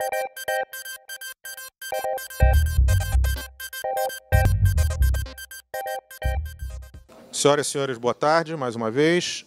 Senhoras e senhores, boa tarde, mais uma vez.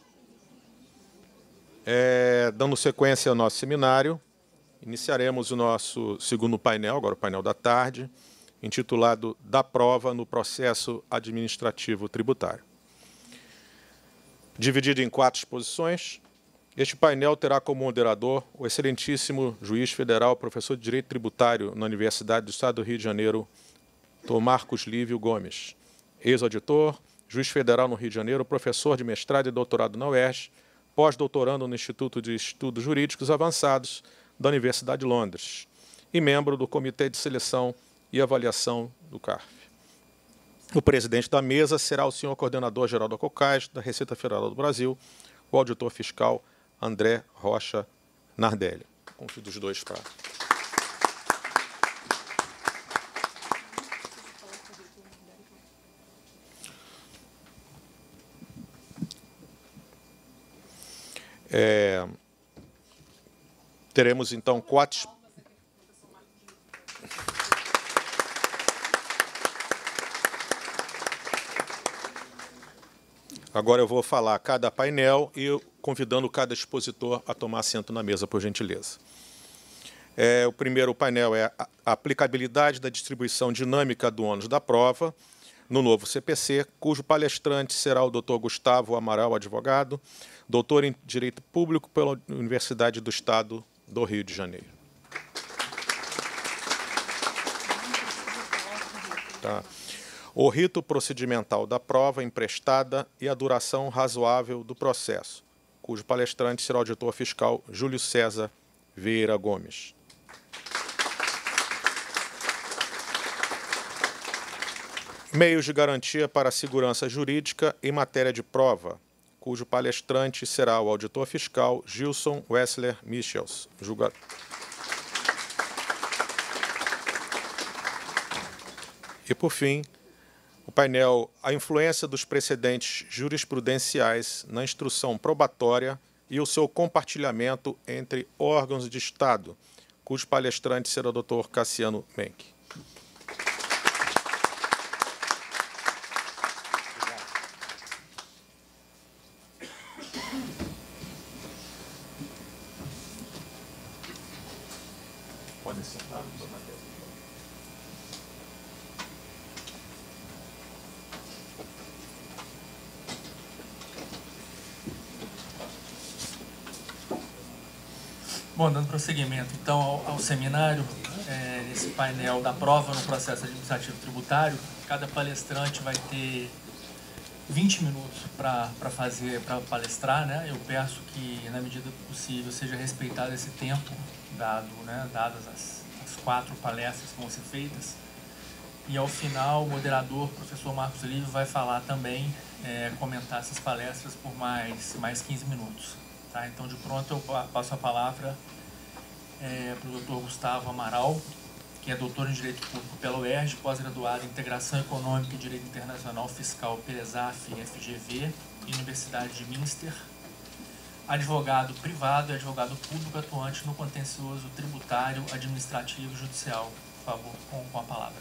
Dando sequência ao nosso seminário, iniciaremos o nosso segundo painel, agora o painel da tarde, intitulado Da Prova no Processo Administrativo Tributário. Dividido em 4 exposições, este painel terá como moderador o excelentíssimo juiz federal, professor de Direito Tributário na Universidade do Estado do Rio de Janeiro, Dr. Marcos Lívio Gomes, ex-auditor, juiz federal no Rio de Janeiro, professor de mestrado e doutorado na UERJ, pós-doutorando no Instituto de Estudos Jurídicos Avançados da Universidade de Londres e membro do Comitê de Seleção e Avaliação do CARF. O presidente da mesa será o senhor coordenador-geral da COCAS, da Receita Federal do Brasil, o auditor fiscal André Rocha Nardelli. Convido os dois para... Teremos, então, 4... Agora eu vou falar cada painel e convidando cada expositor a tomar assento na mesa, por gentileza. O primeiro painel é a aplicabilidade da distribuição dinâmica do ônus da prova no novo CPC, cujo palestrante será o Dr. Gustavo Amaral, advogado, doutor em Direito Público pela Universidade do Estado do Rio de Janeiro. Tá. O rito procedimental da prova emprestada e a duração razoável do processo, cujo palestrante será o auditor fiscal Júlio César Vieira Gomes. Meios de garantia para a segurança jurídica em matéria de prova, cujo palestrante será o auditor fiscal Gilson Wessler Michels. E, por fim, o painel A influência dos precedentes jurisprudenciais na instrução probatória e o seu compartilhamento entre órgãos de Estado, cujo palestrante será o Dr. Cassiano Menck. Pode sentar, doutor Matheus. Bom, dando prosseguimento, então, ao seminário, nesse painel da prova no processo administrativo tributário, cada palestrante vai ter 20 minutos para palestrar, né? Eu peço que, na medida do possível, seja respeitado esse tempo dado, né? Dadas as 4 palestras que vão ser feitas. E, ao final, o moderador, o professor Marcos Lívio, vai falar também, comentar essas palestras por mais 15 minutos. Tá? Então, de pronto, eu passo a palavra para o Dr. Gustavo Amaral, que é doutor em Direito Público pela UERJ, pós-graduado em Integração Econômica e Direito Internacional Fiscal pela ESAF FGV e Universidade de Münster, advogado privado e advogado público atuante no contencioso tributário, administrativo e judicial. Por favor, com a palavra.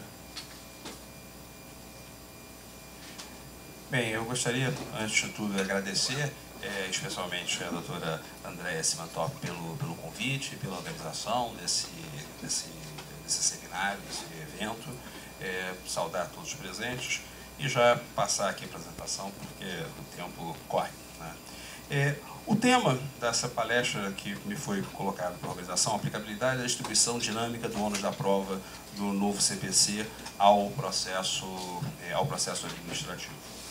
Bem, eu gostaria, antes de tudo, de agradecer especialmente a doutora Andréa Simantop pelo convite, pela organização desse seminário, desse evento, saudar todos os presentes e já passar aqui a apresentação, porque o tempo corre, né? O tema dessa palestra que me foi colocado pela organização, a aplicabilidade da distribuição dinâmica do ônus da prova do novo CPC ao processo administrativo.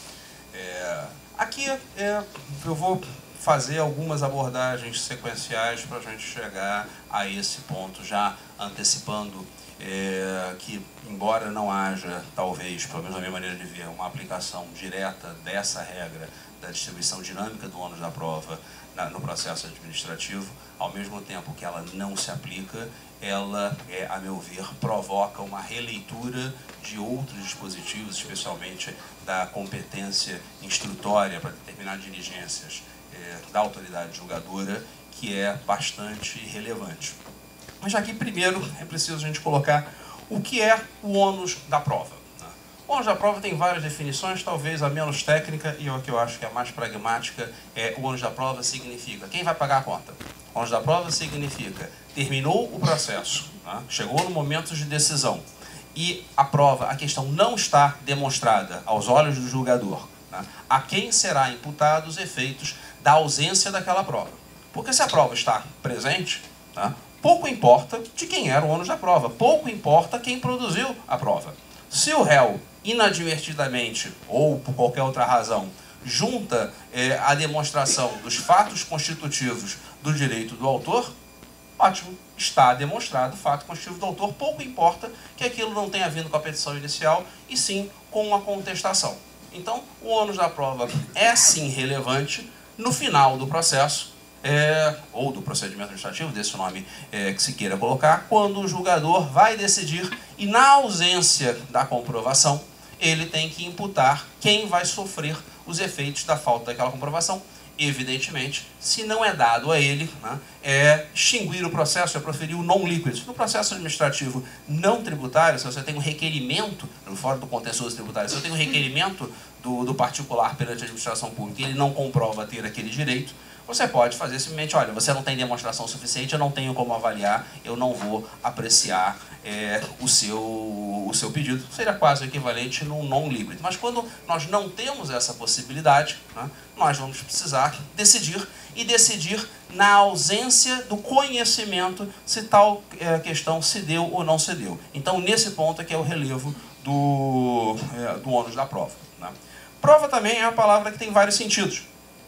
Aqui eu vou fazer algumas abordagens sequenciais para a gente chegar a esse ponto, já antecipando que, embora não haja, talvez, pelo menos na minha maneira de ver, uma aplicação direta dessa regra da distribuição dinâmica do ônus da prova no processo administrativo, ao mesmo tempo que ela não se aplica, ela, a meu ver, provoca uma releitura de outros dispositivos, especialmente da competência instrutória para determinar diligências da autoridade julgadora, que é bastante relevante. Mas aqui, primeiro, é preciso a gente colocar o que é o ônus da prova. O ônus da prova tem várias definições, talvez a menos técnica e a que eu acho que é a mais pragmática é o ônus da prova significa quem vai pagar a conta. O ônus da prova significa terminou o processo, chegou no momento de decisão e a prova, a questão não está demonstrada aos olhos do julgador, a quem será imputado os efeitos da ausência daquela prova. Porque se a prova está presente, pouco importa de quem era o ônus da prova, pouco importa quem produziu a prova. Se o réu, inadvertidamente ou por qualquer outra razão, junta a demonstração dos fatos constitutivos do direito do autor, ótimo, está demonstrado o fato constitutivo do autor, pouco importa que aquilo não tenha vindo com a petição inicial e sim com a contestação. Então, o ônus da prova é sim relevante no final do processo, ou do procedimento administrativo, desse nome que se queira colocar, quando o julgador vai decidir e, na ausência da comprovação, ele tem que imputar quem vai sofrer os efeitos da falta daquela comprovação. Evidentemente, se não é dado a ele, extinguir o processo, é proferir o non liquid. No processo administrativo não tributário, se você tem um requerimento, fora do contencioso tributário, se você tem um requerimento do particular perante a administração pública e ele não comprova ter aquele direito, você pode fazer simplesmente, olha, você não tem demonstração suficiente, eu não tenho como avaliar, eu não vou apreciar o seu pedido. Seria quase o equivalente num non-liquid. Mas quando nós não temos essa possibilidade, nós vamos precisar decidir, e decidir na ausência do conhecimento se tal questão se deu ou não se deu. Então, nesse ponto é que é o relevo do ônus da prova. Prova também é uma palavra que tem vários sentidos.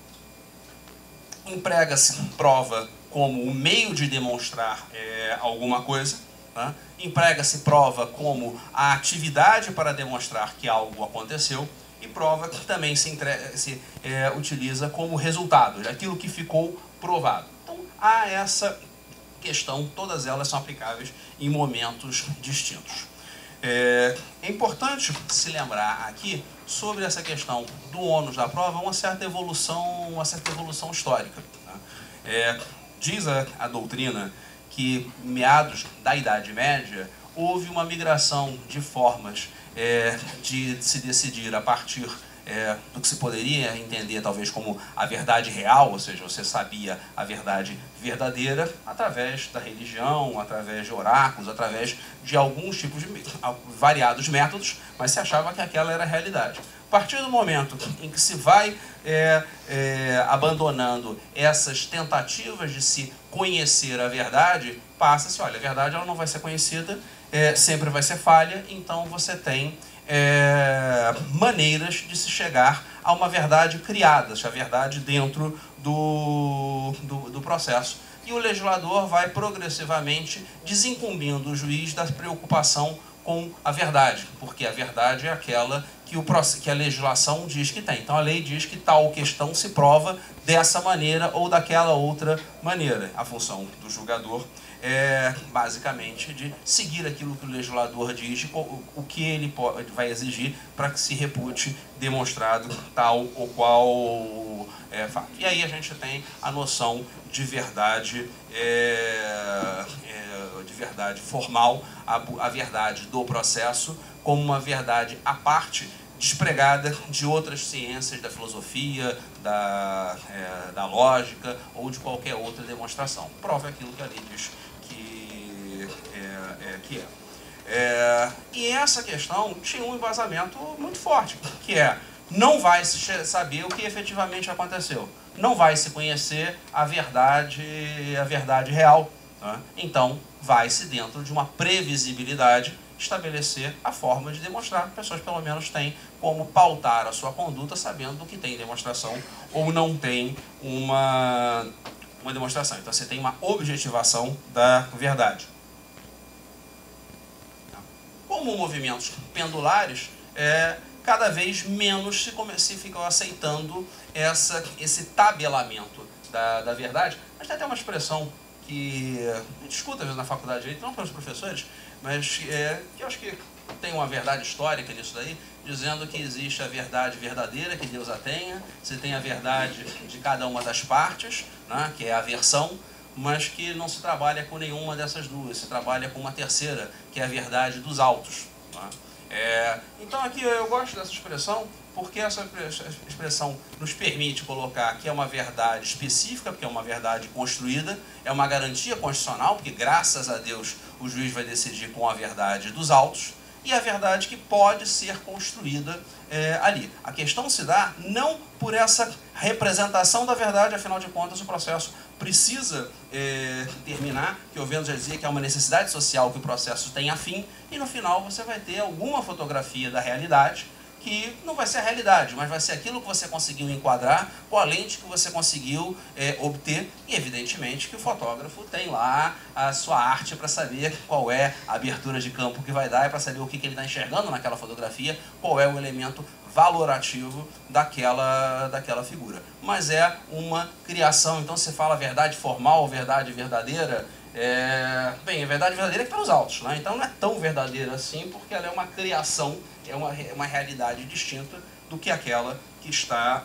Emprega-se prova como o meio de demonstrar alguma coisa, emprega-se prova como a atividade para demonstrar que algo aconteceu, e prova também se utiliza como resultado, aquilo que ficou provado. Então, há essa questão, todas elas são aplicáveis em momentos distintos. É importante se lembrar aqui sobre essa questão do ônus da prova uma certa evolução histórica. Diz a doutrina que, meados da Idade Média, houve uma migração de formas de se decidir a partir do que se poderia entender talvez como a verdade real, ou seja, você sabia a verdade verdadeira através da religião, através de oráculos, através de alguns tipos de variados métodos, mas se achava que aquela era a realidade. A partir do momento em que se vai abandonando essas tentativas de se conhecer a verdade, passa-se, olha, a verdade ela não vai ser conhecida, sempre vai ser falha, então você tem maneiras de se chegar a uma verdade criada, a verdade dentro do processo. E o legislador vai progressivamente desincumbindo o juiz da preocupação com a verdade, porque a verdade é aquela que a legislação diz que tem. Então a lei diz que tal questão se prova dessa maneira ou daquela outra maneira. A função do julgador é basicamente de seguir aquilo que o legislador diz, o que ele vai exigir para que se repute demonstrado tal ou qual fato. E aí a gente tem a noção de verdade, formal, a verdade do processo como uma verdade à parte, despregada de outras ciências, da filosofia, da lógica ou de qualquer outra demonstração. Prova é aquilo que a lei diz que é. E essa questão tinha um embasamento muito forte, que não vai se saber o que efetivamente aconteceu, não vai se conhecer a verdade real, então vai-se dentro de uma previsibilidade estabelecer a forma de demonstrar. Pessoas pelo menos têm como pautar a sua conduta sabendo que tem demonstração ou não tem uma demonstração. Então você tem uma objetivação da verdade. Como movimentos pendulares, cada vez menos se ficam aceitando esse tabelamento da verdade. Mas tem até uma expressão que a gente escuta às vezes na faculdade de Direito, não pelos professores, mas que eu acho que tem uma verdade histórica nisso daí, dizendo que existe a verdade verdadeira, que Deus a tenha, você tem a verdade de cada uma das partes, que é a versão, mas que não se trabalha com nenhuma dessas duas, se trabalha com uma terceira, que é a verdade dos autos. Tá? Então aqui eu gosto dessa expressão, porque essa expressão nos permite colocar que é uma verdade específica, porque é uma verdade construída, é uma garantia constitucional, porque graças a Deus o juiz vai decidir com a verdade dos autos, e a verdade que pode ser construída ali. A questão se dá não por essa representação da verdade, afinal de contas o processo precisa terminar, que o Ovendo já dizia que é uma necessidade social que o processo tenha fim, e no final você vai ter alguma fotografia da realidade, que não vai ser a realidade, mas vai ser aquilo que você conseguiu enquadrar com a lente que você conseguiu obter, e evidentemente que o fotógrafo tem lá a sua arte para saber qual é a abertura de campo que vai dar, e para saber o que ele está enxergando naquela fotografia, qual é o elemento valorativo daquela figura. Mas é uma criação, então se fala verdade formal, verdade verdadeira, bem, a verdade verdadeira é que está nos autos, né? Então não é tão verdadeira assim, porque ela é uma criação, é uma realidade distinta do que aquela que está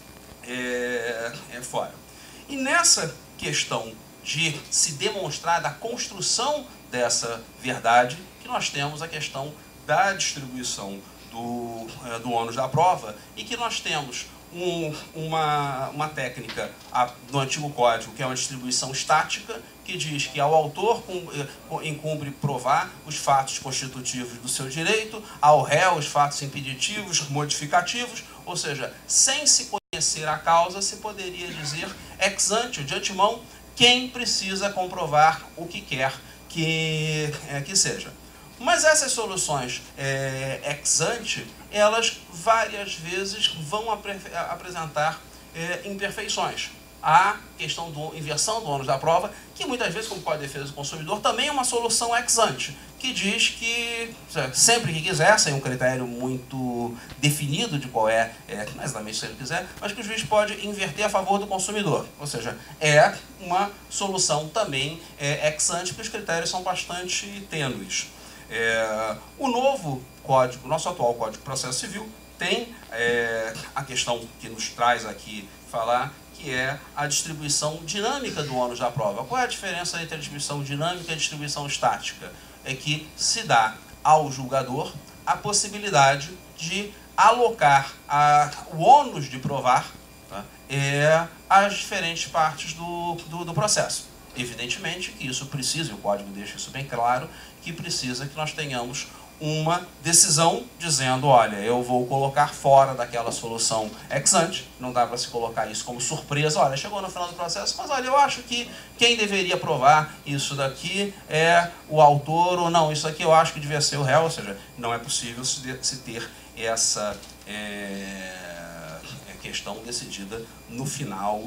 fora. E nessa questão de se demonstrar da construção dessa verdade, que nós temos a questão da distribuição do ônus da prova, e que nós temos uma técnica do antigo código, que é uma distribuição estática, que diz que ao autor incumbe provar os fatos constitutivos do seu direito, ao réu os fatos impeditivos, modificativos, ou seja, sem se conhecer a causa, se poderia dizer ex ante, de antemão, quem precisa comprovar o que quer que seja. Mas essas soluções ex ante, elas várias vezes vão apresentar imperfeições. A questão da inversão do ônus da prova, que muitas vezes, como Código de Defesa do Consumidor, também é uma solução ex ante, que diz que sempre que quiser, sem um critério muito definido de qual não exatamente se ele quiser, mas que o juiz pode inverter a favor do consumidor. Ou seja, é uma solução também ex ante, porque os critérios são bastante tênues. O novo código, nosso atual Código de Processo Civil, tem a questão que nos traz aqui falar, que é a distribuição dinâmica do ônus da prova. Qual é a diferença entre a distribuição dinâmica e a distribuição estática? É que se dá ao julgador a possibilidade de alocar o ônus de provar, tá, às diferentes partes do processo. Evidentemente que isso precisa, e o código deixa isso bem claro, que precisa que nós tenhamos uma decisão dizendo, olha, eu vou colocar fora daquela solução ex ante, não dá para se colocar isso como surpresa, olha, chegou no final do processo, mas olha, eu acho que quem deveria provar isso daqui é o autor, ou não, isso aqui eu acho que devia ser o réu, ou seja, não é possível se ter essa questão decidida no final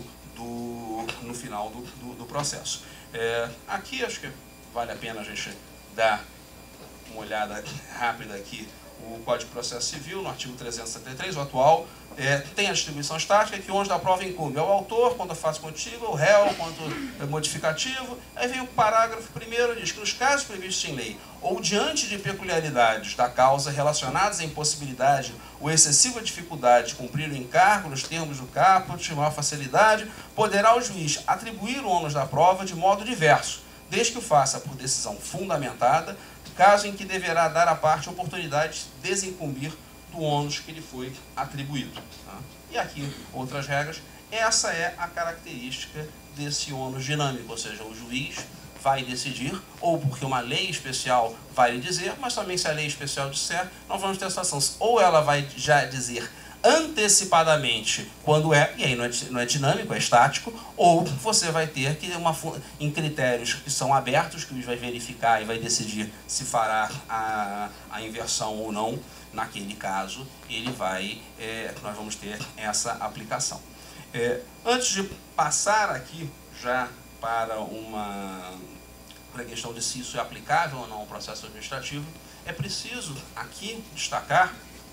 do processo. Aqui acho que vale a pena a gente dar uma olhada rápida aqui, o Código de Processo Civil, no artigo 373, o atual, tem a distribuição estática, que o ônus da prova incumbe ao autor, quando a face contígua, ao réu, quando modificativo. Aí vem o parágrafo primeiro, diz que nos casos previstos em lei, ou diante de peculiaridades da causa relacionadas à impossibilidade ou excessiva dificuldade de cumprir o encargo nos termos do caput, de maior facilidade, poderá o juiz atribuir o ônus da prova de modo diverso, desde que o faça por decisão fundamentada, caso em que deverá dar à parte a oportunidade de desincumbir do ônus que lhe foi atribuído. Tá? E aqui, outras regras. Essa é a característica desse ônus dinâmico, ou seja, o juiz vai decidir, ou porque uma lei especial vai lhe dizer, mas também se a lei especial disser, nós vamos ter a situação, ou ela vai já dizer antecipadamente quando e aí não é dinâmico, é estático, ou você vai ter que em critérios que são abertos, que o juiz vai verificar e vai decidir se fará a inversão ou não. Naquele caso, nós vamos ter essa aplicação. Antes de passar aqui já para a questão de se isso é aplicável ou não ao processo administrativo, é preciso aqui destacar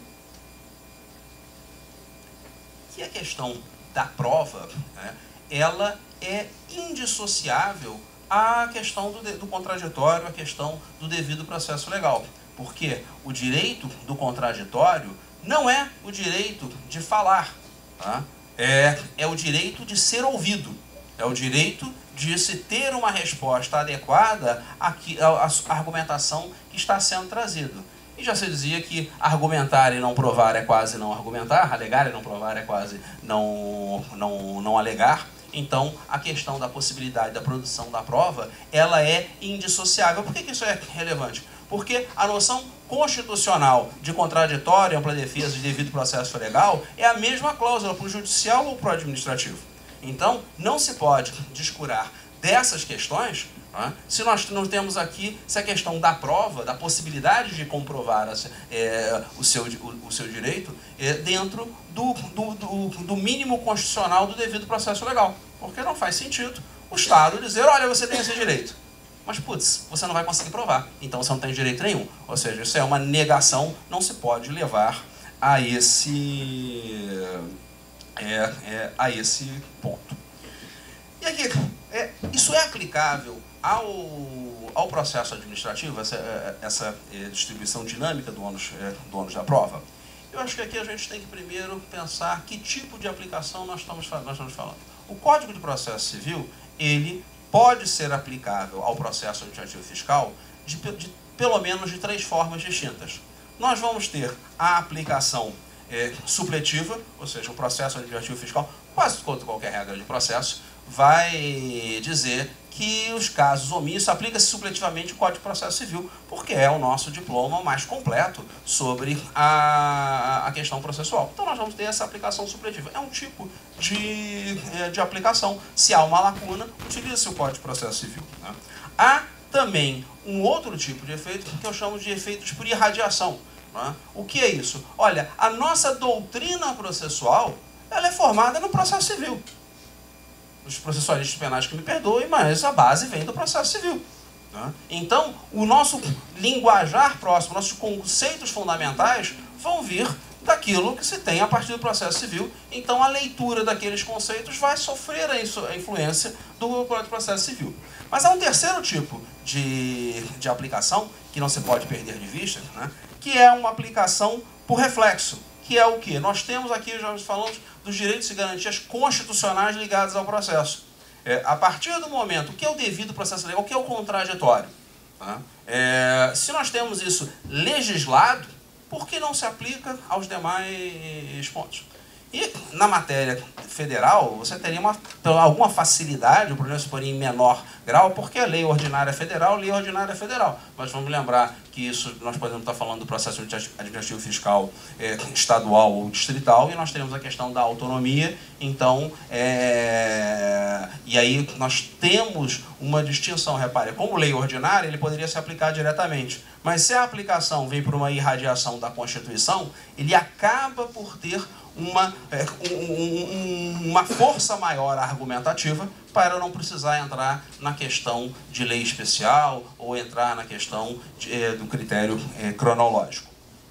que a questão da prova, ela é indissociável à questão do contraditório, à questão do devido processo legal. Porque o direito do contraditório não é o direito de falar, tá? É o direito de ser ouvido, é o direito de se ter uma resposta adequada à argumentação que está sendo trazida. E já se dizia que argumentar e não provar é quase não argumentar, alegar e não provar é quase não alegar. Então, a questão da possibilidade da produção da prova, ela é indissociável. Por que isso é relevante? Porque a noção constitucional de contraditório, ampla defesa e devido processo legal é a mesma cláusula para o judicial ou para o administrativo. Então, não se pode descurar dessas questões, né, se nós não temos aqui essa questão da prova, da possibilidade de comprovar o seu direito dentro do mínimo constitucional do devido processo legal. Porque não faz sentido o Estado dizer, olha, você tem esse direito. Mas, putz, você não vai conseguir provar, então você não tem direito nenhum. Ou seja, isso é uma negação, não se pode levar a esse ponto. E aqui, isso é aplicável ao processo administrativo, essa distribuição dinâmica do ônus da prova? Eu acho que aqui a gente tem que primeiro pensar que tipo de aplicação nós estamos falando. O Código de Processo Civil, ele pode ser aplicável ao processo administrativo fiscal de pelo menos de 3 formas distintas. Nós vamos ter a aplicação supletiva, ou seja, o processo administrativo fiscal, quase qualquer regra de processo, vai dizer que os casos omissos aplica-se supletivamente o Código de Processo Civil, porque é o nosso diploma mais completo sobre a questão processual. Então nós vamos ter essa aplicação supletiva. É um tipo de aplicação. Se há uma lacuna, utiliza-se o Código de Processo Civil, né? Há também um outro tipo de efeito que eu chamo de efeitos por irradiação, né? O que é isso? Olha, a nossa doutrina processual, ela é formada no processo civil. Os processualistas penais que me perdoem, mas a base vem do processo civil, né? Então, o nosso linguajar próximo, nossos conceitos fundamentais vão vir daquilo que se tem a partir do processo civil. Então, a leitura daqueles conceitos vai sofrer a influência do Código de Processo Civil. Mas há um terceiro tipo de aplicação que não se pode perder de vista, né? Que é uma aplicação por reflexo. Que é o quê? Nós temos aqui, já falamos, dos direitos e garantias constitucionais ligados ao processo. A partir do momento, o que é o devido processo legal, o que é o contraditório? Tá? Se nós temos isso legislado, por que não se aplica aos demais pontos? E na matéria federal, você teria alguma facilidade, o problema se poria em menor grau, porque a lei ordinária federal, Mas vamos lembrar que isso, nós podemos estar falando do processo administrativo fiscal estadual ou distrital, e nós temos a questão da autonomia. Então, e aí nós temos uma distinção, repare, como lei ordinária, ele poderia se aplicar diretamente. Mas se a aplicação vem por uma irradiação da Constituição, ele acaba por ter uma força maior argumentativa para não precisar entrar na questão de lei especial ou entrar na questão do critério cronológico.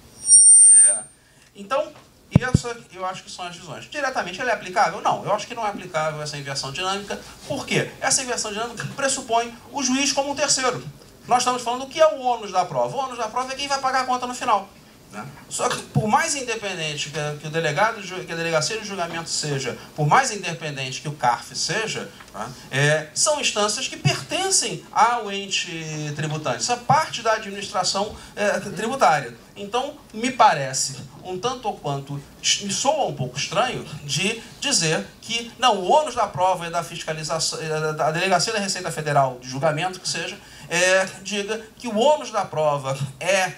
Então, eu acho que são as visões. Diretamente, ele é aplicável? Não, eu acho que não é aplicável essa inversão dinâmica. Por quê? Essa inversão dinâmica pressupõe o juiz como um terceiro. Nós estamos falando do que é o ônus da prova. O ônus da prova é quem vai pagar a conta no final. Só que, por mais independente que o delegado, que a delegacia de julgamento seja, por mais independente que o CARF seja, são instâncias que pertencem ao ente tributante. Isso é parte da administração tributária. Então, me parece um tanto ou quanto, me soa um pouco estranho de dizer que, não, o ônus da prova é da fiscalização, da Delegacia da Receita Federal de julgamento, que seja, diga que o ônus da prova é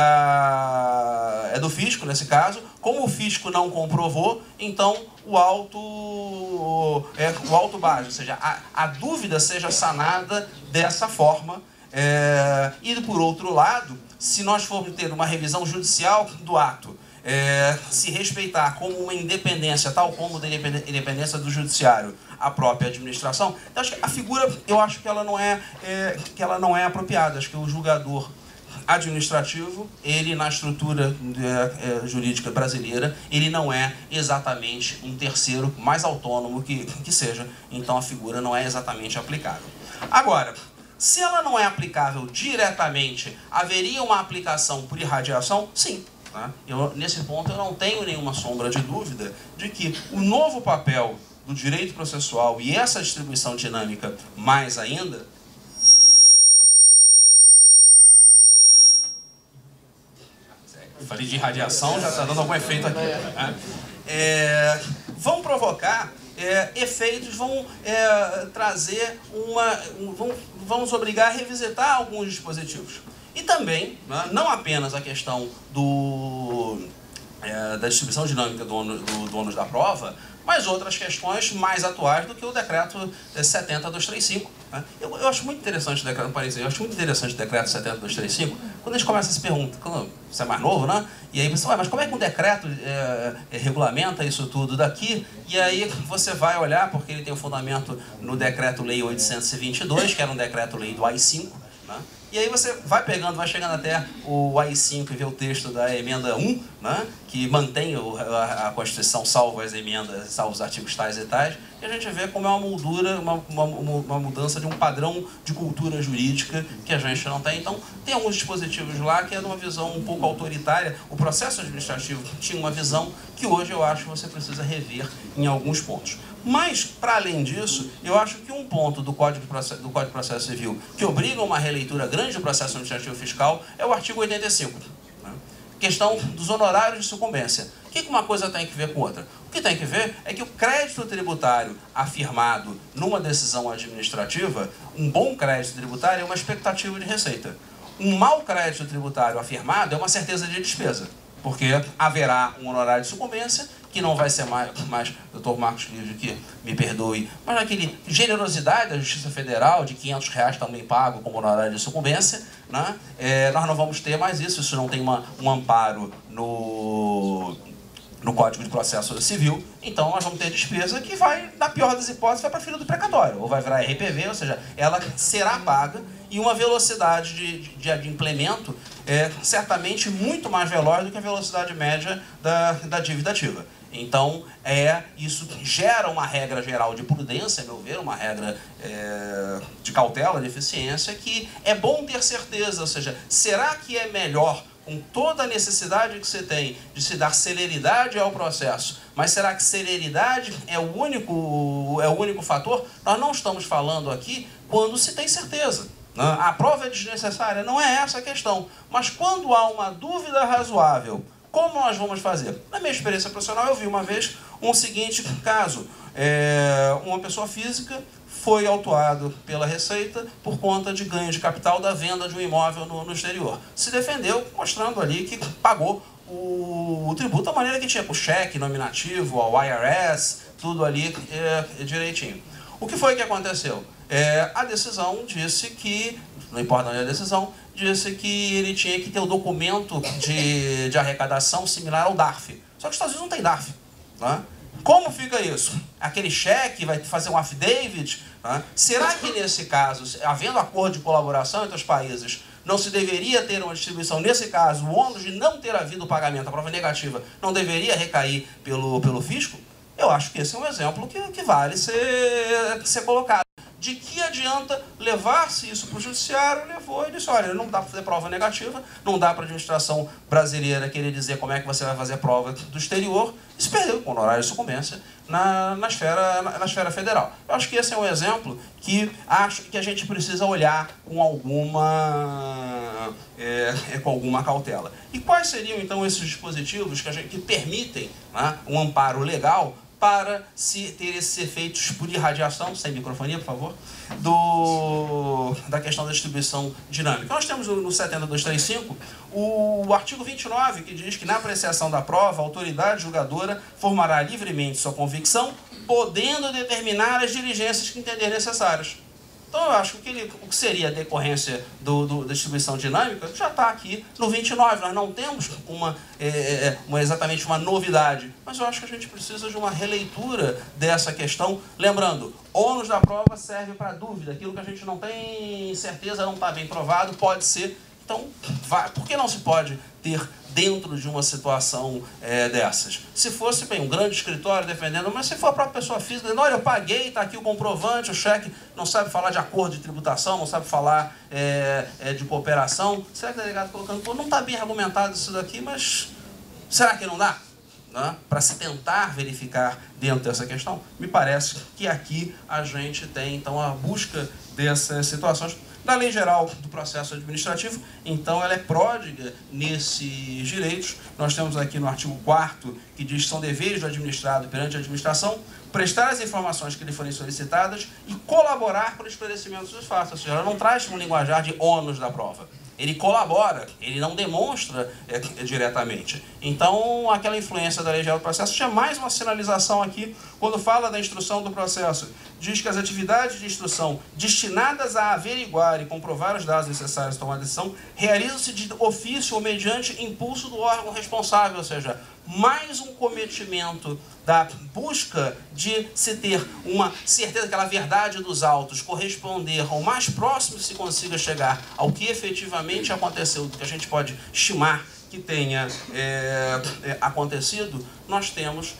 do fisco, nesse caso. Como o fisco não comprovou, então o auto base, ou seja, a dúvida seja sanada dessa forma. E, por outro lado, se nós formos ter uma revisão judicial do ato, se respeitar como uma independência, tal como da independência do judiciário, a própria administração, então, a figura, eu acho que ela não é apropriada. Acho que o julgador administrativo, ele na estrutura jurídica brasileira, ele não é exatamente um terceiro mais autônomo que seja, então a figura não é exatamente aplicável. Agora, se ela não é aplicável diretamente, haveria uma aplicação por irradiação? Sim. Nesse ponto eu não tenho nenhuma sombra de dúvida de que o novo papel do direito processual e essa distribuição dinâmica mais ainda, falei de radiação, já está dando algum efeito aqui, né? Vão provocar efeitos, vão trazer vão nos obrigar a revisitar alguns dispositivos. E também, né, não apenas a questão da distribuição dinâmica do ônus da prova, mas outras questões mais atuais do que o decreto 70.235. Né? Eu acho muito interessante o decreto, eu acho muito interessante o decreto 70.235, quando a gente começa a se perguntar, quando você é mais novo, né? E aí você vai, mas como é que um decreto regulamenta isso tudo daqui? E aí você vai olhar, porque ele tem o fundamento no decreto-lei 822, que era um decreto-lei do AI-5, né? E aí você vai pegando, vai chegando até o AI-5 e vê o texto da emenda 1, né, que mantém a Constituição salvo as emendas, salvo os artigos tais e tais, e a gente vê como é uma moldura, uma mudança de um padrão de cultura jurídica que a gente não tem. Então, tem alguns dispositivos lá que é de uma visão um pouco autoritária. O processo administrativo tinha uma visão que hoje eu acho que você precisa rever em alguns pontos. Mas, para além disso, eu acho que um ponto do Código de Processo Civil que obriga uma releitura grande do processo administrativo fiscal é o artigo 85. Né? Questão dos honorários de sucumbência. O que uma coisa tem que ver com outra? O que tem que ver é que o crédito tributário afirmado numa decisão administrativa, um bom crédito tributário é uma expectativa de receita. Um mau crédito tributário afirmado é uma certeza de despesa, porque haverá um honorário de sucumbência que não vai ser mais doutor Marcos Livre, que me perdoe, mas aquele generosidade da Justiça Federal, de R$500 também pago como honorário de sucumbência, né? Nós não vamos ter mais isso não tem um amparo no Código de Processo Civil, então nós vamos ter despesa que vai, na pior das hipóteses, vai para a fila do precatório, ou vai virar RPV, ou seja, ela será paga e uma velocidade de implemento certamente muito mais veloz do que a velocidade média da dívida ativa. Então, isso gera uma regra geral de prudência, a meu ver, uma regra de cautela, de eficiência, que é bom ter certeza, ou seja, será que é melhor, com toda a necessidade que você tem de se dar celeridade ao processo, mas será que celeridade é o único fator? Nós não estamos falando aqui quando se tem certeza. A prova é desnecessária, não é essa a questão. Mas quando há uma dúvida razoável, como nós vamos fazer? Na minha experiência profissional, eu vi uma vez um seguinte caso. Uma pessoa física foi autuado pela Receita por conta de ganho de capital da venda de um imóvel no exterior. Se defendeu, mostrando ali que pagou o tributo da maneira que tinha, com cheque, nominativo, ao IRS, tudo ali direitinho. O que foi que aconteceu? A decisão disse que, não importa onde é a decisão, disse que ele tinha que ter o documento de arrecadação similar ao DARF. Só que os Estados Unidos não tem DARF. Né? Como fica isso? Aquele cheque vai fazer um affidavit? Né? Será que nesse caso, havendo acordo de colaboração entre os países, não se deveria ter uma distribuição? Nesse caso, o ônus de não ter havido o pagamento, a prova negativa, não deveria recair pelo fisco? Eu acho que esse é um exemplo que vale ser colocado. De que adianta levar-se isso para o judiciário? Levou e disse, olha, não dá para fazer prova negativa, não dá para a administração brasileira querer dizer como é que você vai fazer prova do exterior, e se perdeu com honorário de sucumbência na esfera federal. Eu acho que esse é um exemplo que acho que a gente precisa olhar com alguma cautela. E quais seriam, então, esses dispositivos que permitem, né, um amparo legal para se ter esses efeitos por irradiação, sem microfonia, por favor, da questão da distribuição dinâmica. Nós temos no 70.235 o artigo 29, que diz que na apreciação da prova, a autoridade julgadora formará livremente sua convicção, podendo determinar as diligências que entender necessárias. Então, eu acho que o que seria a decorrência da distribuição dinâmica já está aqui no 29. Nós não temos exatamente uma novidade, mas eu acho que a gente precisa de uma releitura dessa questão. Lembrando, ônus da prova serve para dúvida. Aquilo que a gente não tem certeza, não está bem provado, pode ser. Então, por que não se pode ter dentro de uma situação dessas? Se fosse, bem, um grande escritório defendendo, mas se for a própria pessoa física, dizendo, olha, eu paguei, está aqui o comprovante, o cheque, não sabe falar de acordo de tributação, não sabe falar de cooperação, será que o delegado colocando, pô, não está bem argumentado isso daqui, mas será que não dá? né, para se tentar verificar dentro dessa questão, me parece que aqui a gente tem, então, a busca dessas situações. Na Lei Geral do Processo Administrativo, então, ela é pródiga nesses direitos. Nós temos aqui no artigo 4º, que diz que são deveres do administrado perante a administração prestar as informações que lhe forem solicitadas e colaborar para o esclarecimento dos fatos. Ou seja, ela não traz um linguajar de ônus da prova. Ele colabora, ele não demonstra diretamente. Então, aquela influência da Lei Geral do Processo tinha mais uma sinalização aqui, quando fala da instrução do processo. Diz que as atividades de instrução destinadas a averiguar e comprovar os dados necessários para tomar decisão realizam-se de ofício ou mediante impulso do órgão responsável, ou seja, mais um cometimento da busca de se ter uma certeza que aquela verdade dos autos corresponder ao mais próximo que se consiga chegar ao que efetivamente aconteceu, do que a gente pode estimar que tenha acontecido. Nós temos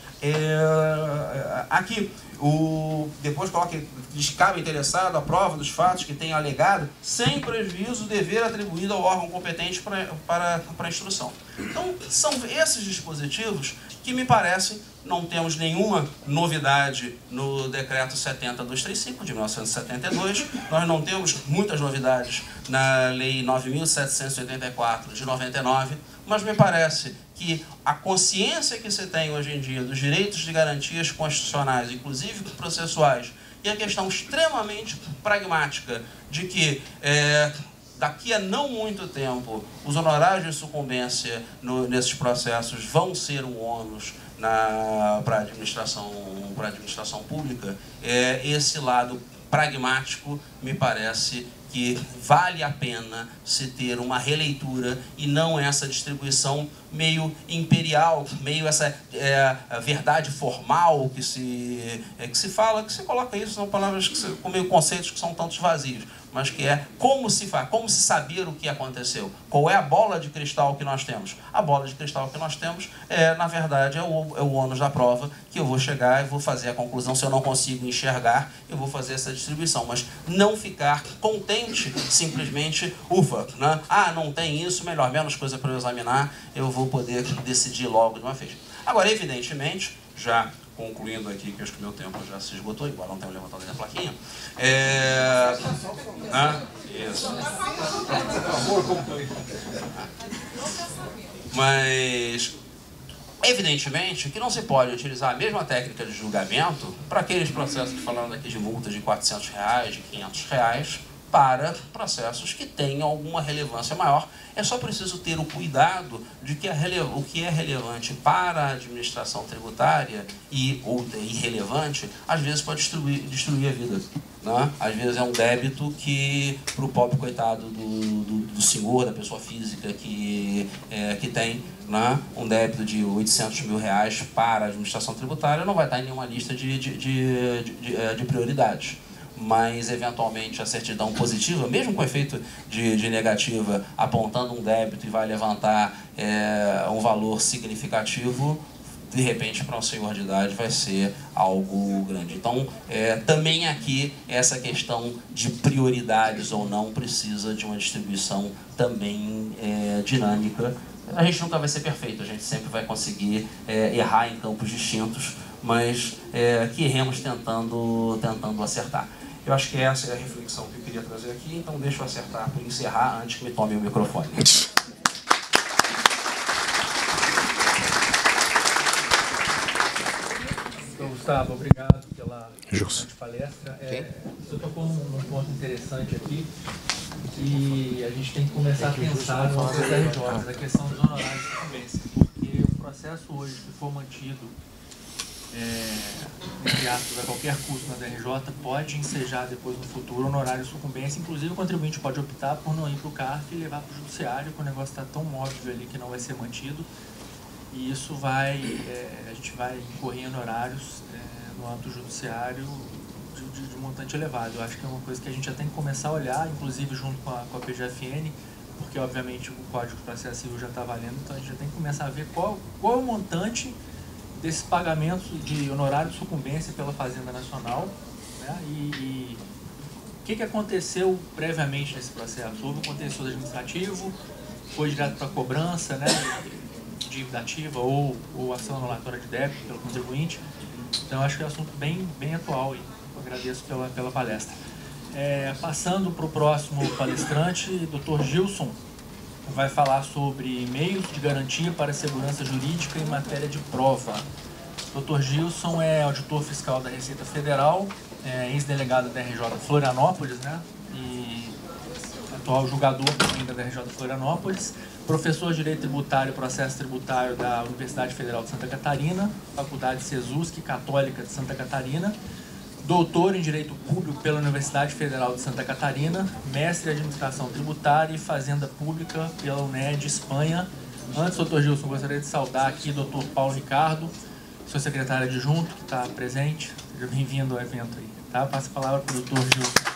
aqui, depois coloca, diz que cabe interessado a prova dos fatos que tenha alegado, sem prejuízo do dever atribuído ao órgão competente para a instrução. Então, são esses dispositivos que me parecem, não temos nenhuma novidade no Decreto 70.235 de 1972, nós não temos muitas novidades na Lei 9.784 de 99, mas me parece que a consciência que se tem hoje em dia dos direitos de garantias constitucionais, inclusive processuais, e a questão extremamente pragmática de que daqui a não muito tempo os honorários de sucumbência nesses processos vão ser um ônus para a administração pública, esse lado pragmático me parece que vale a pena se ter uma releitura e não essa distribuição meio imperial, meio essa verdade formal que se fala, que se coloca isso, são palavras com meio conceitos que são tantos vazios, mas que é como se faz, como se saber o que aconteceu, qual é a bola de cristal que nós temos. A bola de cristal que nós temos na verdade, é o ônus da prova, que eu vou chegar e vou fazer a conclusão. Se eu não consigo enxergar, eu vou fazer essa distribuição, mas não ficar contente simplesmente, ufa, né? Ah, não tem isso, melhor, menos coisa para eu examinar, eu vou poder decidir logo de uma vez. Agora, evidentemente, já concluindo aqui, que acho que o meu tempo já se esgotou, igual não tenho levantado a plaquinha. Isso. Mas, evidentemente, que não se pode utilizar a mesma técnica de julgamento para aqueles processos que falaram aqui de multas de R$400, de R$500, para processos que tenham alguma relevância maior. É só preciso ter o cuidado de que o que é relevante para a administração tributária ou irrelevante, às vezes pode destruir a vida. Né? Às vezes é um débito que, para o pobre coitado do senhor, da pessoa física que tem, né, um débito de R$800 mil para a administração tributária, não vai estar em nenhuma lista de prioridades. Mas, eventualmente, a certidão positiva, mesmo com efeito de negativa, apontando um débito e vai levantar um valor significativo, de repente, para um senhor de idade, vai ser algo grande. Então, também aqui, essa questão de prioridades ou não precisa de uma distribuição também dinâmica. A gente nunca vai ser perfeito, a gente sempre vai conseguir errar em campos distintos, mas que erremos tentando acertar. Eu acho que essa é a reflexão que eu queria trazer aqui, então deixa eu acertar para encerrar antes que me tome o microfone. Então, Gustavo, obrigado pela palestra. Você tocou num ponto interessante aqui, que a gente tem que começar a pensar nos RJs, a questão dos honorários de sucumbência, porque o processo hoje, se for mantido entre aspas, a qualquer custo na DRJ, pode ensejar depois no futuro honorário de sucumbência. Inclusive o contribuinte pode optar por não ir para o CARF e levar para o judiciário, porque o negócio está tão óbvio ali que não vai ser mantido, e isso a gente vai incorrer em honorários no âmbito judiciário de montante elevado. Eu acho que é uma coisa que a gente já tem que começar a olhar, inclusive junto com a PGFN, porque obviamente o Código de Processo Civil já está valendo, então a gente já tem que começar a ver qual é o montante desses pagamentos de honorário de sucumbência pela Fazenda Nacional, né? E o que aconteceu previamente nesse processo? Houve um contencioso administrativo, foi direto para a cobrança, né? dívida ativa ou ação anulatória de débito pelo contribuinte. Então, acho que é um assunto bem atual e eu agradeço pela palestra. Passando para o próximo palestrante, Dr. Gilson vai falar sobre meios de garantia para a segurança jurídica em matéria de prova. Dr. Gilson é auditor fiscal da Receita Federal, ex-delegado da RJ Florianópolis, né? E atual julgador ainda da RJ Florianópolis, professor de Direito Tributário e Processo Tributário da Universidade Federal de Santa Catarina, Faculdade Sesusc Católica de Santa Catarina, doutor em Direito Público pela Universidade Federal de Santa Catarina, mestre em Administração Tributária e Fazenda Pública pela UNED, Espanha. Antes, doutor Gilson, gostaria de saudar aqui o doutor Paulo Ricardo, seu secretário adjunto, que está presente. Seja bem-vindo ao evento aí. Tá? Passo a palavra para o doutor Gilson.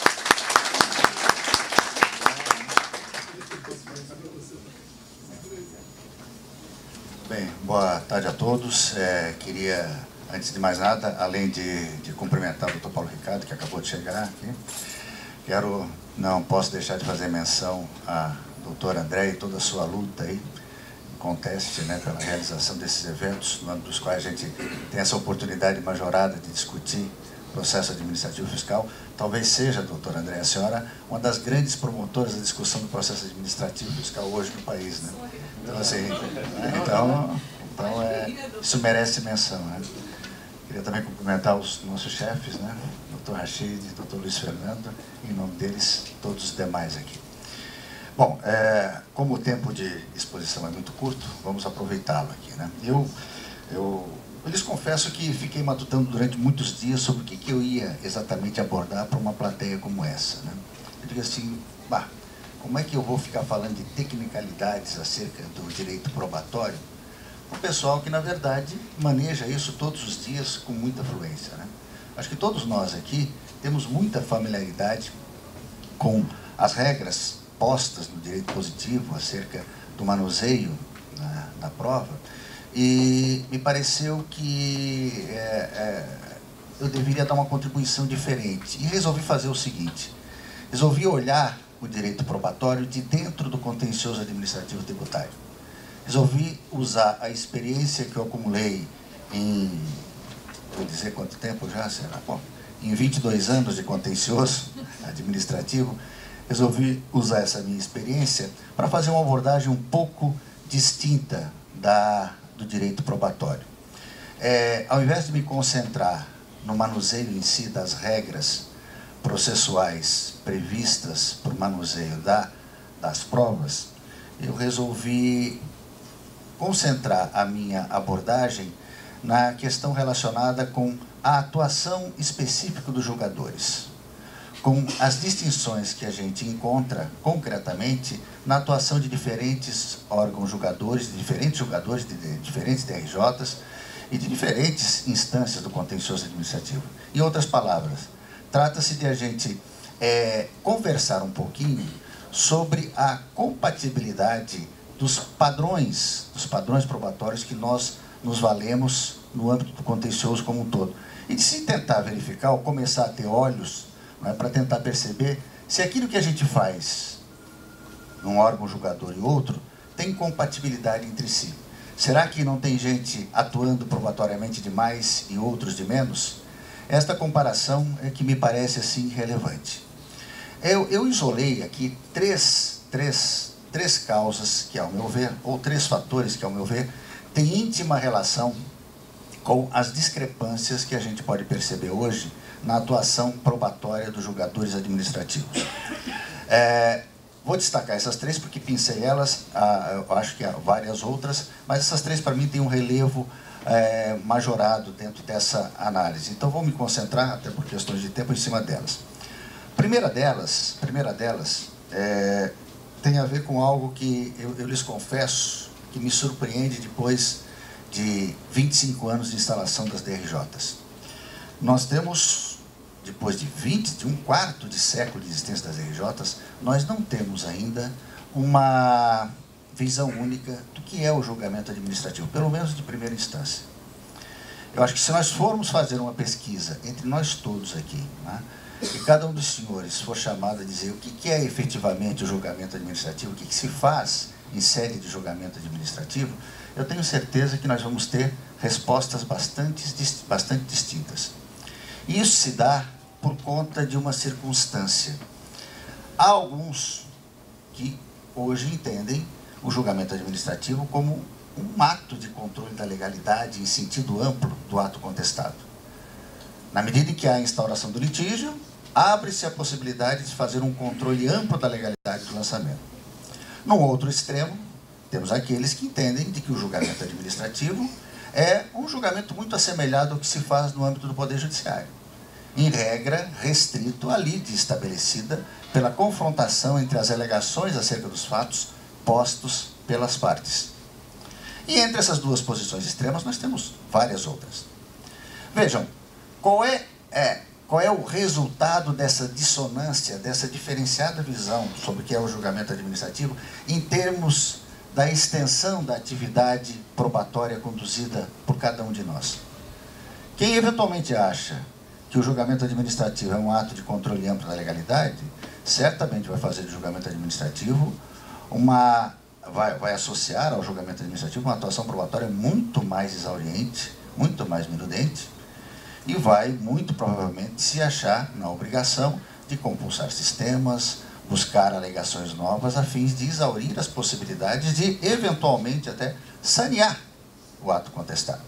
Bem, boa tarde a todos. Queria, antes de mais nada, além de cumprimentar o doutor Paulo Ricardo, que acabou de chegar aqui, não posso deixar de fazer menção a doutor André e toda a sua luta aí, conteste, né, pela realização desses eventos, no âmbito dos quais a gente tem essa oportunidade majorada de discutir processo administrativo fiscal. Talvez seja, doutor André, a senhora uma das grandes promotoras da discussão do processo administrativo fiscal hoje no país, né? Então, assim, isso merece menção, né? Queria também cumprimentar os nossos chefes, né? Dr. Rachid, Dr. Luiz Fernando, em nome deles, todos os demais aqui. Bom, como o tempo de exposição é muito curto, vamos aproveitá-lo aqui, né? Eu lhes confesso que fiquei matutando durante muitos dias sobre o que eu ia exatamente abordar para uma plateia como essa, né? Eu digo assim, como é que eu vou ficar falando de tecnicalidades acerca do direito probatório para o pessoal que, na verdade, maneja isso todos os dias com muita fluência, né? Acho que todos nós aqui temos muita familiaridade com as regras postas no direito positivo acerca do manuseio na prova, e me pareceu que eu deveria dar uma contribuição diferente. E resolvi fazer o seguinte: resolvi olhar o direito probatório de dentro do contencioso administrativo tributário. Resolvi usar a experiência que eu acumulei em, vou dizer quanto tempo já, será? Bom, em 22 anos de contencioso administrativo, resolvi usar essa minha experiência para fazer uma abordagem um pouco distinta do direito probatório. Ao invés de me concentrar no manuseio em si das regras processuais previstas para o manuseio das provas, eu resolvi concentrar a minha abordagem na questão relacionada com a atuação específica dos julgadores, com as distinções que a gente encontra concretamente na atuação de diferentes órgãos julgadores, de diferentes DRJs e de diferentes instâncias do contencioso administrativo. Em outras palavras, trata-se de a gente conversar um pouquinho sobre a compatibilidade dos padrões probatórios que nós nos valemos no âmbito do contencioso como um todo. E de se tentar verificar ou começar a ter olhos, para tentar perceber se aquilo que a gente faz num órgão julgador e outro tem compatibilidade entre si. Será que não tem gente atuando probatoriamente de mais e outros de menos? Esta comparação é que me parece assim relevante. Eu isolei aqui três causas que, ao meu ver, ou três fatores que, ao meu ver, têm íntima relação com as discrepâncias que a gente pode perceber hoje na atuação probatória dos julgadores administrativos. Vou destacar essas três porque pincei elas, eu acho que há várias outras, mas essas três para mim têm um relevo majorado dentro dessa análise. Então vou me concentrar, até por questões de tempo, em cima delas. Primeira delas tem a ver com algo que eu lhes confesso que me surpreende depois de 25 anos de instalação das DRJs. Nós temos, depois de um quarto de século de existência das DRJs, nós não temos ainda uma visão única do que é o julgamento administrativo, pelo menos de primeira instância. Eu acho que se nós formos fazer uma pesquisa entre nós todos aqui, e cada um dos senhores for chamado a dizer o que é efetivamente o julgamento administrativo, o que se faz em sede de julgamento administrativo, eu tenho certeza que nós vamos ter respostas bastante distintas. E isso se dá por conta de uma circunstância. Há alguns que hoje entendem o julgamento administrativo como um ato de controle da legalidade em sentido amplo do ato contestado. Na medida em que há a instauração do litígio, abre-se a possibilidade de fazer um controle amplo da legalidade do lançamento. No outro extremo, temos aqueles que entendem de que o julgamento administrativo é um julgamento muito assemelhado ao que se faz no âmbito do Poder Judiciário, em regra restrito à lide estabelecida pela confrontação entre as alegações acerca dos fatos postos pelas partes. E entre essas duas posições extremas nós temos várias outras. Vejam, qual é o resultado dessa dissonância, dessa diferenciada visão sobre o que é o julgamento administrativo em termos da extensão da atividade probatória conduzida por cada um de nós? Quem eventualmente acha que o julgamento administrativo é um ato de controle amplo da legalidade, certamente vai fazer do julgamento administrativo vai associar ao julgamento administrativo uma atuação probatória muito mais exauriente, muito mais minudente, e vai, muito provavelmente, se achar na obrigação de compulsar sistemas, buscar alegações novas, a fim de exaurir as possibilidades de, eventualmente, até sanear o ato contestado.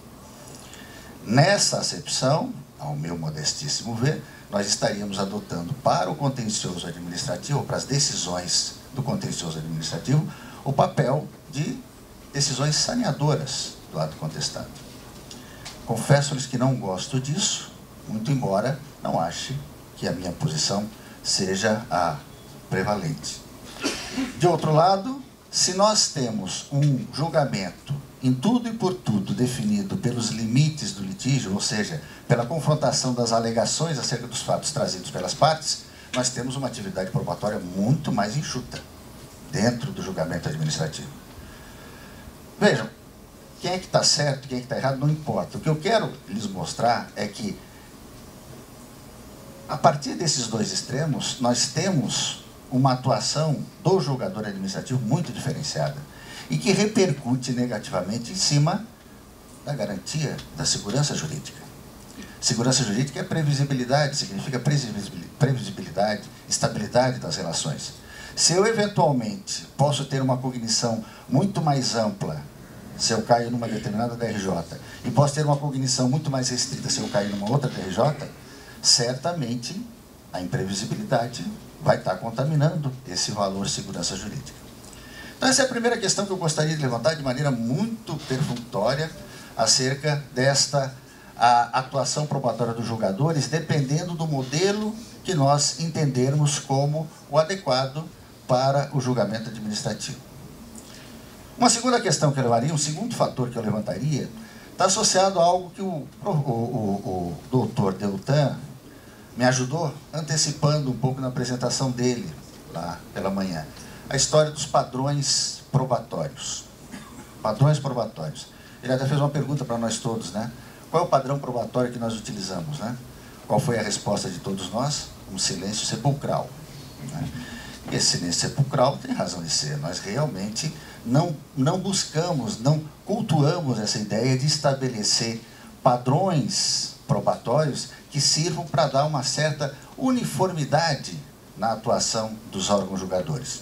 Nessa acepção, ao meu modestíssimo ver, nós estaríamos adotando para o contencioso administrativo, para as decisões do contencioso administrativo, o papel de decisões saneadoras do ato contestado. Confesso-lhes que não gosto disso, muito embora não ache que a minha posição seja a prevalente. De outro lado, se nós temos um julgamento em tudo e por tudo definido pelos limites do litígio, ou seja, pela confrontação das alegações acerca dos fatos trazidos pelas partes, nós temos uma atividade probatória muito mais enxuta dentro do julgamento administrativo. Vejam, quem é que está certo, quem é que está errado, não importa. O que eu quero lhes mostrar é que, a partir desses dois extremos, nós temos uma atuação do julgador administrativo muito diferenciada e que repercute negativamente em cima da garantia da segurança jurídica. Segurança jurídica é previsibilidade, significa previsibilidade, estabilidade das relações. Se eu, eventualmente, posso ter uma cognição muito mais ampla se eu caio numa determinada DRJ, e posso ter uma cognição muito mais restrita se eu cair numa outra DRJ, certamente a imprevisibilidade vai estar contaminando esse valor de segurança jurídica. Então, essa é a primeira questão que eu gostaria de levantar de maneira muito perfunctória acerca desta atuação probatória dos julgadores, dependendo do modelo que nós entendermos como o adequado para o julgamento administrativo. Uma segunda questão que eu levaria, um segundo fator que eu levantaria, está associado a algo que o doutor Deltan me ajudou antecipando um pouco na apresentação dele, lá pela manhã. A história dos padrões probatórios. Padrões probatórios. Ele até fez uma pergunta para nós todos, né? Qual é o padrão probatório que nós utilizamos, né? Qual foi a resposta de todos nós? Um silêncio sepulcral. Né? E esse silêncio sepulcral tem razão de ser. Nós realmente não buscamos, não cultuamos essa ideia de estabelecer padrões probatórios que sirvam para dar uma certa uniformidade na atuação dos órgãos julgadores.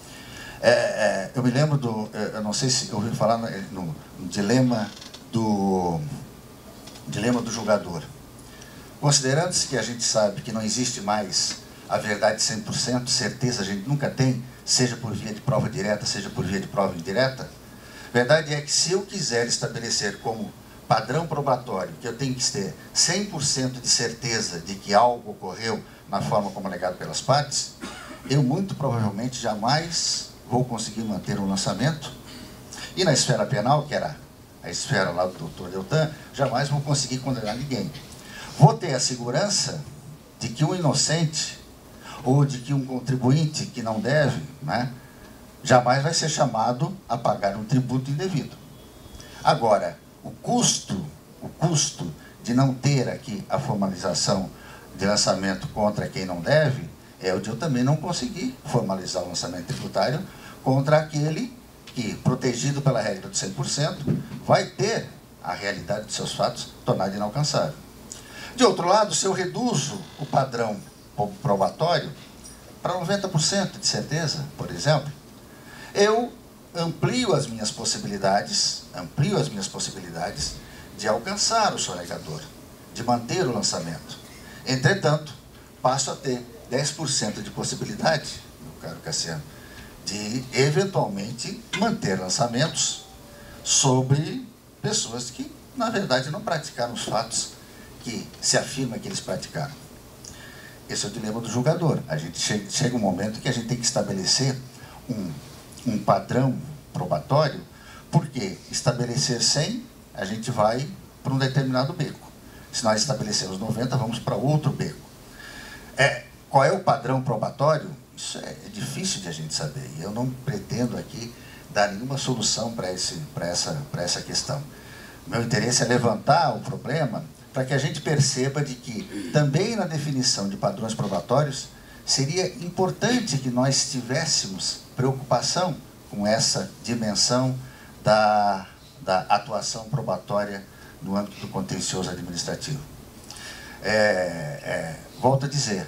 Eu me lembro eu não sei se ouviram falar no dilema do julgador. Considerando-se que a gente sabe que não existe mais a verdade 100%, certeza a gente nunca tem, seja por via de prova direta, seja por via de prova indireta, a verdade é que se eu quiser estabelecer como padrão probatório que eu tenho que ter 100% de certeza de que algo ocorreu na forma como alegado pelas partes, eu muito provavelmente jamais vou conseguir manter um lançamento, e na esfera penal, que era a esfera lá do doutor Deltan, jamais vou conseguir condenar ninguém. Vou ter a segurança de que um inocente ou de que um contribuinte que não deve, né, jamais vai ser chamado a pagar um tributo indevido. Agora, o custo de não ter aqui a formalização de lançamento contra quem não deve é o de eu também não conseguir formalizar o lançamento tributário contra aquele que, protegido pela regra do 100%, vai ter a realidade de seus fatos tornada inalcançável. De outro lado, se eu reduzo o padrão probatório para 90% de certeza, por exemplo, eu amplio as minhas possibilidades de alcançar o sonegador, de manter o lançamento. Entretanto, passo a ter 10% de possibilidade, meu caro Cassiano, de eventualmente manter lançamentos sobre pessoas que, na verdade, não praticaram os fatos que se afirma que eles praticaram. Esse é o dilema do julgador. A gente chega um momento que a gente tem que estabelecer um padrão probatório, porque estabelecer 100, a gente vai para um determinado beco. Se nós estabelecemos 90, vamos para outro beco. Qual é o padrão probatório? Isso é difícil de a gente saber. E eu não pretendo aqui dar nenhuma solução para essa questão. Meu interesse é levantar o problema para que a gente perceba de que também na definição de padrões probatórios seria importante que nós tivéssemos preocupação com essa dimensão da atuação probatória no âmbito do contencioso administrativo. Volto a dizer,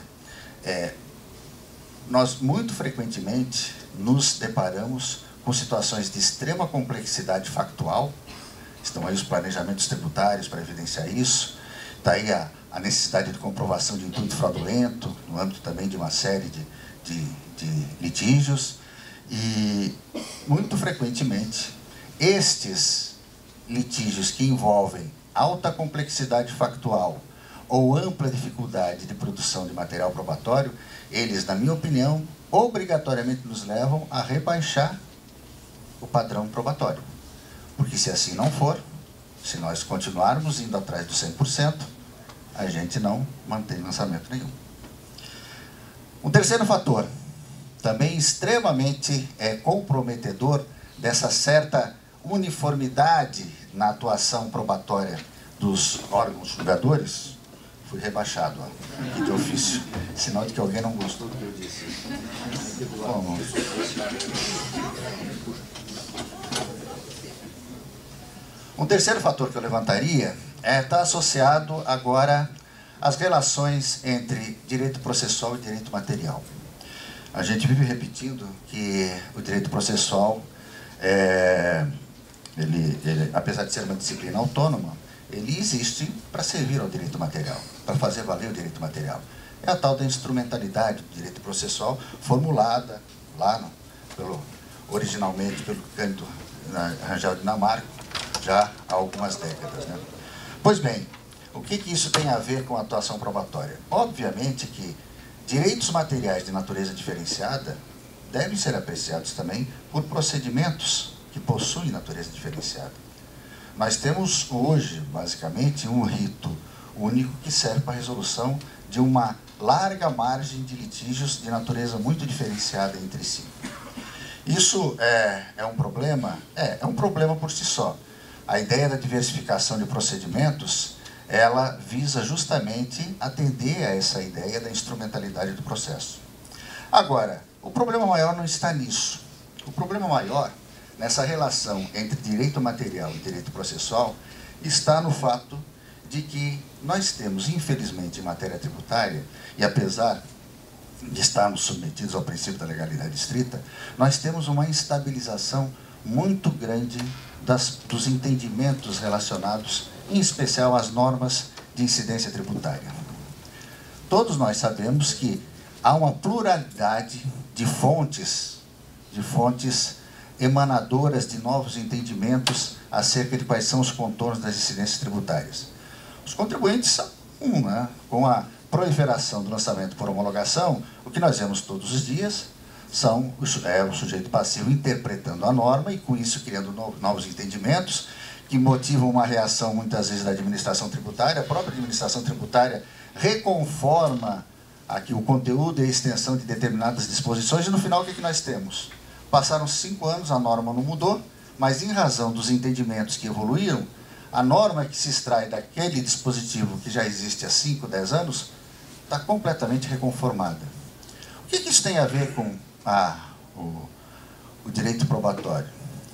nós muito frequentemente nos deparamos com situações de extrema complexidade factual. Estão aí os planejamentos tributários para evidenciar isso. Está aí a necessidade de comprovação de intuito fraudulento, no âmbito também de uma série de litígios. E, muito frequentemente, estes litígios que envolvem alta complexidade factual ou ampla dificuldade de produção de material probatório, eles, na minha opinião, obrigatoriamente nos levam a rebaixar o padrão probatório. Porque se assim não for, se nós continuarmos indo atrás do 100%, a gente não mantém lançamento nenhum. Um terceiro fator, também extremamente comprometedor dessa certa uniformidade na atuação probatória dos órgãos julgadores, fui rebaixado aqui de ofício, sinal de que alguém não gostou do que eu disse. Bom, um terceiro fator que eu levantaria está associado agora às relações entre direito processual e direito material. A gente vive repetindo que o direito processual, apesar de ser uma disciplina autônoma, ele existe para servir ao direito material, para fazer valer o direito material. É a tal da instrumentalidade do direito processual formulada lá originalmente pelo Cândido Rangel Dinamarca, já há algumas décadas, né? Pois bem, o que isso tem a ver com a atuação probatória? Obviamente que direitos materiais de natureza diferenciada devem ser apreciados também por procedimentos que possuem natureza diferenciada. Nós temos hoje, basicamente, um rito único que serve para a resolução de uma larga margem de litígios de natureza muito diferenciada entre si. Isso é um problema? É um problema por si só. A ideia da diversificação de procedimentos, ela visa justamente atender a essa ideia da instrumentalidade do processo. Agora, o problema maior não está nisso. O problema maior, nessa relação entre direito material e direito processual, está no fato de que nós temos, infelizmente, em matéria tributária, e apesar de estarmos submetidos ao princípio da legalidade estrita, nós temos uma instabilização muito grande dos entendimentos relacionados, em especial, às normas de incidência tributária. Todos nós sabemos que há uma pluralidade de fontes emanadoras de novos entendimentos acerca de quais são os contornos das incidências tributárias. Os contribuintes são com a proliferação do lançamento por homologação, o que nós vemos todos os dias são o sujeito passivo interpretando a norma e, com isso, criando novos entendimentos que motivam uma reação, muitas vezes, da administração tributária. A própria administração tributária reconforma aqui o conteúdo e a extensão de determinadas disposições e, no final, o que nós temos? Passaram 5 anos, a norma não mudou, mas, em razão dos entendimentos que evoluíram, a norma que se extrai daquele dispositivo que já existe há 5, 10 anos está completamente reconformada. O que isso tem a ver com o direito probatório?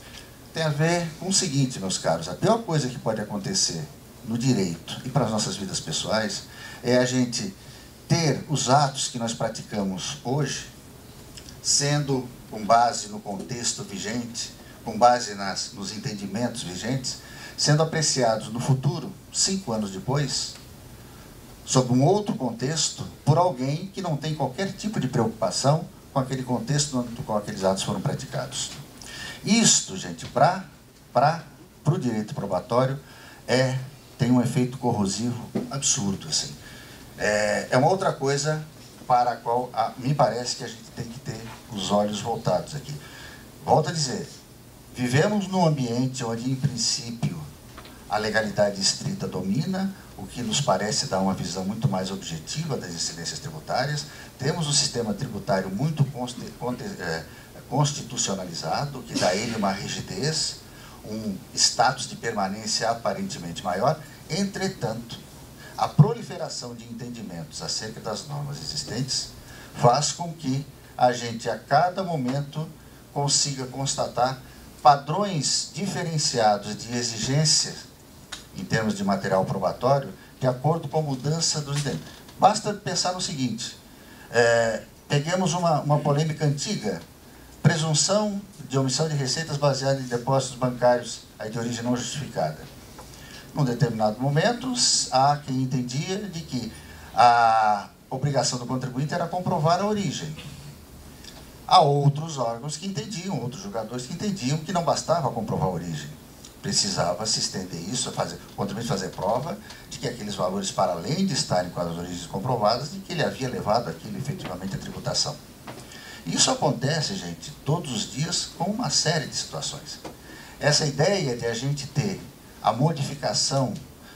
tem a ver com o seguinte, meus caros. A pior coisa que pode acontecer no direito e para as nossas vidas pessoais é a gente ter os atos que nós praticamos hoje sendo com base no contexto vigente, com base nos entendimentos vigentes, sendo apreciados no futuro, 5 anos depois, sob um outro contexto, por alguém que não tem qualquer tipo de preocupação com aquele contexto no qual aqueles atos foram praticados. Isto, gente, para o direito probatório, tem um efeito corrosivo absurdo, assim. É uma outra coisa para a qual me parece que a gente tem que ter os olhos voltados aqui. Volto a dizer, vivemos num ambiente onde, em princípio, a legalidade estrita domina, o que nos parece dar uma visão muito mais objetiva das incidências tributárias. Temos um sistema tributário muito constitucionalizado, que dá a ele uma rigidez, um status de permanência aparentemente maior. Entretanto, a proliferação de entendimentos acerca das normas existentes faz com que a gente, a cada momento, consiga constatar padrões diferenciados de exigências em termos de material probatório, de acordo com a mudança dos entendimentos. Basta pensar no seguinte, peguemos uma polêmica antiga, presunção de omissão de receitas baseada em depósitos bancários de origem não justificada. Num determinado momento, há quem entendia de que a obrigação do contribuinte era comprovar a origem. Há outros órgãos que entendiam, outros julgadores que entendiam que não bastava comprovar a origem. Precisava se estender isso, o contribuinte fazer prova de que aqueles valores, para além de estarem com as origens comprovadas, de que ele havia levado aquilo efetivamente à tributação. Isso acontece, gente, todos os dias com uma série de situações. Essa ideia de a gente ter a modificação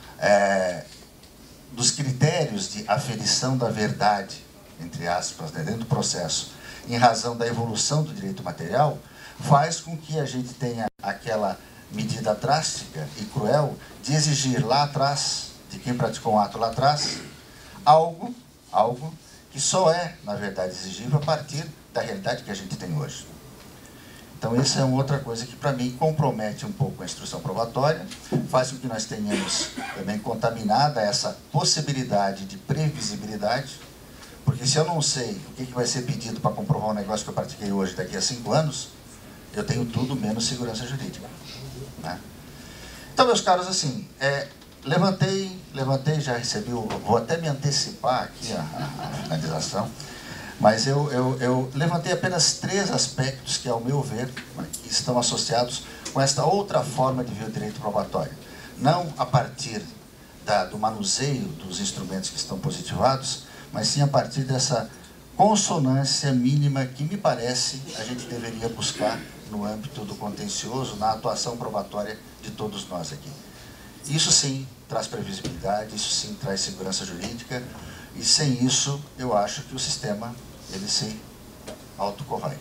dos critérios de aferição da verdade, entre aspas, dentro do processo, em razão da evolução do direito material, faz com que a gente tenha aquela medida drástica e cruel de exigir lá atrás, de quem praticou um ato lá atrás, algo que só é, na verdade, exigível a partir da realidade que a gente tem hoje. Então, essa é uma outra coisa que, para mim, compromete um pouco a instrução probatória, faz com que nós tenhamos também contaminada essa possibilidade de previsibilidade, porque se eu não sei o que vai ser pedido para comprovar um negócio que eu pratiquei hoje daqui a 5 anos, eu tenho tudo menos segurança jurídica, né? Então, meus caros, assim, levantei, já recebi, vou até me antecipar aqui a finalização, mas eu levantei apenas 3 aspectos que, ao meu ver, estão associados com esta outra forma de ver o direito probatório. Não a partir do manuseio dos instrumentos que estão positivados, mas sim a partir dessa consonância mínima que, me parece, a gente deveria buscar no âmbito do contencioso, na atuação probatória de todos nós aqui. Isso sim traz previsibilidade, isso sim traz segurança jurídica, e sem isso eu acho que o sistema ele se autocorrói.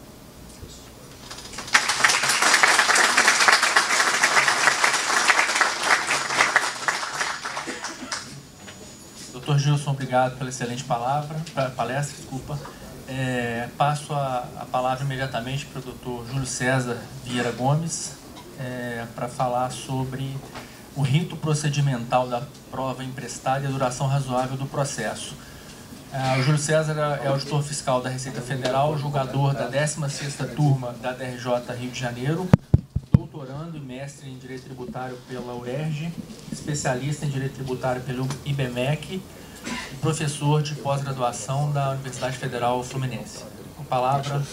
Dr. Gilson, obrigado pela excelente palestra. Passo a palavra imediatamente para o Dr. Júlio César Vieira Gomes, para falar sobre o rito procedimental da prova emprestada e a duração razoável do processo. O Júlio César é auditor fiscal da Receita Federal, julgador da 16ª turma da DRJ Rio de Janeiro, doutorando e mestre em Direito Tributário pela UERJ, especialista em Direito Tributário pelo IBMEC e professor de pós-graduação da Universidade Federal Fluminense. Com a palavra...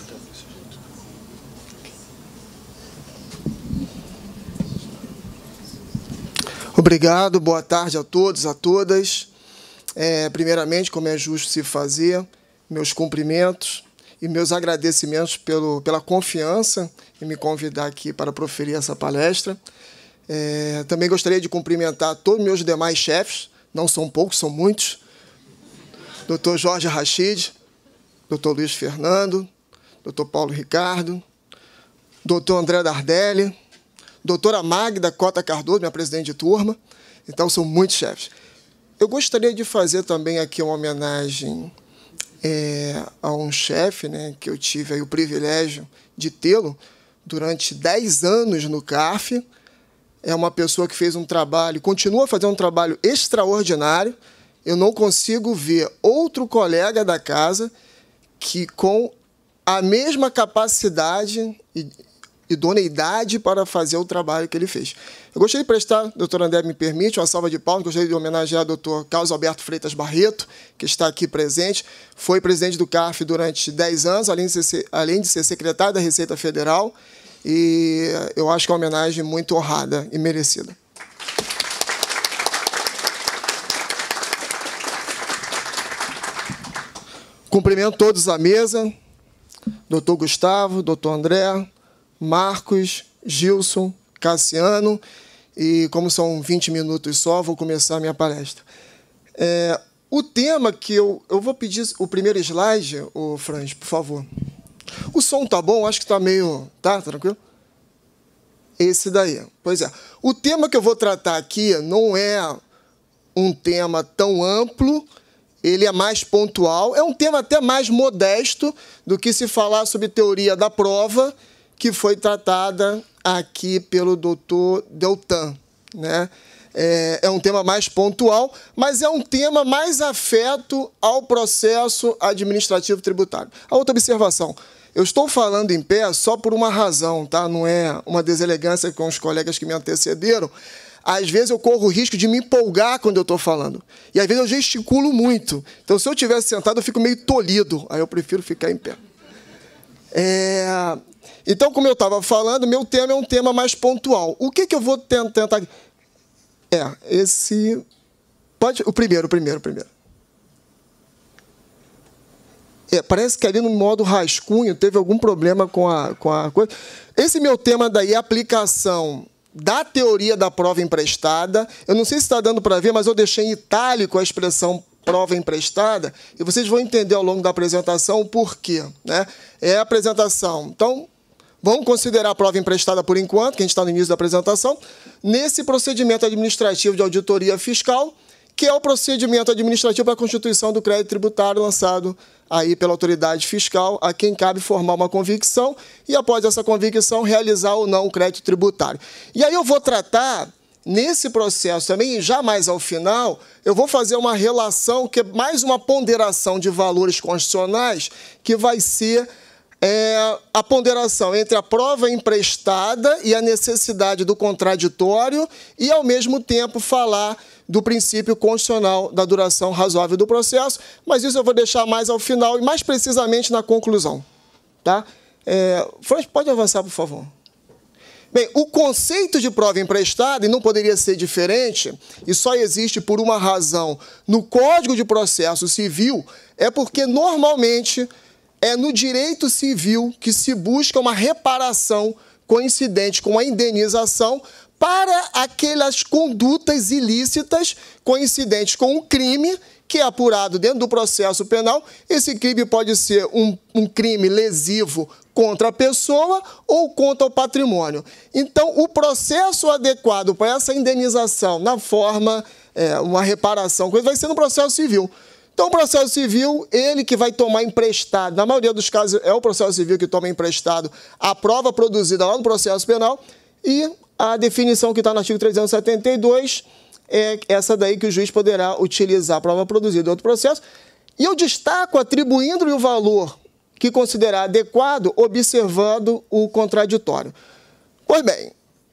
Obrigado, boa tarde a todos, a todas. Primeiramente, como é justo se fazer, meus cumprimentos e meus agradecimentos pela confiança em me convidar aqui para proferir essa palestra. Também gostaria de cumprimentar todos os meus demais chefes, não são poucos, são muitos. Dr. Jorge Rachid, Dr. Luiz Fernando, Dr. Paulo Ricardo, Dr. André Dardelli, doutora Magda Cota Cardoso, minha presidente de turma. Então, são muitos chefes. Eu gostaria de fazer também aqui uma homenagem a um chefe, né, que eu tive aí o privilégio de tê-lo, durante 10 anos no CARF, é uma pessoa que fez um trabalho, continua fazendo um trabalho extraordinário. Eu não consigo ver outro colega da casa que, com a mesma capacidade e idoneidade para fazer o trabalho que ele fez. Eu gostaria de prestar, doutor André me permite, uma salva de palmas, gostaria de homenagear o doutor Carlos Alberto Freitas Barreto, que está aqui presente, foi presidente do CARF durante 10 anos, além de ser secretário da Receita Federal, e eu acho que é uma homenagem muito honrada e merecida. Cumprimento todos à mesa, doutor Gustavo, doutor André, Marcos, Gilson, Cassiano, e como são 20 minutos só, vou começar a minha palestra. O tema que eu vou pedir o primeiro slide, ô Franz, por favor. O som tá bom? Acho que está meio... Tá tranquilo? Esse daí. Pois é. O tema que eu vou tratar aqui não é um tema tão amplo, ele é mais pontual, é um tema até mais modesto do que se falar sobre teoria da prova, que foi tratada aqui pelo doutor Deltan, né? É um tema mais pontual, mas é um tema mais afeto ao processo administrativo tributário. A outra observação, eu estou falando em pé só por uma razão, tá? Não é uma deselegância com os colegas que me antecederam. Às vezes eu corro o risco de me empolgar quando eu estou falando. E às vezes eu gesticulo muito. Então, se eu tivesse sentado, eu fico meio tolhido. Aí eu prefiro ficar em pé. Então, como eu estava falando, meu tema é um tema mais pontual. O que eu vou tentar... esse... Pode... O primeiro. Parece que ali no modo rascunho teve algum problema com a coisa. Esse meu tema daí é a aplicação da teoria da prova emprestada. Eu não sei se está dando para ver, mas eu deixei em itálico a expressão prova emprestada, e vocês vão entender ao longo da apresentação o porquê, né? É a apresentação. Então, vamos considerar a prova emprestada por enquanto, que a gente está no início da apresentação, nesse procedimento administrativo de auditoria fiscal, que é o procedimento administrativo para a constituição do crédito tributário lançado aí pela autoridade fiscal, a quem cabe formar uma convicção e, após essa convicção, realizar ou não o crédito tributário. E aí eu vou tratar, nesse processo também, já mais ao final, eu vou fazer uma relação, que é mais uma ponderação de valores constitucionais, que vai ser a ponderação entre a prova emprestada e a necessidade do contraditório e, ao mesmo tempo, falar do princípio constitucional da duração razoável do processo, mas isso eu vou deixar mais ao final e mais precisamente na conclusão. Tá? Franz, pode avançar, por favor. Bem, o conceito de prova emprestada, e não poderia ser diferente, e só existe por uma razão no Código de Processo Civil, é porque, normalmente, é no direito civil que se busca uma reparação coincidente com a indenização para aquelas condutas ilícitas coincidentes com um crime que é apurado dentro do processo penal. Esse crime pode ser um crime lesivo contra a pessoa ou contra o patrimônio. Então, o processo adequado para essa indenização, na forma, uma reparação, vai ser no processo civil. Então, o processo civil, ele que vai tomar emprestado, na maioria dos casos é o processo civil que toma emprestado a prova produzida lá no processo penal, e a definição que está no artigo 372 é essa daí, que o juiz poderá utilizar a prova produzida em outro processo. E eu destaco atribuindo-lhe o valor que considerar adequado, observando o contraditório. Pois bem,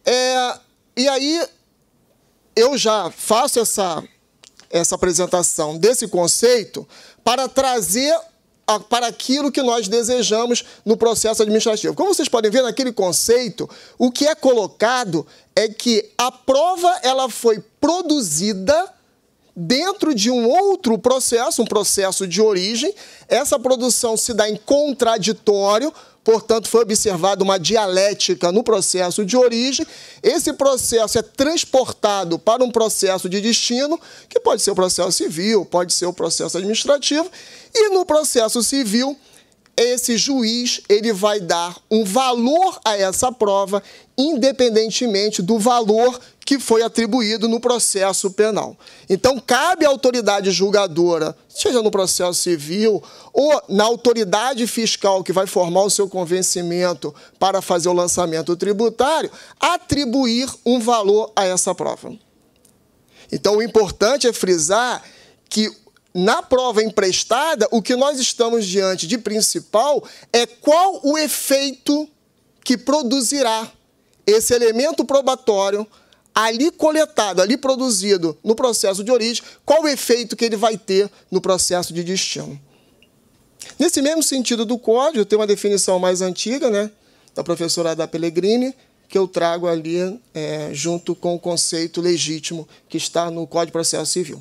e aí eu já faço essa apresentação desse conceito para trazer para aquilo que nós desejamos no processo administrativo. Como vocês podem ver naquele conceito, o que é colocado é que a prova ela foi produzida dentro de um outro processo, um processo de origem. Essa produção se dá em contraditório, portanto, foi observada uma dialética no processo de origem. Esse processo é transportado para um processo de destino, que pode ser o processo civil, pode ser o processo administrativo, e no processo civil, esse juiz ele vai dar um valor a essa prova, independentemente do valor que foi atribuído no processo penal. Então, cabe à autoridade julgadora, seja no processo civil ou na autoridade fiscal que vai formar o seu convencimento para fazer o lançamento tributário, atribuir um valor a essa prova. Então, o importante é frisar que, na prova emprestada, o que nós estamos diante de principal é qual o efeito que produzirá esse elemento probatório ali coletado, ali produzido no processo de origem, qual o efeito que ele vai ter no processo de destino. Nesse mesmo sentido do código, tem uma definição mais antiga, né, da professora Ada Pellegrini, que eu trago ali junto com o conceito legítimo que está no Código de Processo Civil.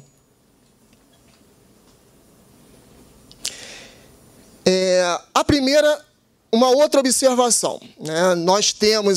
A primeira, uma outra observação, né, nós temos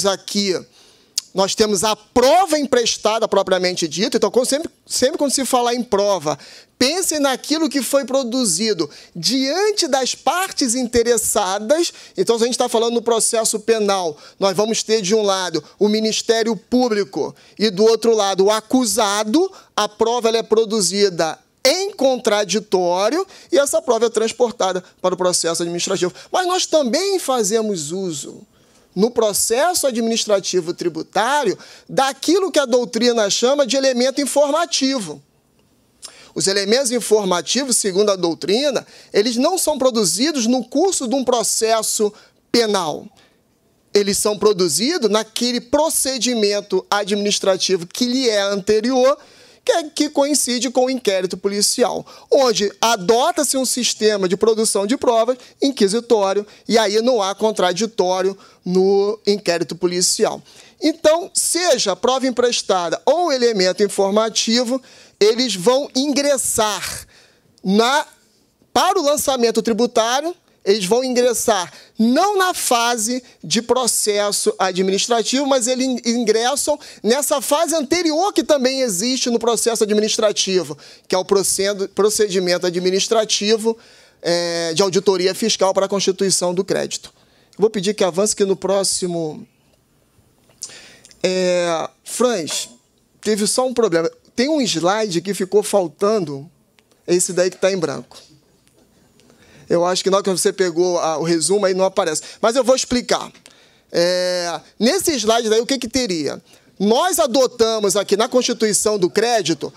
a prova emprestada propriamente dita. Então, sempre quando se falar em prova, pensem naquilo que foi produzido diante das partes interessadas. Então, se a gente está falando no processo penal, nós vamos ter, de um lado, o Ministério Público e, do outro lado, o acusado. A prova ela é produzida em contraditório e essa prova é transportada para o processo administrativo. Mas nós também fazemos uso, no processo administrativo tributário, daquilo que a doutrina chama de elemento informativo. Os elementos informativos, segundo a doutrina, eles não são produzidos no curso de um processo penal. Eles são produzidos naquele procedimento administrativo que lhe é anterior, que coincide com o inquérito policial, onde adota-se um sistema de produção de provas inquisitório, e aí não há contraditório no inquérito policial. Então, seja prova emprestada ou elemento informativo, eles vão ingressar para o lançamento tributário, eles vão ingressar não na fase de processo administrativo, mas eles ingressam nessa fase anterior que também existe no processo administrativo, que é o procedimento administrativo de auditoria fiscal para a constituição do crédito. Vou pedir que avance que no próximo... Franz, teve só um problema. Tem um slide que ficou faltando, esse daí que está em branco. Eu acho que na hora que você pegou o resumo, aí não aparece. Mas eu vou explicar. Nesse slide daí, o que teria? Nós adotamos aqui na Constituição do Crédito,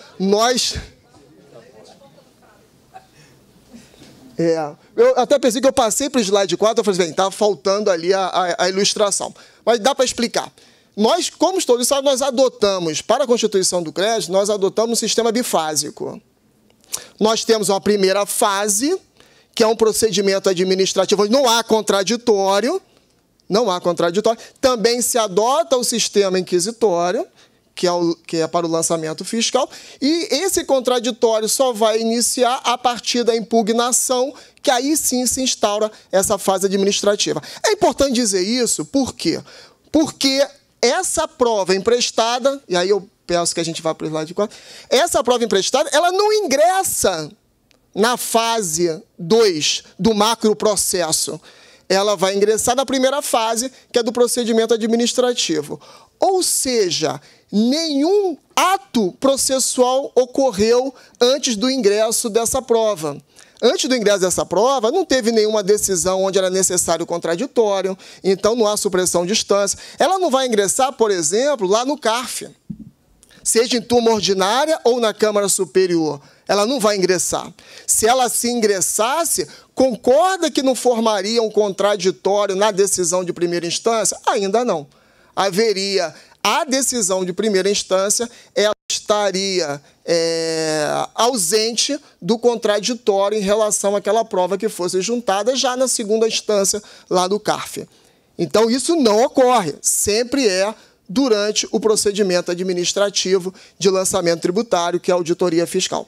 eu até pensei que eu passei para o slide 4, eu falei, bem, estava faltando ali a ilustração. Mas dá para explicar. Nós, como todos sabem, nós adotamos, para a Constituição do Crédito, nós adotamos um sistema bifásico. Nós temos uma primeira fase, que é um procedimento administrativo, não há contraditório, também se adota o sistema inquisitório, que é para o lançamento fiscal, e esse contraditório só vai iniciar a partir da impugnação, que aí sim se instaura essa fase administrativa. É importante dizer isso, por quê? Porque essa prova emprestada, e aí eu peço que a gente vá para o slide 4, essa prova emprestada, ela não ingressa na fase 2 do macroprocesso. Ela vai ingressar na primeira fase, que é do procedimento administrativo. Ou seja, nenhum ato processual ocorreu antes do ingresso dessa prova. Antes do ingresso dessa prova, não teve nenhuma decisão onde era necessário contraditório, então não há supressão de instância. Ela não vai ingressar, por exemplo, lá no CARF, seja em turma ordinária ou na Câmara Superior. Ela não vai ingressar. Se ela se ingressasse, concorda que não formaria um contraditório na decisão de primeira instância? Ainda não. Haveria a decisão de primeira instância, ela estaria ausente do contraditório em relação àquela prova que fosse juntada já na segunda instância lá do CARF. Então, isso não ocorre. Sempre é durante o procedimento administrativo de lançamento tributário, que é a auditoria fiscal.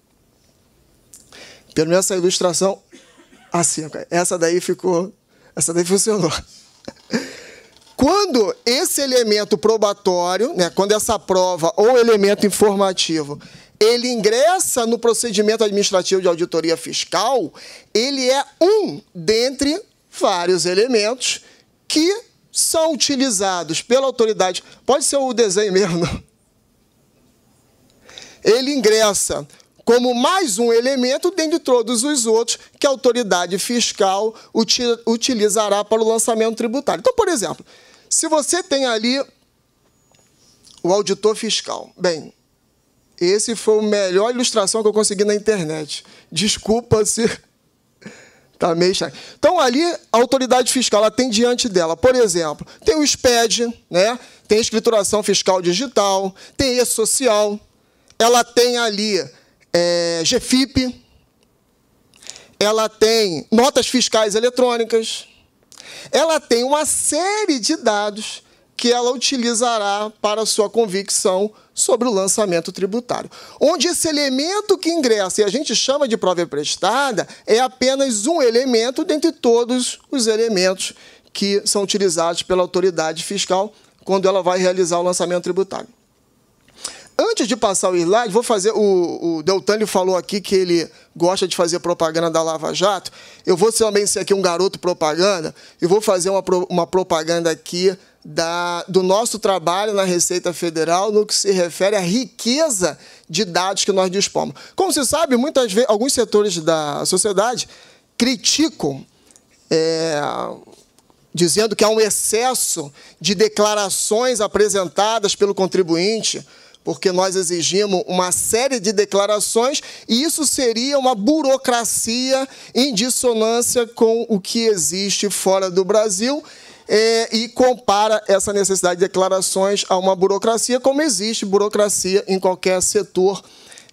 Pelo menos essa ilustração, assim, essa daí funcionou. Quando esse elemento probatório, né, quando essa prova ou elemento informativo, ele ingressa no procedimento administrativo de auditoria fiscal, ele é um dentre vários elementos que são utilizados pela autoridade. Pode ser o desenho mesmo, não? ele ingressa como mais um elemento dentre todos os outros que a autoridade fiscal utilizará para o lançamento tributário. Então, por exemplo, se você tem ali o auditor fiscal, bem, esse foi a melhor ilustração que eu consegui na internet. Desculpa se está meio chato. Então, ali, a autoridade fiscal ela tem diante dela, por exemplo, tem o SPED, né? Tem a escrituração fiscal digital, tem e-social, ela tem ali GFIP, ela tem notas fiscais eletrônicas, ela tem uma série de dados que ela utilizará para a sua convicção sobre o lançamento tributário. Onde esse elemento que ingressa, e a gente chama de prova emprestada, é apenas um elemento dentre todos os elementos que são utilizados pela autoridade fiscal quando ela vai realizar o lançamento tributário. Antes de passar o slide, vou fazer... O Deltan falou aqui que ele gosta de fazer propaganda da Lava Jato. Eu vou também ser aqui um garoto propaganda e vou fazer uma propaganda aqui do nosso trabalho na Receita Federal no que se refere à riqueza de dados que nós dispomos. Como se sabe, muitas vezes, alguns setores da sociedade criticam, dizendo que há um excesso de declarações apresentadas pelo contribuinte, porque nós exigimos uma série de declarações e isso seria uma burocracia em dissonância com o que existe fora do Brasil e compara essa necessidade de declarações a uma burocracia, como existe burocracia em qualquer setor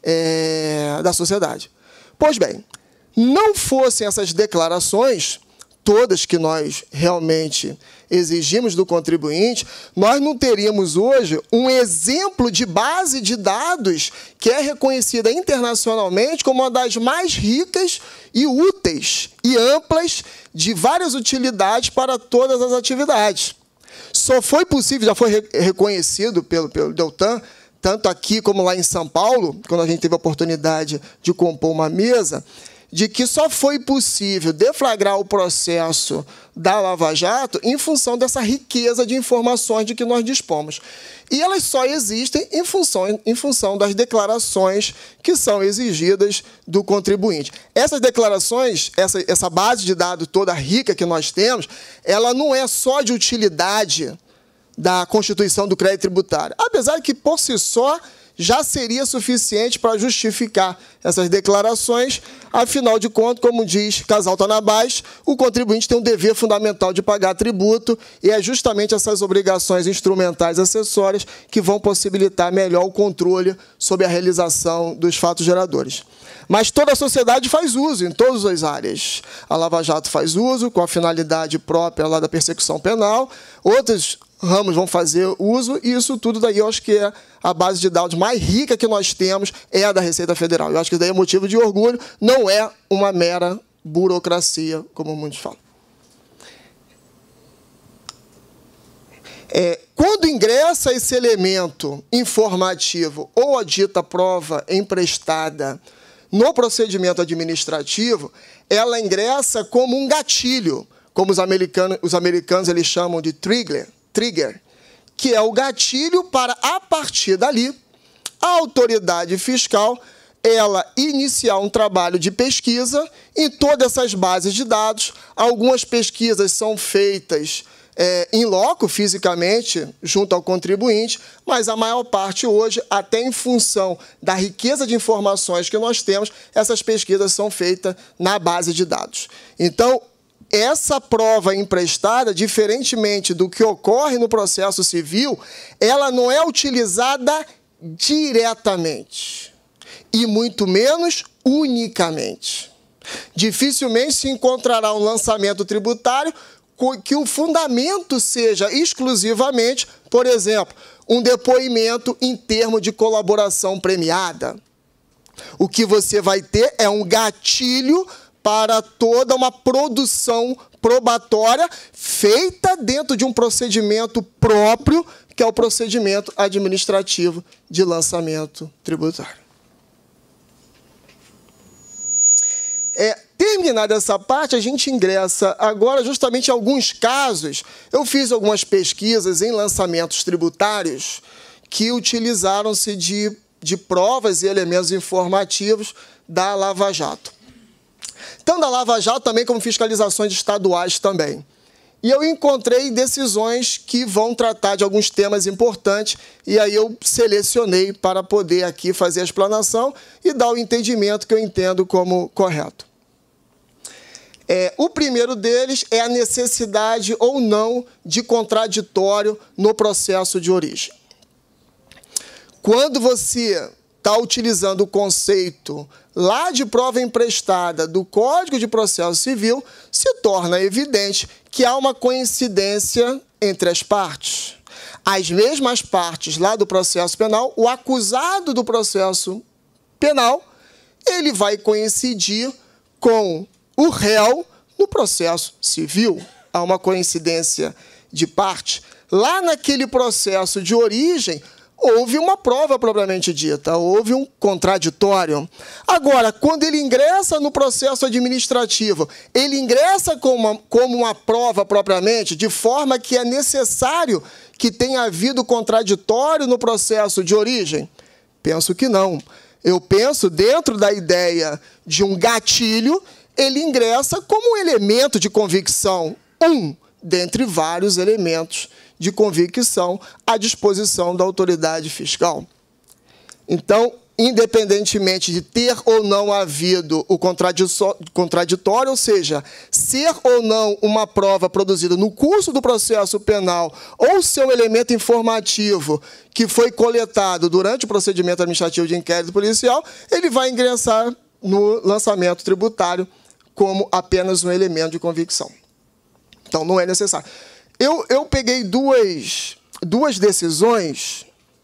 da sociedade. Pois bem, não fossem essas declarações todas que nós realmente exigimos do contribuinte, nós não teríamos hoje um exemplo de base de dados que é reconhecida internacionalmente como uma das mais ricas e úteis e amplas de várias utilidades para todas as atividades. Só foi possível, já foi reconhecido pelo Deltan, tanto aqui como lá em São Paulo, quando a gente teve a oportunidade de compor uma mesa, de que só foi possível deflagrar o processo da Lava Jato em função dessa riqueza de informações de que nós dispomos. E elas só existem em função das declarações que são exigidas do contribuinte. Essas declarações, essa base de dados toda rica que nós temos, ela não é só de utilidade da constituição do crédito tributário, apesar que, por si só, já seria suficiente para justificar essas declarações. Afinal de contas, como diz Casal Tanabás, o contribuinte tem um dever fundamental de pagar tributo e é justamente essas obrigações instrumentais acessórias que vão possibilitar melhor o controle sobre a realização dos fatos geradores. Mas toda a sociedade faz uso em todas as áreas. A Lava Jato faz uso com a finalidade própria lá da persecução penal, outros ramos vão fazer uso, e isso tudo daí eu acho que é a base de dados mais rica que nós temos, é a da Receita Federal. Eu acho que isso daí é motivo de orgulho, não é uma mera burocracia, como muitos falam. Quando ingressa esse elemento informativo ou a dita prova emprestada no procedimento administrativo, ela ingressa como um gatilho, como os americanos eles chamam de trigger, que é o gatilho para, a partir dali, a autoridade fiscal ela iniciar um trabalho de pesquisa em todas essas bases de dados. Algumas pesquisas são feitas in loco, fisicamente, junto ao contribuinte, mas a maior parte hoje, até em função da riqueza de informações que nós temos, essas pesquisas são feitas na base de dados. Então, essa prova emprestada, diferentemente do que ocorre no processo civil, ela não é utilizada diretamente e muito menos unicamente. Dificilmente se encontrará um lançamento tributário que o fundamento seja exclusivamente, por exemplo, um depoimento em termo de colaboração premiada. O que você vai ter é um gatilho para toda uma produção probatória feita dentro de um procedimento próprio, que é o procedimento administrativo de lançamento tributário. Terminada essa parte, a gente ingressa agora justamente em alguns casos. Eu fiz algumas pesquisas em lançamentos tributários que utilizaram-se de de provas e elementos informativos da Lava Jato. Tanto da Lava Jato também como fiscalizações estaduais também. E eu encontrei decisões que vão tratar de alguns temas importantes, e aí eu selecionei para poder aqui fazer a explanação e dar o entendimento que eu entendo como correto. O primeiro deles é a necessidade ou não de contraditório no processo de origem. Quando você está utilizando o conceito lá de prova emprestada do Código de Processo Civil, se torna evidente que há uma coincidência entre as partes. As mesmas partes lá do processo penal, o acusado do processo penal, ele vai coincidir com o réu no processo civil. Há uma coincidência de parte. Lá naquele processo de origem, houve uma prova propriamente dita, houve um contraditório. Agora, quando ele ingressa no processo administrativo, ele ingressa como uma prova propriamente, de forma que é necessário que tenha havido contraditório no processo de origem? Penso que não. Eu penso, dentro da ideia de um gatilho, ele ingressa como um elemento de convicção, dentre vários elementos de convicção à disposição da autoridade fiscal. Então, independentemente de ter ou não havido o contraditório, ou seja, ser ou não uma prova produzida no curso do processo penal ou ser um elemento informativo que foi coletado durante o procedimento administrativo de inquérito policial, ele vai ingressar no lançamento tributário como apenas um elemento de convicção. Então, não é necessário. Eu peguei duas decisões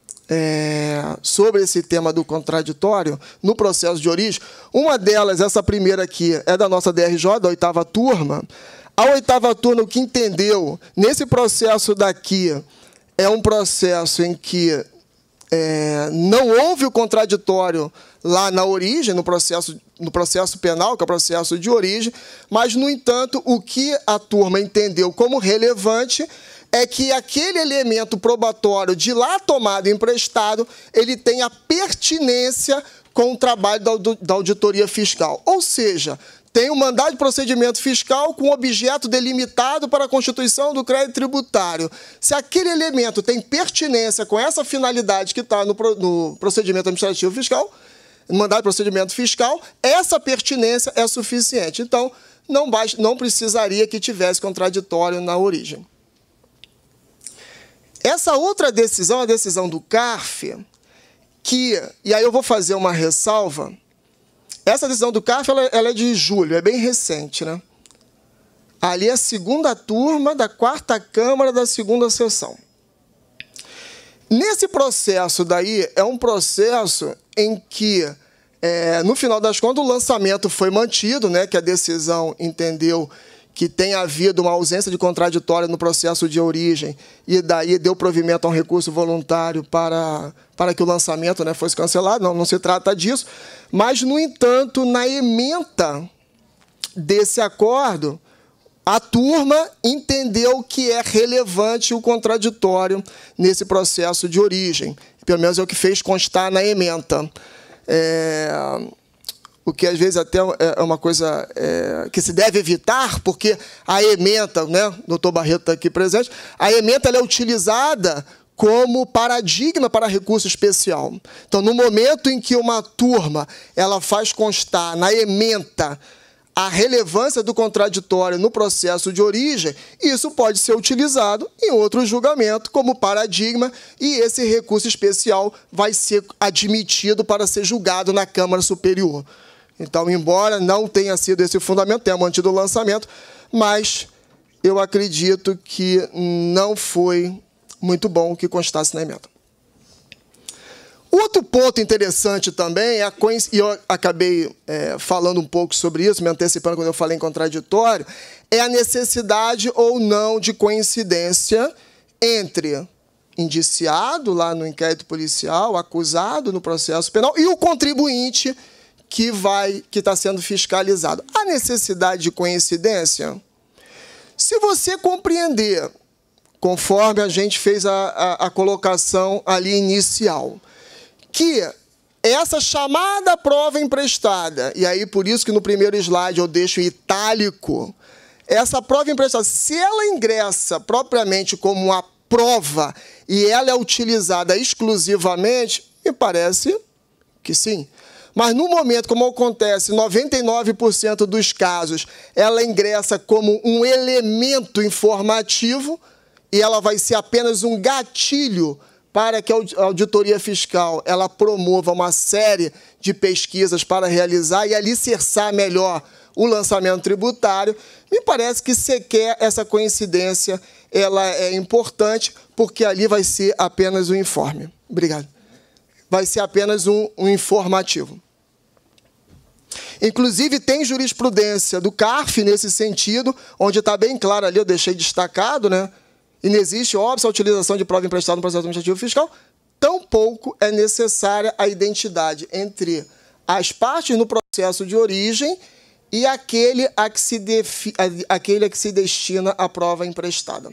sobre esse tema do contraditório no processo de origem. Uma delas, essa primeira aqui, é da nossa DRJ, da 8ª turma. A 8ª turma, o que entendeu, nesse processo daqui, é um processo em que não houve o contraditório lá na origem, no processo penal, que é o processo de origem, mas, no entanto, o que a turma entendeu como relevante é que aquele elemento probatório de lá tomado emprestado, ele tem a pertinência com o trabalho da auditoria fiscal. Ou seja, tem um mandado de procedimento fiscal com objeto delimitado para a constituição do crédito tributário. Se aquele elemento tem pertinência com essa finalidade que está no procedimento administrativo fiscal, no mandado de procedimento fiscal, essa pertinência é suficiente. Então, não precisaria que tivesse contraditório na origem. Essa outra decisão, a decisão do CARF, e aí eu vou fazer uma ressalva. Essa decisão do CARF ela é de julho, é bem recente, né? Ali é a 2ª turma da 4ª Câmara da 2ª sessão. Nesse processo daí, é um processo em que, no final das contas, o lançamento foi mantido, né, que a decisão entendeu que tem havido uma ausência de contraditório no processo de origem e daí deu provimento a um recurso voluntário para que o lançamento, né, fosse cancelado. Não se trata disso. Mas, no entanto, na ementa desse acordo, a turma entendeu que é relevante o contraditório nesse processo de origem. Pelo menos é o que fez constar na ementa. O que, às vezes, até é uma coisa que se deve evitar, porque a ementa, né, o doutor Barreto está aqui presente, a ementa ela é utilizada como paradigma para recurso especial. Então, no momento em que uma turma ela faz constar na ementa a relevância do contraditório no processo de origem, isso pode ser utilizado em outro julgamento como paradigma e esse recurso especial vai ser admitido para ser julgado na Câmara Superior. Então, embora não tenha sido esse o fundamento, tenha mantido o lançamento, mas eu acredito que não foi muito bom que constasse na emenda. Outro ponto interessante também, e eu acabei falando um pouco sobre isso, me antecipando quando eu falei em contraditório, é a necessidade ou não de coincidência entre indiciado lá no inquérito policial, acusado no processo penal, e o contribuinte que está sendo fiscalizado. A necessidade de coincidência, se você compreender, conforme a gente fez a colocação ali inicial, que essa chamada prova emprestada, e aí por isso que no primeiro slide eu deixo em itálico, essa prova emprestada, se ela ingressa propriamente como uma prova e ela é utilizada exclusivamente, me parece que sim. Mas no momento, como acontece em 99% dos casos, ela ingressa como um elemento informativo e ela vai ser apenas um gatilho para que a auditoria fiscal ela promova uma série de pesquisas para realizar e alicerçar melhor o lançamento tributário, me parece que sequer essa coincidência ela é importante, porque ali vai ser apenas um informe. Obrigado. Vai ser apenas um informativo. Inclusive, tem jurisprudência do CARF nesse sentido, onde está bem claro ali, eu deixei destacado, né? Inexiste óbvio a utilização de prova emprestada no processo administrativo fiscal, tampouco é necessária a identidade entre as partes no processo de origem e aquele a que se destina à prova emprestada.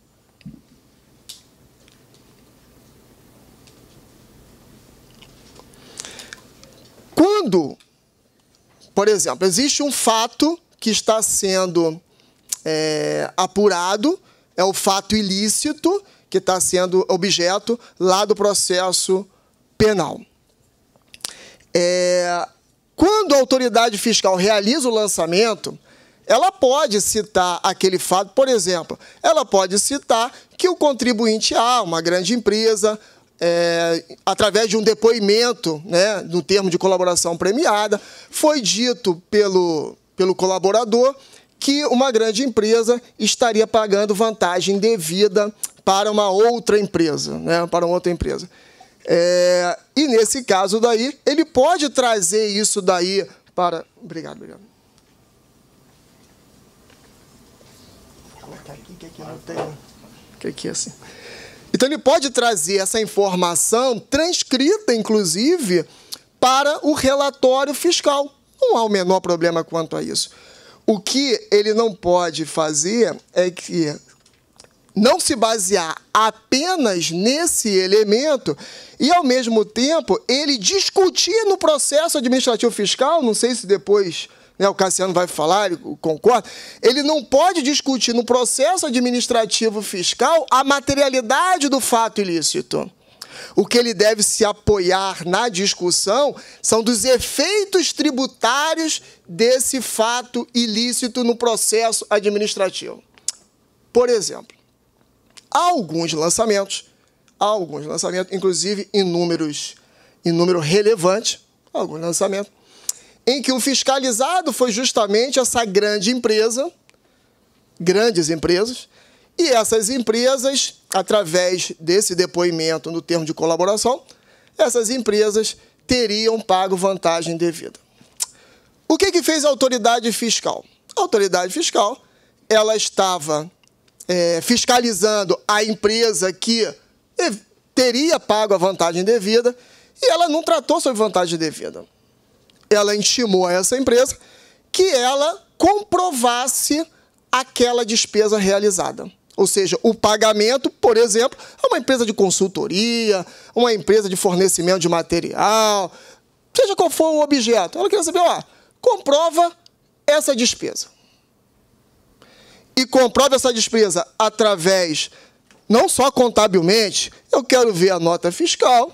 Quando, por exemplo, existe um fato que está sendo apurado, é o fato ilícito que está sendo objeto lá do processo penal. Quando a autoridade fiscal realiza o lançamento, ela pode citar aquele fato, por exemplo, ela pode citar que o contribuinte A, uma grande empresa, através de um depoimento, né, no termo de colaboração premiada, foi dito pelo colaborador que uma grande empresa estaria pagando vantagem devida para uma outra empresa, né, para outra empresa. E, nesse caso daí, ele pode trazer isso daí para... Obrigado. Vou colocar aqui, que aqui não tem... Que aqui é assim. Então, ele pode trazer essa informação transcrita, inclusive, para o relatório fiscal. Não há o menor problema quanto a isso. O que ele não pode fazer é que não se basear apenas nesse elemento e, ao mesmo tempo, ele discutir no processo administrativo fiscal, não sei se depois, né, o Cassiano vai falar, ele concorda, ele não pode discutir no processo administrativo fiscal a materialidade do fato ilícito. O que ele deve se apoiar na discussão são dos efeitos tributários desse fato ilícito no processo administrativo. Por exemplo, há alguns lançamentos, inclusive em número relevante, alguns lançamentos, em que o fiscalizado foi justamente essa grande empresa, grandes empresas, e essas empresas, através desse depoimento no termo de colaboração, essas empresas teriam pago vantagem devida. O que fez a autoridade fiscal? A autoridade fiscal, ela estava fiscalizando a empresa que teria pago a vantagem devida e ela não tratou sobre vantagem devida. Ela intimou a essa empresa que ela comprovasse aquela despesa realizada. Ou seja, o pagamento, por exemplo, a uma empresa de consultoria, uma empresa de fornecimento de material, seja qual for o objeto. Ela queria saber, comprova essa despesa. E comprova essa despesa através, não só contabilmente, eu quero ver a nota fiscal,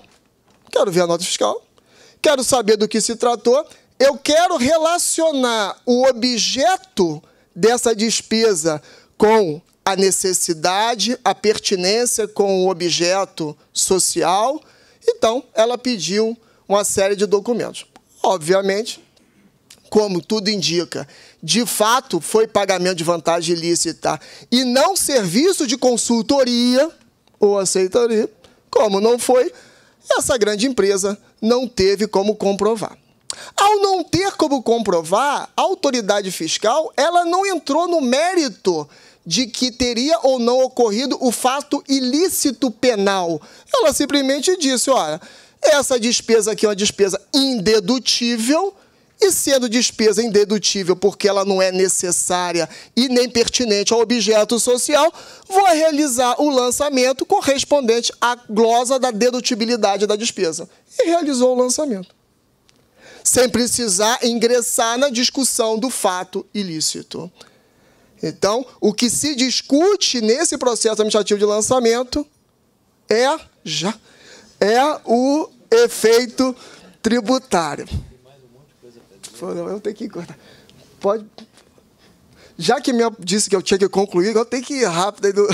quero saber do que se tratou, eu quero relacionar o objeto dessa despesa com a necessidade, a pertinência com o objeto social. Então, ela pediu uma série de documentos. Obviamente, como tudo indica, de fato foi pagamento de vantagem ilícita e não serviço de consultoria ou aceitaria, como não foi, essa grande empresa não teve como comprovar. Ao não ter como comprovar, a autoridade fiscal ela não entrou no mérito de que teria ou não ocorrido o fato ilícito penal. Ela simplesmente disse, olha, essa despesa aqui é uma despesa indedutível E sendo despesa indedutível porque ela não é necessária e nem pertinente ao objeto social, vou realizar o lançamento correspondente à glosa da dedutibilidade da despesa. E realizou o lançamento, sem precisar ingressar na discussão do fato ilícito. Então, o que se discute nesse processo administrativo de lançamento é o efeito tributário. Eu tenho que cortar. Pode. Já que me disse que eu tinha que concluir, eu tenho que ir rápido.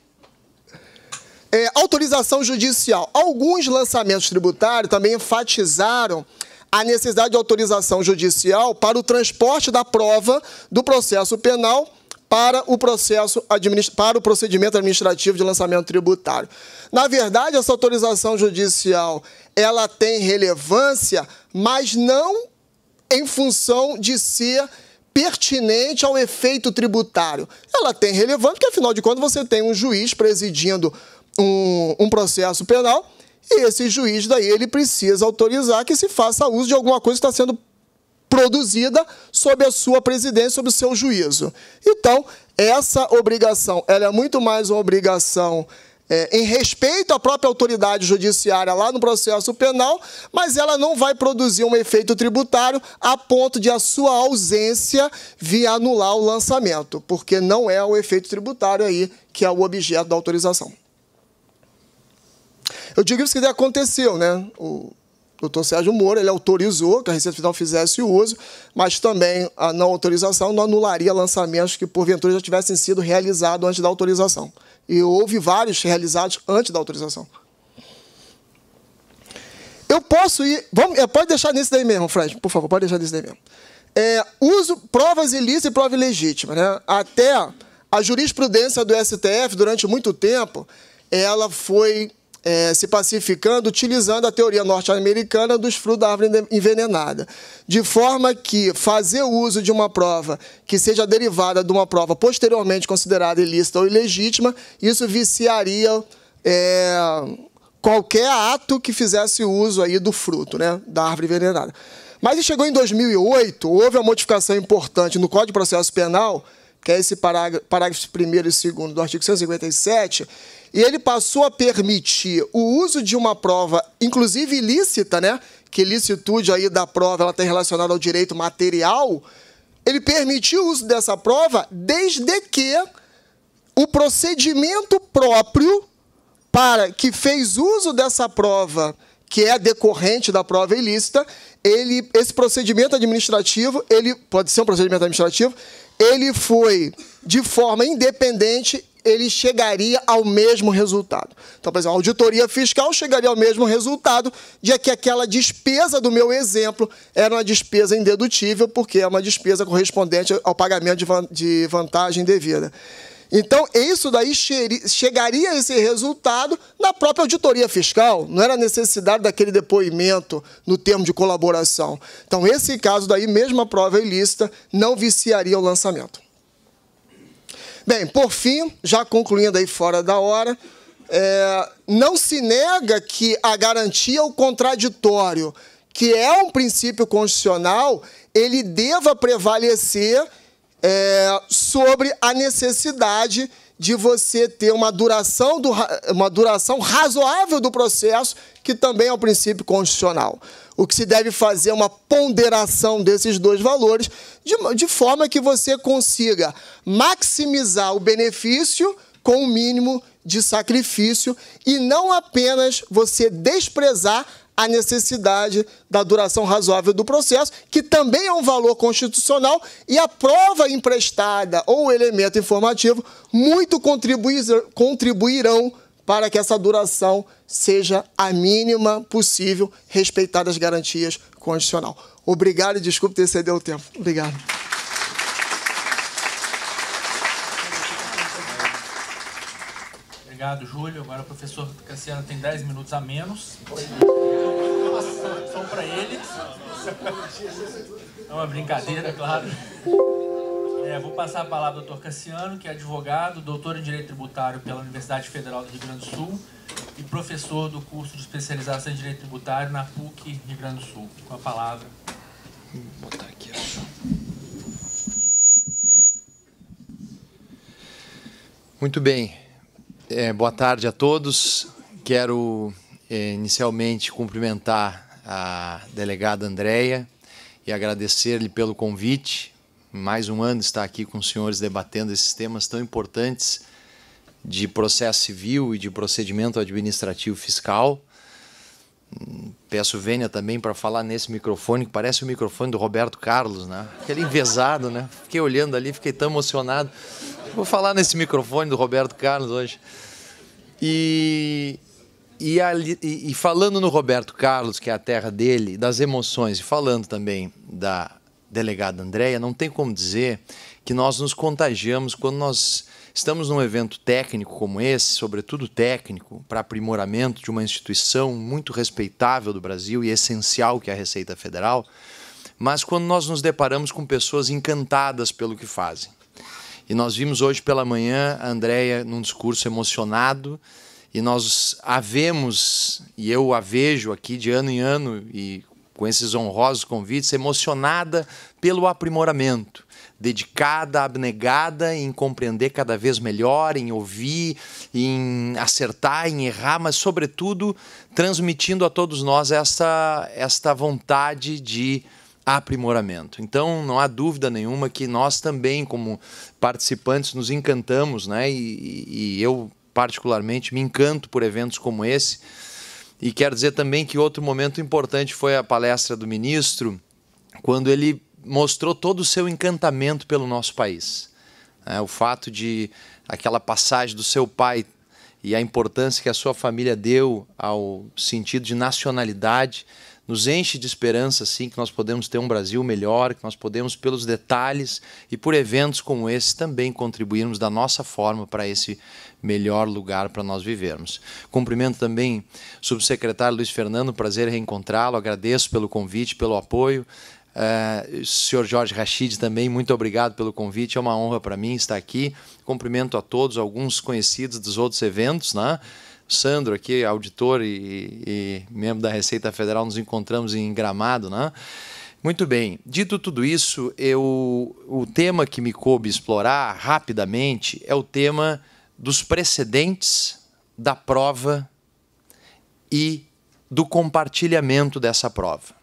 Autorização judicial. Alguns lançamentos tributários também enfatizaram a necessidade de autorização judicial para o transporte da prova do processo penal para o procedimento administrativo de lançamento tributário. Na verdade, essa autorização judicial ela tem relevância, mas não em função de ser pertinente ao efeito tributário. Ela tem relevância porque, afinal de contas, você tem um juiz presidindo um processo penal e esse juiz daí ele precisa autorizar que se faça uso de alguma coisa que está sendo produzida sob a sua presidência, sob o seu juízo. Então, essa obrigação ela é muito mais uma obrigação em respeito à própria autoridade judiciária lá no processo penal, mas ela não vai produzir um efeito tributário a ponto de a sua ausência vir anular o lançamento, porque não é o efeito tributário aí que é o objeto da autorização. Eu digo isso que aconteceu, né? O doutor Sérgio Moro, ele autorizou que a Receita Federal fizesse o uso, mas também a não autorização não anularia lançamentos que, porventura, já tivessem sido realizados antes da autorização. E houve vários realizados antes da autorização. Eu posso ir... pode deixar nesse daí mesmo, Fred, por favor, pode deixar nesse daí mesmo. Uso provas ilícitas e prova ilegítima. Né? Até a jurisprudência do STF, durante muito tempo, ela foi se pacificando, utilizando a teoria norte-americana dos frutos da árvore envenenada. De forma que fazer uso de uma prova que seja derivada de uma prova posteriormente considerada ilícita ou ilegítima, isso viciaria qualquer ato que fizesse uso aí do fruto, né, da árvore envenenada. Mas chegou em 2008, houve uma modificação importante no Código de Processo Penal, que é esse parágrafo 1º e 2º do artigo 157, e ele passou a permitir o uso de uma prova, inclusive ilícita, né? Que ilicitude aí da prova ela tem relacionada ao direito material. Ele permitiu o uso dessa prova desde que o procedimento próprio para que fez uso dessa prova, que é decorrente da prova ilícita, esse procedimento administrativo, ele pode ser um procedimento administrativo, ele foi de forma independente, ele chegaria ao mesmo resultado. Então, por exemplo, a auditoria fiscal chegaria ao mesmo resultado de que aquela despesa do meu exemplo era uma despesa indedutível, porque é uma despesa correspondente ao pagamento de vantagem devida. Então, isso daí chegaria a esse resultado na própria auditoria fiscal, não era necessidade daquele depoimento no termo de colaboração. Então, esse caso daí, mesmo a prova ilícita, não viciaria o lançamento. Bem, por fim, já concluindo aí fora da hora, não se nega que a garantia ao contraditório, que é um princípio constitucional, ele deva prevalecer sobre a necessidade de você ter uma duração razoável do processo, que também é um princípio constitucional. O que se deve fazer é uma ponderação desses dois valores, de forma que você consiga maximizar o benefício com o mínimo de sacrifício e não apenas você desprezar a necessidade da duração razoável do processo, que também é um valor constitucional, e a prova emprestada ou o elemento informativo muito contribuirão para que essa duração seja a mínima possível, respeitadas as garantias constitucionais. Obrigado e desculpe ter excedido o tempo. Obrigado. Obrigado, Júlio. Agora o professor Cassiano tem 10 minutos a menos. Só para ele. É uma brincadeira, claro. Vou passar a palavra ao doutor Cassiano, que é advogado, doutor em Direito Tributário pela Universidade Federal do Rio Grande do Sul e professor do curso de especialização em Direito Tributário na PUC Rio Grande do Sul. Com a palavra. Vou botar aqui. Muito bem. Boa tarde a todos. Quero inicialmente cumprimentar a delegada Andréia e agradecer-lhe pelo convite. Mais um ano está aqui com os senhores debatendo esses temas tão importantes de processo civil e de procedimento administrativo fiscal. Peço vênia também para falar nesse microfone, que parece o microfone do Roberto Carlos, né? Aquele envesado, né? Fiquei olhando ali, fiquei tão emocionado. Vou falar nesse microfone do Roberto Carlos hoje. E falando no Roberto Carlos, que é a terra dele, das emoções, e falando também da delegada Andréia, não tem como dizer que nós nos contagiamos quando nós estamos num evento técnico como esse, sobretudo técnico, para aprimoramento de uma instituição muito respeitável do Brasil e essencial, que é a Receita Federal, mas quando nós nos deparamos com pessoas encantadas pelo que fazem. E nós vimos hoje pela manhã a Andréia num discurso emocionado, e nós a vemos, e eu a vejo aqui de ano em ano, e com esses honrosos convites, emocionada pelo aprimoramento, dedicada, abnegada em compreender cada vez melhor, em ouvir, em acertar, em errar, mas, sobretudo, transmitindo a todos nós esta vontade de aprimoramento. Então, não há dúvida nenhuma que nós também, como participantes, nos encantamos, né? E eu, particularmente, me encanto por eventos como esse. E quero dizer também que outro momento importante foi a palestra do ministro, quando ele mostrou todo o seu encantamento pelo nosso país. O fato de aquela passagem do seu pai e a importância que a sua família deu ao sentido de nacionalidade nos enche de esperança, sim, que nós podemos ter um Brasil melhor, que nós podemos, pelos detalhes e por eventos como esse, também contribuirmos da nossa forma para esse melhor lugar para nós vivermos. Cumprimento também o subsecretário Luiz Fernando, prazer em reencontrá-lo, agradeço pelo convite, pelo apoio. Senhor Jorge Rachid também, muito obrigado pelo convite, é uma honra para mim estar aqui. Cumprimento a todos, alguns conhecidos dos outros eventos, né? Sandro aqui, auditor e membro da Receita Federal, nos encontramos em Gramado, né? Muito bem, dito tudo isso, o tema que me coube explorar rapidamente é o tema dos precedentes da prova e do compartilhamento dessa prova.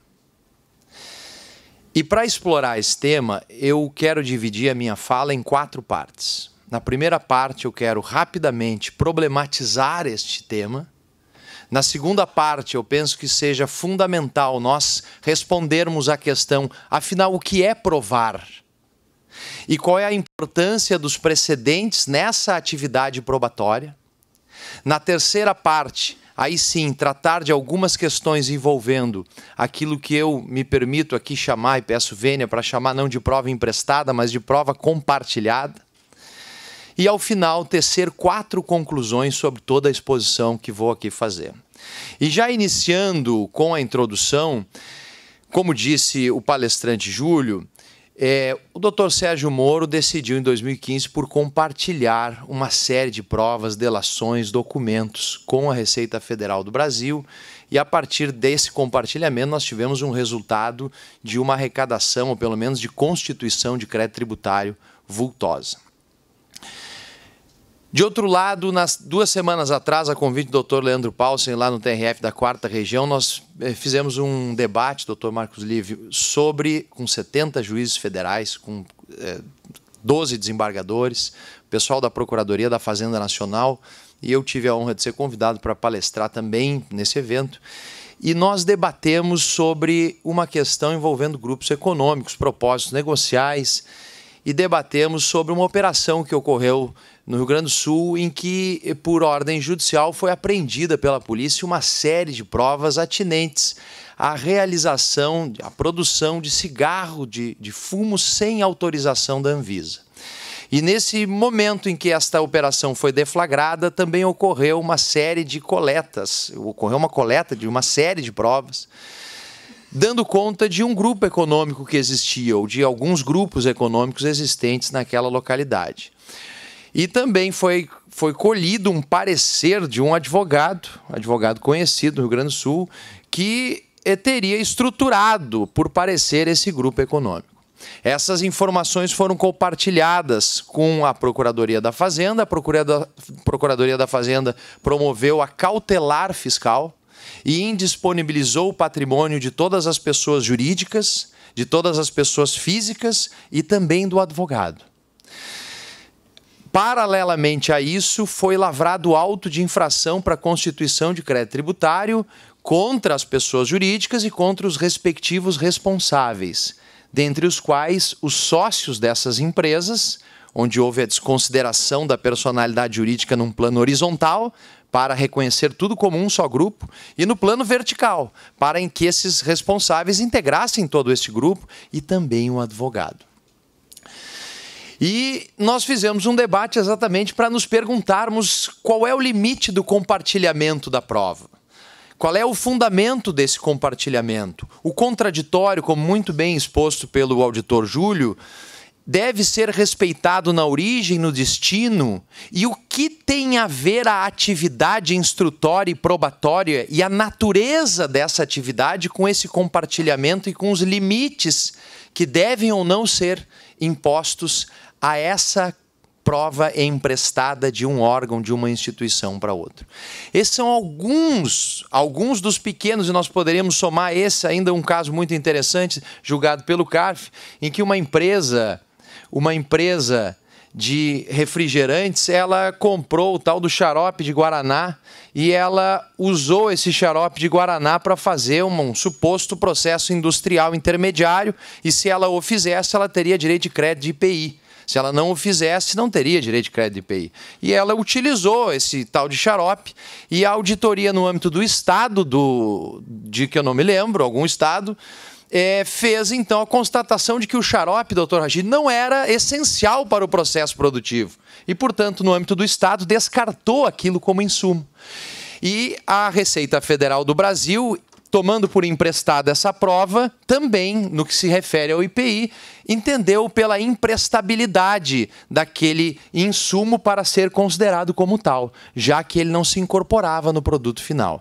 E para explorar esse tema, eu quero dividir a minha fala em 4 partes. Na primeira parte, eu quero rapidamente problematizar este tema. Na segunda parte, eu penso que seja fundamental nós respondermos à questão, afinal, o que é provar? E qual é a importância dos precedentes nessa atividade probatória? Na terceira parte, aí sim, tratar de algumas questões envolvendo aquilo que eu me permito aqui chamar, e peço vênia para chamar não de prova emprestada, mas de prova compartilhada. E, ao final, tecer 4 conclusões sobre toda a exposição que vou aqui fazer. E já iniciando com a introdução, como disse o palestrante Júlio, o Dr. Sérgio Moro decidiu em 2015 por compartilhar uma série de provas, delações, documentos com a Receita Federal do Brasil, e a partir desse compartilhamento nós tivemos um resultado de uma arrecadação, ou pelo menos de constituição de crédito tributário vultosa. De outro lado, 2 semanas atrás, a convite do Dr. Leandro Paulsen, lá no TRF da 4ª Região, nós fizemos um debate, Dr. Marcos Lívio, com 70 juízes federais, com 12 desembargadores, pessoal da Procuradoria da Fazenda Nacional, e eu tive a honra de ser convidado para palestrar também nesse evento. E nós debatemos sobre uma questão envolvendo grupos econômicos, propósitos negociais, e debatemos sobre uma operação que ocorreu no Rio Grande do Sul, em que, por ordem judicial, foi apreendida pela polícia uma série de provas atinentes à realização, à produção de cigarro de fumo sem autorização da Anvisa. E nesse momento em que esta operação foi deflagrada, também ocorreu uma série de coletas, ocorreu uma coleta de uma série de provas, dando conta de um grupo econômico que existia, ou de alguns grupos econômicos existentes naquela localidade. E também foi colhido um parecer de um advogado conhecido no Rio Grande do Sul, que teria estruturado, por parecer, esse grupo econômico. Essas informações foram compartilhadas com a Procuradoria da Fazenda. A Procuradoria da Fazenda promoveu a cautelar fiscal e indisponibilizou o patrimônio de todas as pessoas jurídicas, de todas as pessoas físicas e também do advogado. Paralelamente a isso, foi lavrado auto de infração para constituição de crédito tributário contra as pessoas jurídicas e contra os respectivos responsáveis, dentre os quais os sócios dessas empresas, onde houve a desconsideração da personalidade jurídica num plano horizontal, para reconhecer tudo como um só grupo, e no plano vertical, para em que esses responsáveis integrassem todo esse grupo e também o advogado. E nós fizemos um debate exatamente para nos perguntarmos qual é o limite do compartilhamento da prova. Qual é o fundamento desse compartilhamento? O contraditório, como muito bem exposto pelo auditor Júlio, deve ser respeitado na origem, no destino, e o que tem a ver a atividade instrutória e probatória e a natureza dessa atividade com esse compartilhamento e com os limites que devem ou não ser impostos a essa prova emprestada de um órgão, de uma instituição para outro. Esses são alguns dos pequenos, e nós poderíamos somar esse ainda um caso muito interessante, julgado pelo CARF, em que uma empresa de refrigerantes, ela comprou o tal do xarope de Guaraná e ela usou esse xarope de Guaraná para fazer um suposto processo industrial intermediário, e se ela o fizesse, ela teria direito de crédito de IPI. Se ela não o fizesse, não teria direito de crédito de IPI. E ela utilizou esse tal de xarope, e a auditoria no âmbito do estado, de que eu não me lembro, algum estado, fez então a constatação de que o xarope, doutor Rachid, não era essencial para o processo produtivo. E, portanto, no âmbito do estado, descartou aquilo como insumo. E a Receita Federal do Brasil, tomando por emprestada essa prova, também, no que se refere ao IPI, entendeu pela imprestabilidade daquele insumo para ser considerado como tal, já que ele não se incorporava no produto final.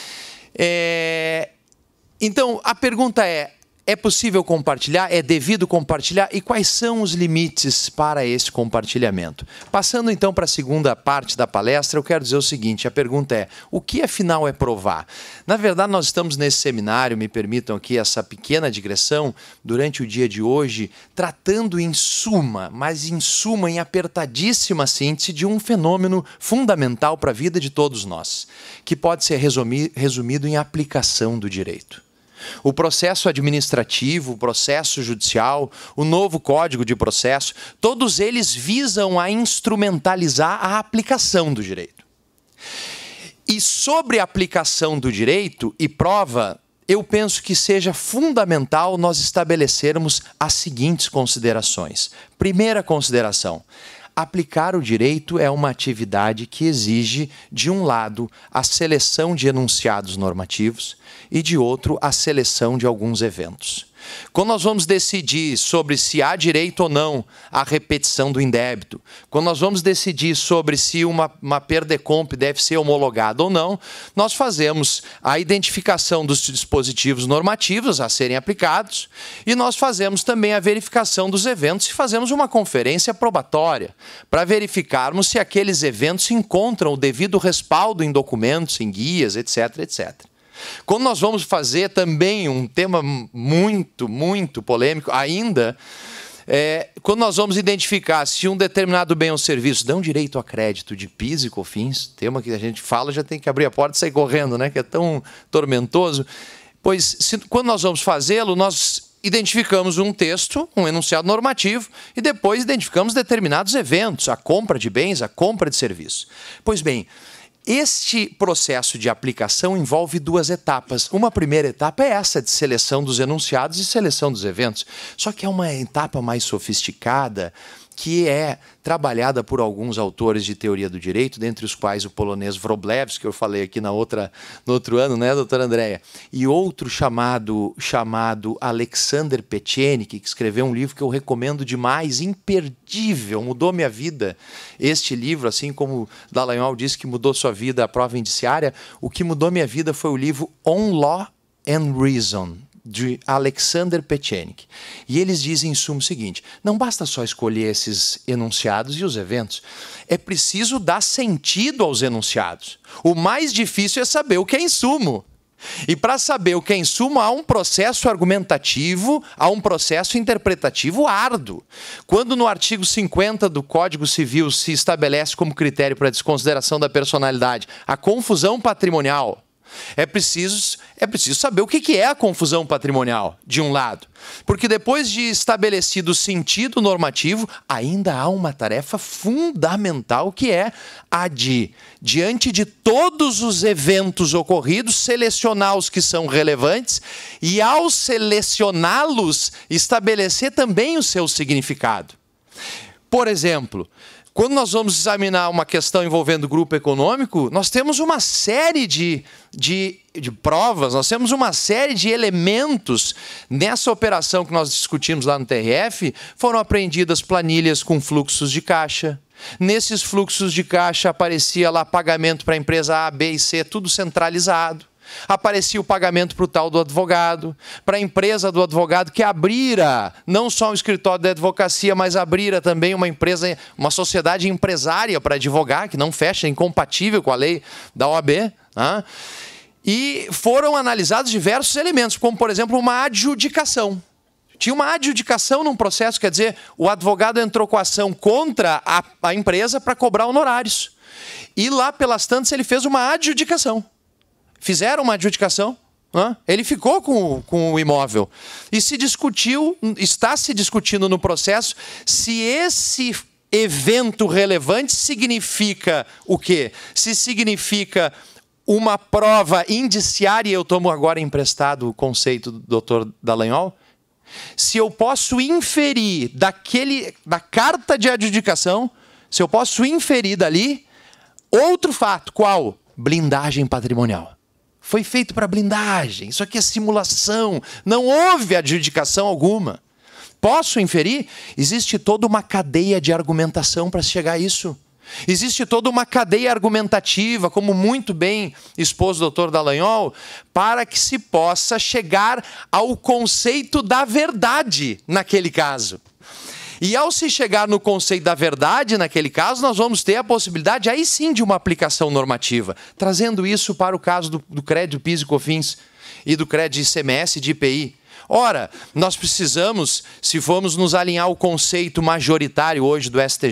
Então, a pergunta é possível compartilhar? É devido compartilhar? E quais são os limites para esse compartilhamento? Passando então para a segunda parte da palestra, eu quero dizer o seguinte, a pergunta é, o que afinal é provar? Na verdade, nós estamos nesse seminário, me permitam aqui essa pequena digressão, durante o dia de hoje, tratando em suma, mas em suma, em apertadíssima síntese, de um fenômeno fundamental para a vida de todos nós, que pode ser resumido em aplicação do direito. O processo administrativo, o processo judicial, o novo Código de Processo, todos eles visam a instrumentalizar a aplicação do direito. E sobre a aplicação do direito e prova, eu penso que seja fundamental nós estabelecermos as seguintes considerações. Primeira consideração: aplicar o direito é uma atividade que exige, de um lado, a seleção de enunciados normativos e, de outro, a seleção de alguns eventos. Quando nós vamos decidir sobre se há direito ou não à repetição do indébito, quando nós vamos decidir sobre se uma PERDECOMP deve ser homologada ou não, nós fazemos a identificação dos dispositivos normativos a serem aplicados e nós fazemos também a verificação dos eventos e fazemos uma conferência probatória para verificarmos se aqueles eventos encontram o devido respaldo em documentos, em guias, etc, etc. Quando nós vamos fazer também um tema muito polêmico ainda, quando nós vamos identificar se um determinado bem ou serviço dão direito a crédito de PIS e COFINS, tema que a gente fala, já tem que abrir a porta e sair correndo, né? Que é tão tormentoso. Pois, quando nós vamos fazê-lo, nós identificamos um texto, um enunciado normativo, e depois identificamos determinados eventos, a compra de bens, a compra de serviços. Pois bem, este processo de aplicação envolve duas etapas. Uma primeira etapa é essa de seleção dos enunciados e seleção dos eventos. Só que é uma etapa mais sofisticada, que é trabalhada por alguns autores de teoria do direito, dentre os quais o polonês Wróblewski, que eu falei aqui no outro ano, né, doutora Andréia? E outro chamado Alexander Petchenik, que escreveu um livro que eu recomendo demais, imperdível, mudou minha vida. Este livro, assim como Dallagnol disse que mudou sua vida, a prova indiciária, o que mudou minha vida foi o livro On Law and Reason, de Alexander Petchenik. E eles dizem em suma o seguinte: não basta só escolher esses enunciados e os eventos, é preciso dar sentido aos enunciados. O mais difícil é saber o que é insumo. E para saber o que é insumo, há um processo argumentativo, há um processo interpretativo árduo. Quando no artigo 50 do Código Civil se estabelece como critério para a desconsideração da personalidade a confusão patrimonial, é preciso saber o que é a confusão patrimonial, de um lado. Porque depois de estabelecido o sentido normativo, ainda há uma tarefa fundamental, que é a de, diante de todos os eventos ocorridos, selecionar os que são relevantes e, ao selecioná-los, estabelecer também o seu significado. Por exemplo, quando nós vamos examinar uma questão envolvendo grupo econômico, nós temos uma série de provas, nós temos uma série de elementos. Nessa operação que nós discutimos lá no TRF, foram apreendidas planilhas com fluxos de caixa. Nesses fluxos de caixa aparecia lá pagamento para a empresa A, B e C, tudo centralizado. Aparecia o pagamento para o tal do advogado, para a empresa do advogado, que abrira não só um escritório de advocacia, mas abrira também uma empresa, uma sociedade empresária para advogar, que não fecha, é incompatível com a lei da OAB. Né? E foram analisados diversos elementos, como, por exemplo, uma adjudicação. Tinha uma adjudicação num processo, quer dizer, o advogado entrou com a ação contra a empresa para cobrar honorários. E lá pelas tantas ele fez uma adjudicação. Fizeram uma adjudicação, né? Ele ficou com o imóvel. E se discutiu, está se discutindo no processo, se esse evento relevante significa o quê? Se significa uma prova indiciária, eu tomo agora emprestado o conceito do Dr. Dallagnol, se eu posso inferir da carta de adjudicação, se eu posso inferir dali outro fato, qual? Blindagem patrimonial. Foi feito para blindagem, isso aqui é simulação, não houve adjudicação alguma. Posso inferir? Existe toda uma cadeia de argumentação para chegar a isso. Existe toda uma cadeia argumentativa, como muito bem expôs o Dr. Dallagnol, para que se possa chegar ao conceito da verdade naquele caso. E ao se chegar no conceito da verdade, naquele caso, nós vamos ter a possibilidade, aí sim, de uma aplicação normativa. Trazendo isso para o caso do crédito PIS e COFINS e do crédito ICMS de IPI. Ora, nós precisamos, se formos nos alinhar ao conceito majoritário hoje do STJ,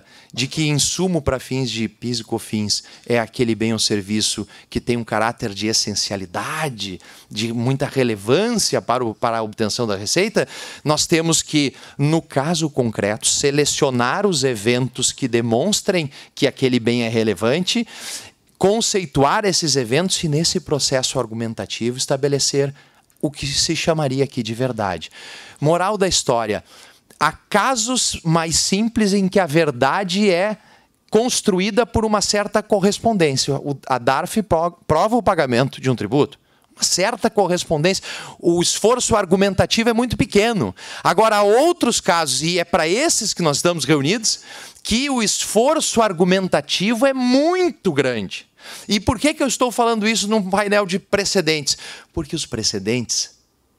de que insumo para fins de PIS e COFINS é aquele bem ou serviço que tem um caráter de essencialidade, de muita relevância para a obtenção da receita, nós temos que, no caso concreto, selecionar os eventos que demonstrem que aquele bem é relevante, conceituar esses eventos e, nesse processo argumentativo, estabelecer o que se chamaria aqui de verdade. Moral da história: há casos mais simples em que a verdade é construída por uma certa correspondência. A DARF prova o pagamento de um tributo. Uma certa correspondência. O esforço argumentativo é muito pequeno. Agora, há outros casos, e é para esses que nós estamos reunidos, que o esforço argumentativo é muito grande. E por que eu estou falando isso num painel de precedentes? Porque os precedentes,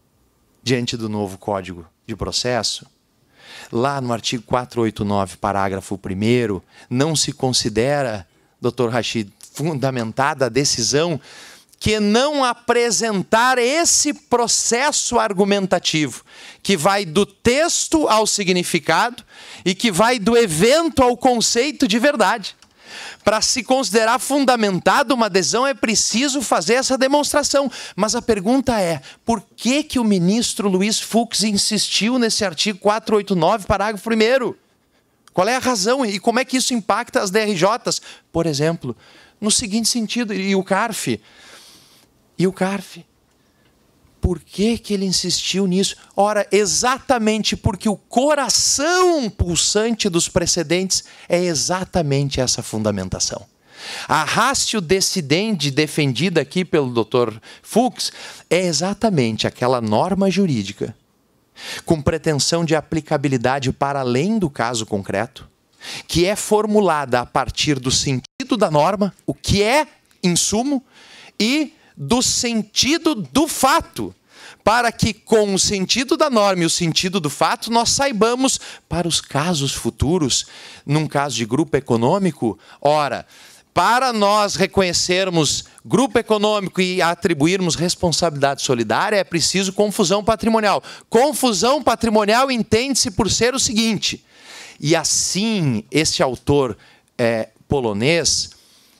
diante do novo Código de Processo, lá no artigo 489, parágrafo 1º, não se considera, Dr. Rachid, fundamentada a decisão que não apresentar esse processo argumentativo, que vai do texto ao significado e que vai do evento ao conceito de verdade. Para se considerar fundamentada uma adesão, é preciso fazer essa demonstração. Mas a pergunta é, por que o ministro Luiz Fux insistiu nesse artigo 489, parágrafo 1º? Qual é a razão e como é que isso impacta as DRJs? Por exemplo, no seguinte sentido, e o CARF? Por que ele insistiu nisso? Ora, exatamente porque o coração pulsante dos precedentes é exatamente essa fundamentação. A ratio decidendi defendida aqui pelo Dr. Fux é exatamente aquela norma jurídica com pretensão de aplicabilidade para além do caso concreto, que é formulada a partir do sentido da norma, o que é insumo, e do sentido do fato, para que com o sentido da norma e o sentido do fato nós saibamos para os casos futuros, num caso de grupo econômico, ora, para nós reconhecermos grupo econômico e atribuirmos responsabilidade solidária, é preciso confusão patrimonial. Confusão patrimonial entende-se por ser o seguinte, e assim esse autor polonês,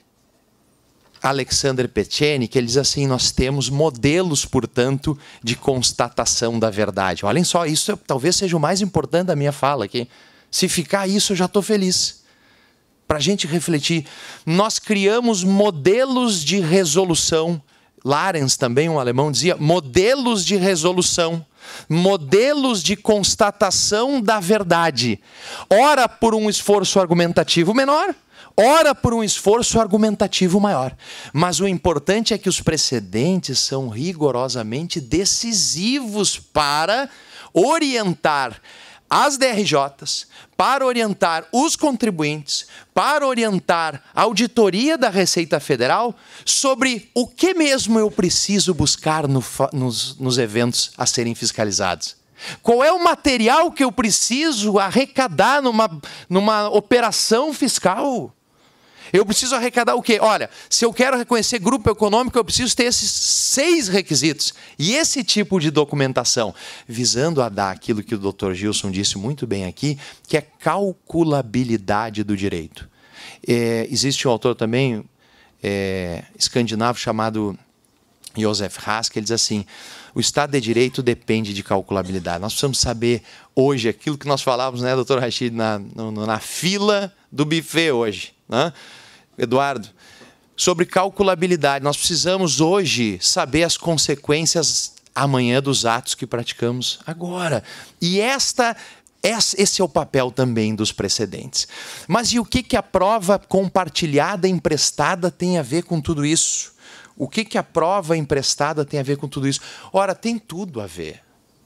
Aleksander Pieczenik, ele diz assim, nós temos modelos, portanto, de constatação da verdade. Olhem só, isso talvez seja o mais importante da minha fala aqui. Se ficar isso, eu já estou feliz. Para a gente refletir, nós criamos modelos de resolução. Larens também, um alemão, dizia modelos de resolução, modelos de constatação da verdade. Ora por um esforço argumentativo menor, ora por um esforço argumentativo maior. Mas o importante é que os precedentes são rigorosamente decisivos para orientar as DRJs, para orientar os contribuintes, para orientar a auditoria da Receita Federal sobre o que mesmo eu preciso buscar nos eventos a serem fiscalizados. Qual é o material que eu preciso arrecadar numa operação fiscal? Eu preciso arrecadar o quê? Olha, se eu quero reconhecer grupo econômico, eu preciso ter esses 6 requisitos. E esse tipo de documentação, visando a dar aquilo que o Dr. Gilson disse muito bem aqui, que é calculabilidade do direito. Existe um autor também, escandinavo, chamado Josef Haas, que ele diz assim, o Estado de Direito depende de calculabilidade. Nós precisamos saber hoje aquilo que nós falávamos, né, Dr. Rachid, na fila do buffet hoje, né? Eduardo, sobre calculabilidade. Nós precisamos hoje saber as consequências amanhã dos atos que praticamos agora. E esse é o papel também dos precedentes. Mas e o que a prova compartilhada, emprestada, tem a ver com tudo isso? O que a prova emprestada tem a ver com tudo isso? Ora, tem tudo a ver.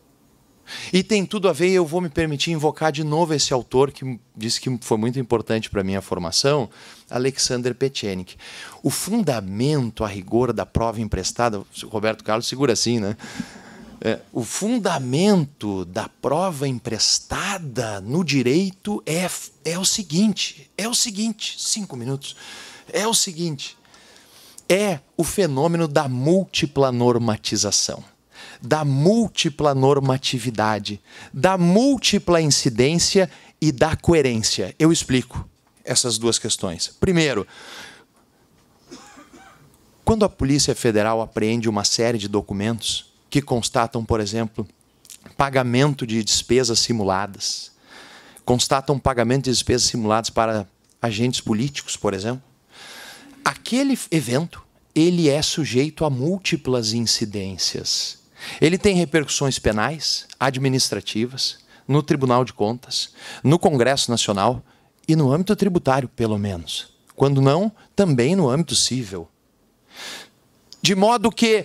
E tem tudo a ver, e eu vou me permitir invocar de novo esse autor que disse que foi muito importante para a minha formação, Aleksander Pieczenik. O fundamento, a rigor da prova emprestada, o Roberto Carlos segura assim, né? O fundamento da prova emprestada no direito é o seguinte, 5 minutos, é o seguinte, é o fenômeno da múltipla normatização, da múltipla normatividade, da múltipla incidência e da coerência. Eu explico essas duas questões. Primeiro, quando a Polícia Federal apreende uma série de documentos que constatam, por exemplo, pagamento de despesas simuladas, constatam pagamento de despesas simuladas para agentes políticos, por exemplo, aquele evento ele é sujeito a múltiplas incidências. Ele tem repercussões penais, administrativas, no Tribunal de Contas, no Congresso Nacional e no âmbito tributário, pelo menos. Quando não, também no âmbito civil. De modo que,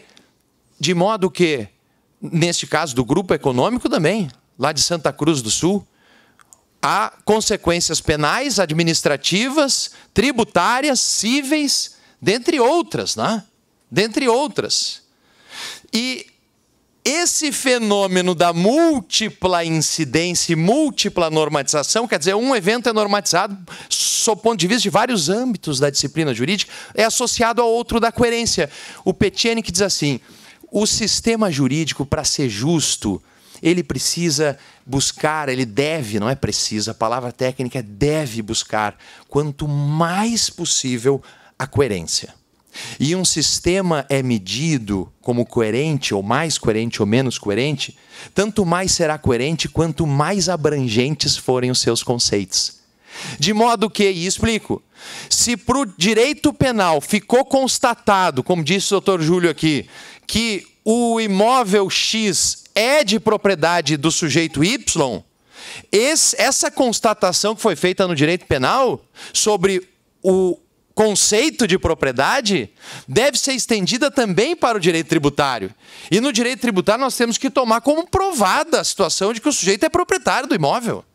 neste caso do grupo econômico também, lá de Santa Cruz do Sul, há consequências penais, administrativas, tributárias, cíveis, dentre outras, né? Dentre outras. E esse fenômeno da múltipla incidência e múltipla normatização, quer dizer, um evento é normatizado sob o ponto de vista de vários âmbitos da disciplina jurídica, é associado a outro da coerência. O Pieczenik diz assim, o sistema jurídico, para ser justo, ele precisa buscar, ele deve, não é precisa, a palavra técnica é deve buscar, quanto mais possível, a coerência. E um sistema é medido como coerente, ou mais coerente, ou menos coerente, tanto mais será coerente quanto mais abrangentes forem os seus conceitos. De modo que, e explico, se para o direito penal ficou constatado, como disse o Dr. Júlio aqui, que o imóvel X é de propriedade do sujeito Y, essa constatação que foi feita no direito penal sobre o conceito de propriedade deve ser estendida também para o direito tributário. E no direito tributário nós temos que tomar como provada a situação de que o sujeito é proprietário do imóvel.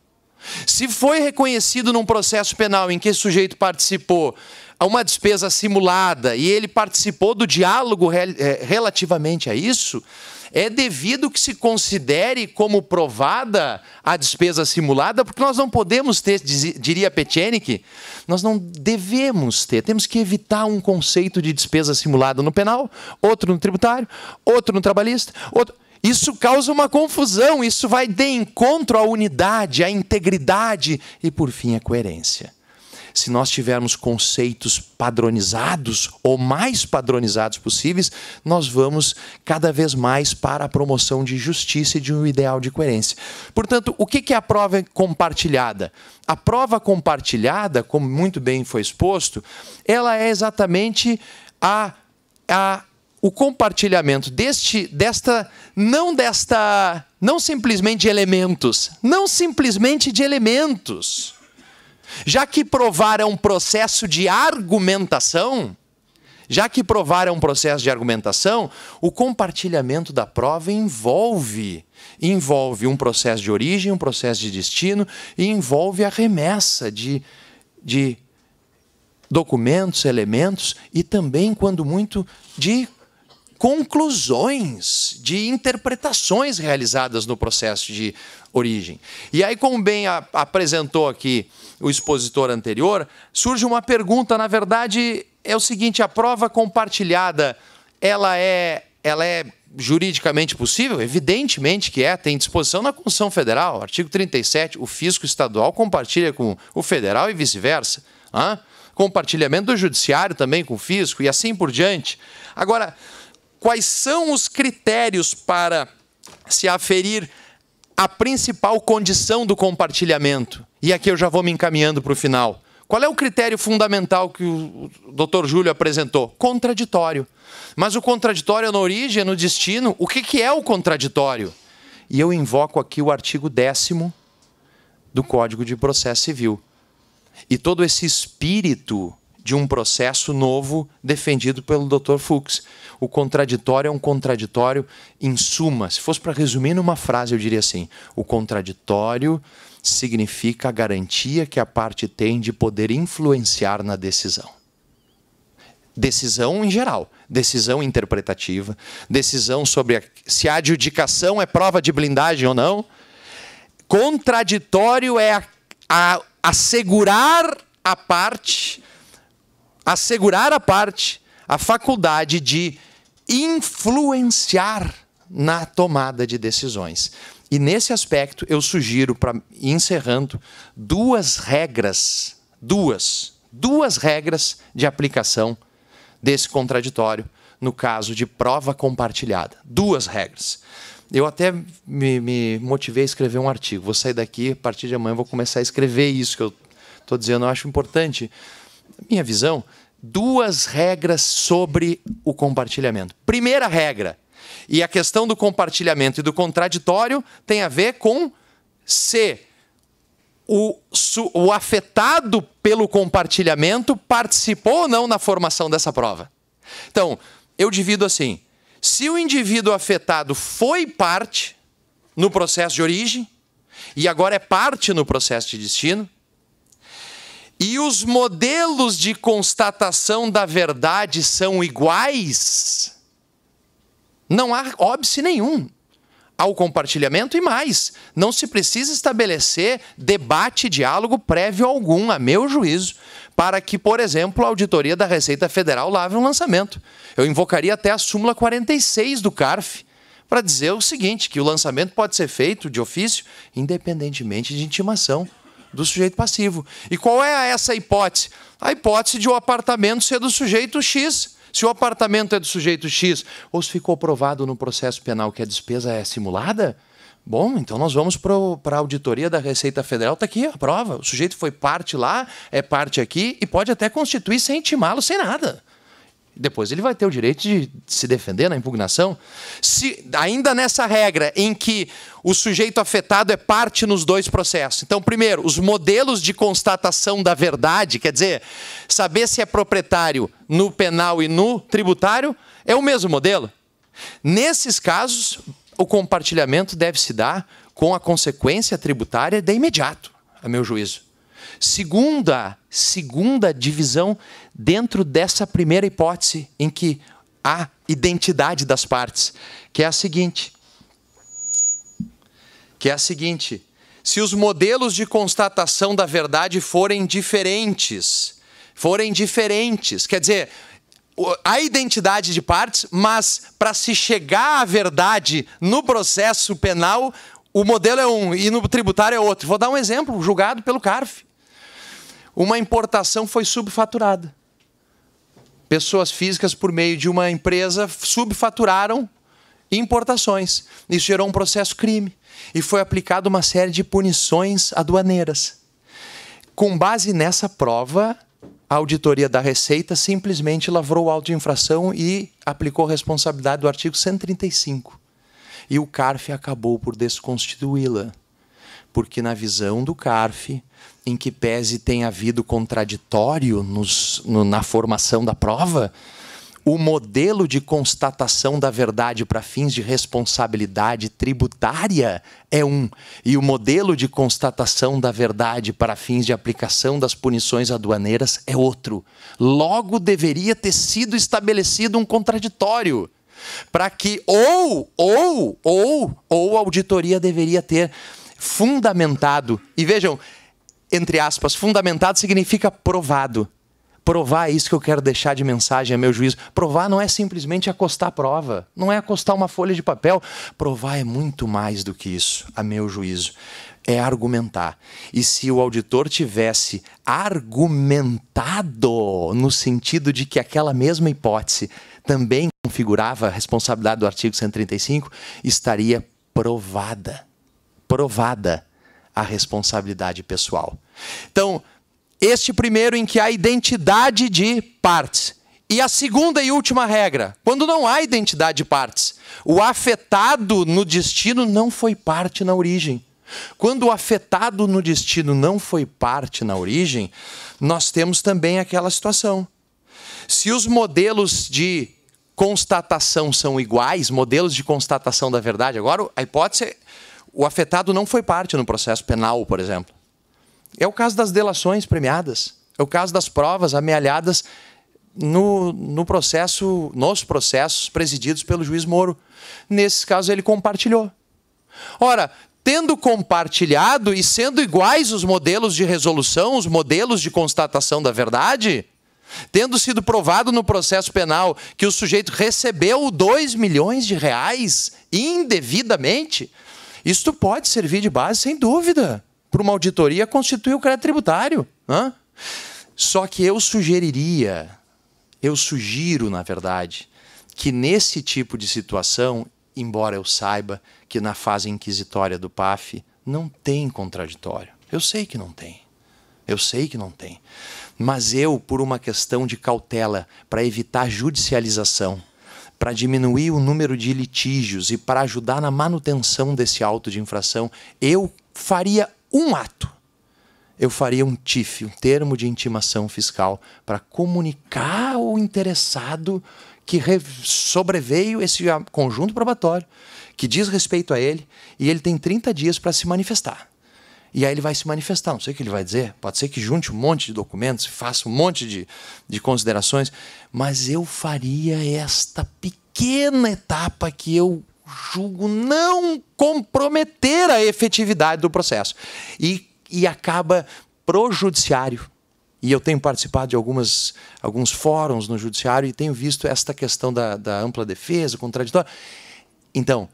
Se foi reconhecido num processo penal em que esse sujeito participou a uma despesa simulada e ele participou do diálogo relativamente a isso, é devido que se considere como provada a despesa simulada, porque nós não podemos ter, diria Petchenik, nós não devemos ter, temos que evitar um conceito de despesa simulada no penal, outro no tributário, outro no trabalhista, outro... Isso causa uma confusão, isso vai de encontro à unidade, à integridade e, por fim, à coerência. Se nós tivermos conceitos padronizados ou mais padronizados possíveis, nós vamos cada vez mais para a promoção de justiça e de um ideal de coerência. Portanto, o que é a prova compartilhada? A prova compartilhada, como muito bem foi exposto, ela é exatamente o compartilhamento não simplesmente de elementos, já que provar é um processo de argumentação, o compartilhamento da prova envolve um processo de origem, um processo de destino e envolve a remessa de documentos, elementos e também, quando muito, de conclusões, de interpretações realizadas no processo de origem. E aí, como bem apresentou aqui o expositor anterior, surge uma pergunta, na verdade, é o seguinte: a prova compartilhada, ela é juridicamente possível? Evidentemente que é, tem disposição na Constituição Federal, artigo 37, o fisco estadual compartilha com o federal e vice-versa. Compartilhamento do judiciário também com o fisco e assim por diante. Agora, quais são os critérios para se aferir a principal condição do compartilhamento? E aqui eu já vou me encaminhando para o final. Qual é o critério fundamental que o Dr. Júlio apresentou? Contraditório. Mas o contraditório é na origem, no destino. O que é o contraditório? E eu invoco aqui o artigo 10º do Código de Processo Civil. E todo esse espírito de um processo novo defendido pelo Dr. Fux. O contraditório é um contraditório em suma. Se fosse para resumir numa frase, eu diria assim: o contraditório significa a garantia que a parte tem de poder influenciar na decisão. Decisão em geral, decisão interpretativa, decisão sobre se a adjudicação é prova de blindagem ou não. Contraditório é assegurar a parte a faculdade de influenciar na tomada de decisões. E nesse aspecto eu sugiro, para ir encerrando, duas regras de aplicação desse contraditório no caso de prova compartilhada. Duas regras. Eu até me motivei a escrever um artigo. Vou sair daqui, a partir de amanhã vou começar a escrever isso que eu estou dizendo. Eu acho importante. Minha visão, duas regras sobre o compartilhamento. Primeira regra, e a questão do compartilhamento e do contraditório tem a ver com se o afetado pelo compartilhamento participou ou não na formação dessa prova. Então, eu divido assim: se o indivíduo afetado foi parte no processo de origem e agora é parte no processo de destino, e os modelos de constatação da verdade são iguais, não há óbice nenhum ao compartilhamento e mais, não se precisa estabelecer debate e diálogo prévio algum, a meu juízo, para que, por exemplo, a auditoria da Receita Federal lave um lançamento. Eu invocaria até a súmula 46 do CARF para dizer o seguinte, que o lançamento pode ser feito de ofício, independentemente de intimação do sujeito passivo. E qual é essa hipótese? A hipótese de o apartamento ser do sujeito X. Se o apartamento é do sujeito X, ou se ficou provado no processo penal que a despesa é simulada, bom, então nós vamos para a auditoria da Receita Federal, está aqui a prova. O sujeito foi parte lá, é parte aqui, e pode até constituir sem intimá-lo, sem nada. Depois ele vai ter o direito de se defender na impugnação. Se, ainda nessa regra em que o sujeito afetado é parte nos dois processos. Então, primeiro, os modelos de constatação da verdade, quer dizer, saber se é proprietário no penal e no tributário, é o mesmo modelo. Nesses casos, o compartilhamento deve se dar com a consequência tributária de imediato. a meu juízo. Segunda divisão dentro dessa primeira hipótese em que há identidade das partes, que é a seguinte. Se os modelos de constatação da verdade forem diferentes, quer dizer, há identidade de partes, mas para se chegar à verdade no processo penal, o modelo é um e no tributário é outro. Vou dar um exemplo, julgado pelo CARF. Uma importação foi subfaturada. Pessoas físicas, por meio de uma empresa, subfaturaram importações. Isso gerou um processo crime. E foi aplicada uma série de punições aduaneiras. Com base nessa prova, a auditoria da Receita simplesmente lavrou o auto de infração e aplicou a responsabilidade do artigo 135. E o CARF acabou por desconstituí-la. Porque na visão do CARF, em que pese tenha havido contraditório na formação da prova, o modelo de constatação da verdade para fins de responsabilidade tributária é um, e o modelo de constatação da verdade para fins de aplicação das punições aduaneiras é outro. Logo, deveria ter sido estabelecido um contraditório, para que ou a auditoria deveria ter fundamentado, e vejam, entre aspas, fundamentado significa provado. Provar é isso que eu quero deixar de mensagem a meu juízo. Provar não é simplesmente acostar a prova, não é acostar uma folha de papel. Provar é muito mais do que isso, a meu juízo. É argumentar. E se o auditor tivesse argumentado no sentido de que aquela mesma hipótese também configurava a responsabilidade do artigo 135, estaria provada a responsabilidade pessoal. Então, este primeiro em que há identidade de partes. E a segunda e última regra, quando não há identidade de partes, o afetado no destino não foi parte na origem. Quando o afetado no destino não foi parte na origem, nós temos também aquela situação. Se os modelos de constatação são iguais, modelos de constatação da verdade, agora a hipótese é o afetado não foi parte no processo penal, por exemplo. É o caso das delações premiadas. É o caso das provas amealhadas nos processos presididos pelo juiz Moro. Nesses casos, ele compartilhou. Ora, tendo compartilhado e sendo iguais os modelos de resolução, os modelos de constatação da verdade, tendo sido provado no processo penal que o sujeito recebeu 2 milhões de reais indevidamente, isto pode servir de base, sem dúvida, para uma auditoria constituir o crédito tributário. Só que eu sugiro, na verdade, que nesse tipo de situação, embora eu saiba que na fase inquisitória do PAF não tem contraditório. Eu sei que não tem. Mas eu, por uma questão de cautela, para evitar judicialização, para diminuir o número de litígios e para ajudar na manutenção desse auto de infração, eu faria um ato. Eu faria um TIF, um termo de intimação fiscal, para comunicar ao interessado que sobreveio esse conjunto probatório, que diz respeito a ele, e ele tem 30 dias para se manifestar. E aí ele vai se manifestar, não sei o que ele vai dizer, pode ser que junte um monte de documentos, faça um monte de considerações, mas eu faria esta pequena etapa que eu julgo não comprometer a efetividade do processo. E acaba pro judiciário. E eu tenho participado de alguns fóruns no judiciário e tenho visto esta questão da ampla defesa, contraditório. Então,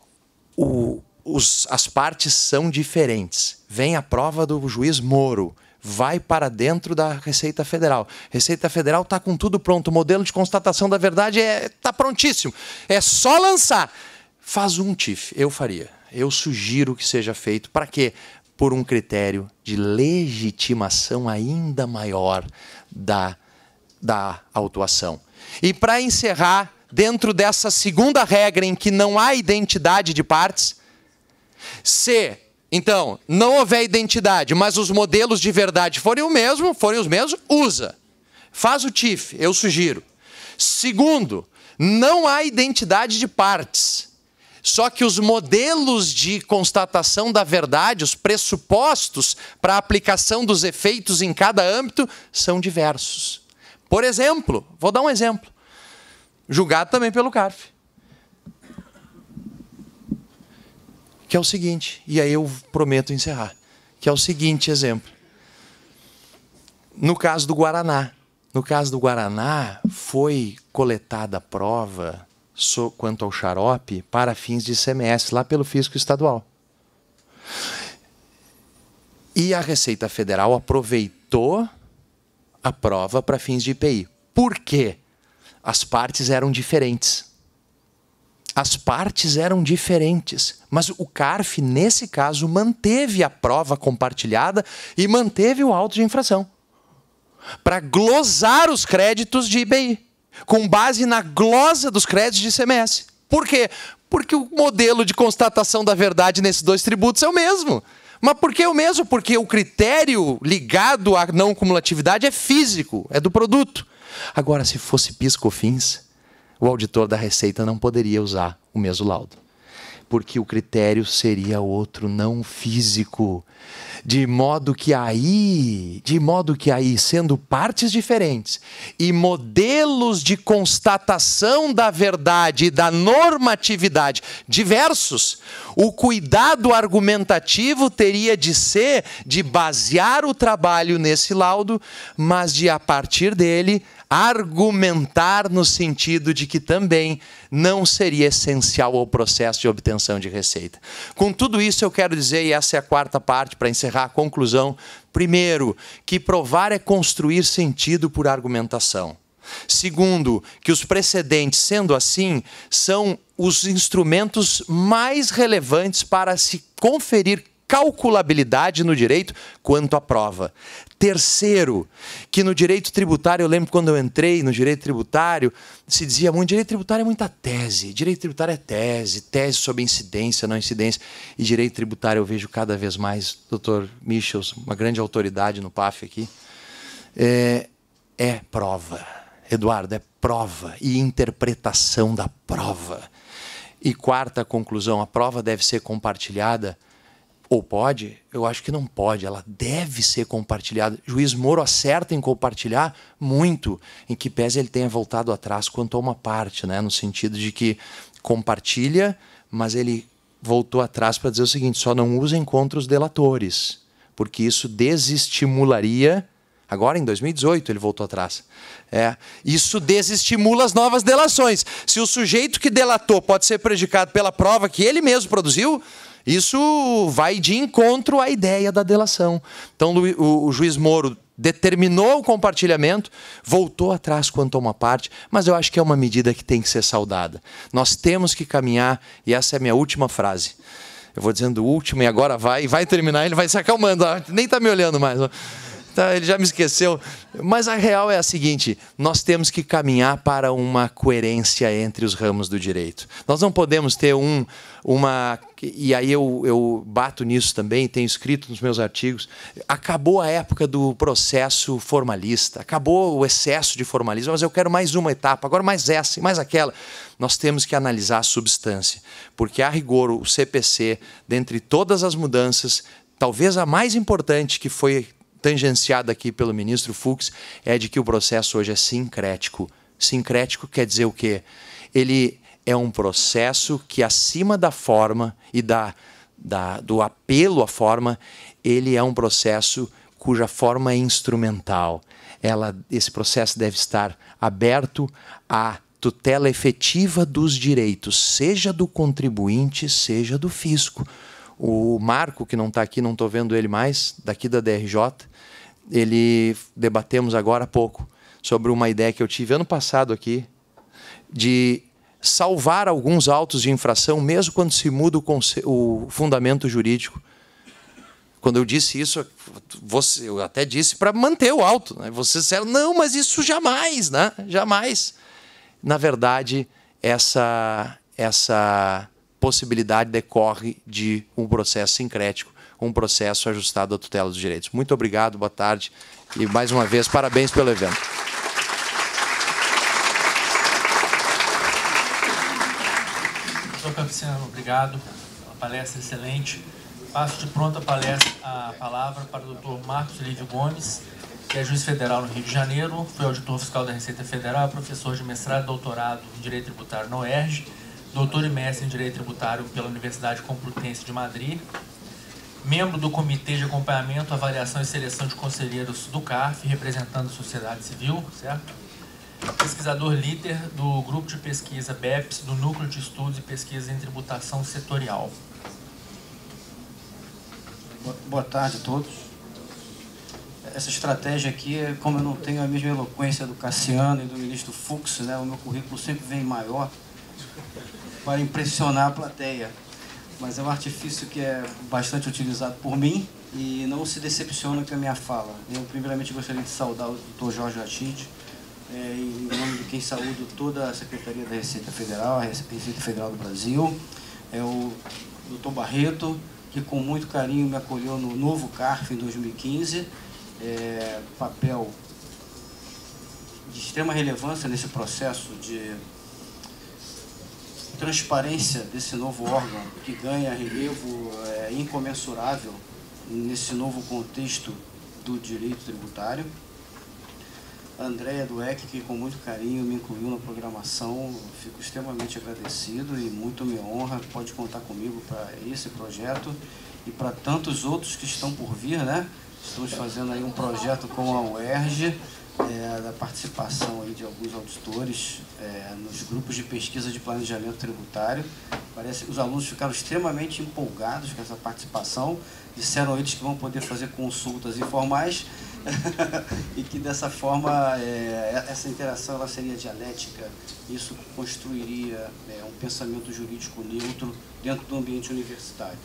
as partes são diferentes. Vem a prova do juiz Moro, vai para dentro da Receita Federal. Receita Federal está com tudo pronto, o modelo de constatação da verdade está prontíssimo. É só lançar. Faz um TIF, eu faria. Eu sugiro que seja feito. Para quê? Por um critério de legitimação ainda maior da autuação. E para encerrar, dentro dessa segunda regra em que não há identidade de partes, se, então, não houver identidade, mas os modelos de verdade forem os mesmos, usa. Faz o TIF, eu sugiro. Segundo, não há identidade de partes. Só que os modelos de constatação da verdade, os pressupostos para a aplicação dos efeitos em cada âmbito são diversos. Por exemplo, vou dar um exemplo, julgado também pelo CARF, que é o seguinte, e aí eu prometo encerrar, que é o seguinte exemplo. No caso do Guaraná. No caso do Guaraná, foi coletada a prova quanto ao xarope para fins de ICMS, lá pelo fisco estadual. E a Receita Federal aproveitou a prova para fins de IPI. Por quê? As partes eram diferentes. As partes eram diferentes, mas o CARF, nesse caso, manteve a prova compartilhada e manteve o auto de infração para glosar os créditos de IPI, com base na glosa dos créditos de ICMS. Por quê? Porque o modelo de constatação da verdade nesses dois tributos é o mesmo. Mas por que é o mesmo? Porque o critério ligado à não cumulatividade é físico, é do produto. Agora, se fosse PIS/COFINS, o auditor da Receita não poderia usar o mesmo laudo, porque o critério seria outro, não físico. De modo que aí, sendo partes diferentes e modelos de constatação da verdade e da normatividade diversos, o cuidado argumentativo teria de ser de basear o trabalho nesse laudo, mas de, a partir dele, argumentar no sentido de que também não seria essencial ao processo de obtenção de receita. Com tudo isso, eu quero dizer, e essa é a quarta parte para encerrar a conclusão, primeiro, que provar é construir sentido por argumentação. Segundo, que os precedentes, sendo assim, são os instrumentos mais relevantes para se conferir calculabilidade no direito quanto à prova. Terceiro, que no direito tributário, eu lembro quando eu entrei no direito tributário, se dizia muito, direito tributário é muita tese, direito tributário é tese sobre incidência, não incidência, e direito tributário eu vejo cada vez mais, Dr. Michels, uma grande autoridade no PAF aqui, é prova, Eduardo, é prova e interpretação da prova. E quarta conclusão, a prova deve ser compartilhada. Ou pode? Eu acho que não pode, ela deve ser compartilhada. Juiz Moro acerta em compartilhar muito, em que pese ele tenha voltado atrás quanto a uma parte, né? No sentido de que compartilha, mas ele voltou atrás para dizer o seguinte, só não usem contra os delatores, porque isso desestimularia, agora em 2018 ele voltou atrás, isso desestimula as novas delações. Se o sujeito que delatou pode ser prejudicado pela prova que ele mesmo produziu, isso vai de encontro à ideia da delação. Então, o juiz Moro determinou o compartilhamento, voltou atrás quanto a uma parte, mas eu acho que é uma medida que tem que ser saudada. Nós temos que caminhar, e essa é a minha última frase. Eu vou dizendo o último e agora vai terminar, ele vai se acalmando, nem está me olhando mais. Tá, ele já me esqueceu. Mas a real é a seguinte, nós temos que caminhar para uma coerência entre os ramos do direito. Nós não podemos ter e aí eu bato nisso também, tenho escrito nos meus artigos, acabou a época do processo formalista, acabou o excesso de formalismo, mas eu quero mais uma etapa, agora mais essa e mais aquela. Nós temos que analisar a substância, porque a rigor o CPC, dentre todas as mudanças, talvez a mais importante que foi tangenciada aqui pelo ministro Fux, é de que o processo hoje é sincrético. Sincrético quer dizer o quê? Ele é um processo que, acima da forma e do apelo à forma, ele é um processo cuja forma é instrumental. Esse processo deve estar aberto à tutela efetiva dos direitos, seja do contribuinte, seja do fisco. O Marco, que não está aqui, não estou vendo ele mais, daqui da DRJ, debatemos agora há pouco sobre uma ideia que eu tive ano passado aqui, de salvar alguns autos de infração, mesmo quando se muda o fundamento jurídico. Quando eu disse isso, eu até disse para manter o auto, né? Vocês disseram, não, mas isso jamais, né? Jamais. Na verdade, essa possibilidade decorre de um processo sincrético, um processo ajustado à tutela dos direitos. Muito obrigado, boa tarde e, mais uma vez, parabéns pelo evento. Doutor Doutor Campiciano, obrigado pela palestra excelente. Passo de pronto a palavra para o doutor Marcos Lívio Gomes, que é juiz federal no Rio de Janeiro, foi auditor fiscal da Receita Federal, professor de mestrado e doutorado em Direito Tributário na UERJ, doutor e mestre em Direito Tributário pela Universidade Complutense de Madrid, membro do Comitê de Acompanhamento, Avaliação e Seleção de Conselheiros do CARF, representando a sociedade civil, certo? Pesquisador líder do Grupo de Pesquisa BEPS, do Núcleo de Estudos e Pesquisa em Tributação Setorial. Boa tarde a todos. Essa estratégia aqui, como eu não tenho a mesma eloquência do Cassiano e do ministro Fux, né, o meu currículo sempre vem maior para impressionar a plateia. Mas é um artifício que é bastante utilizado por mim e não se decepciona com a minha fala. Eu, primeiramente, gostaria de saudar o Dr. Jorge Rachid, em nome de quem saúdo toda a Secretaria da Receita Federal, a Receita Federal do Brasil, o Dr. Barreto, que com muito carinho me acolheu no novo CARF em 2015, papel de extrema relevância nesse processo de transparência desse novo órgão, que ganha relevo incomensurável nesse novo contexto do direito tributário. A Andréia Dueck, que com muito carinho me incluiu na programação, fico extremamente agradecido e muito me honra, pode contar comigo para esse projeto e para tantos outros que estão por vir, né? Estamos fazendo aí um projeto com a UERJ, da participação aí de alguns auditores nos grupos de pesquisa de planejamento tributário. Parece que os alunos ficaram extremamente empolgados com essa participação, disseram eles que vão poder fazer consultas informais e que dessa forma essa interação ela seria dialética, isso construiria um pensamento jurídico neutro dentro do ambiente universitário.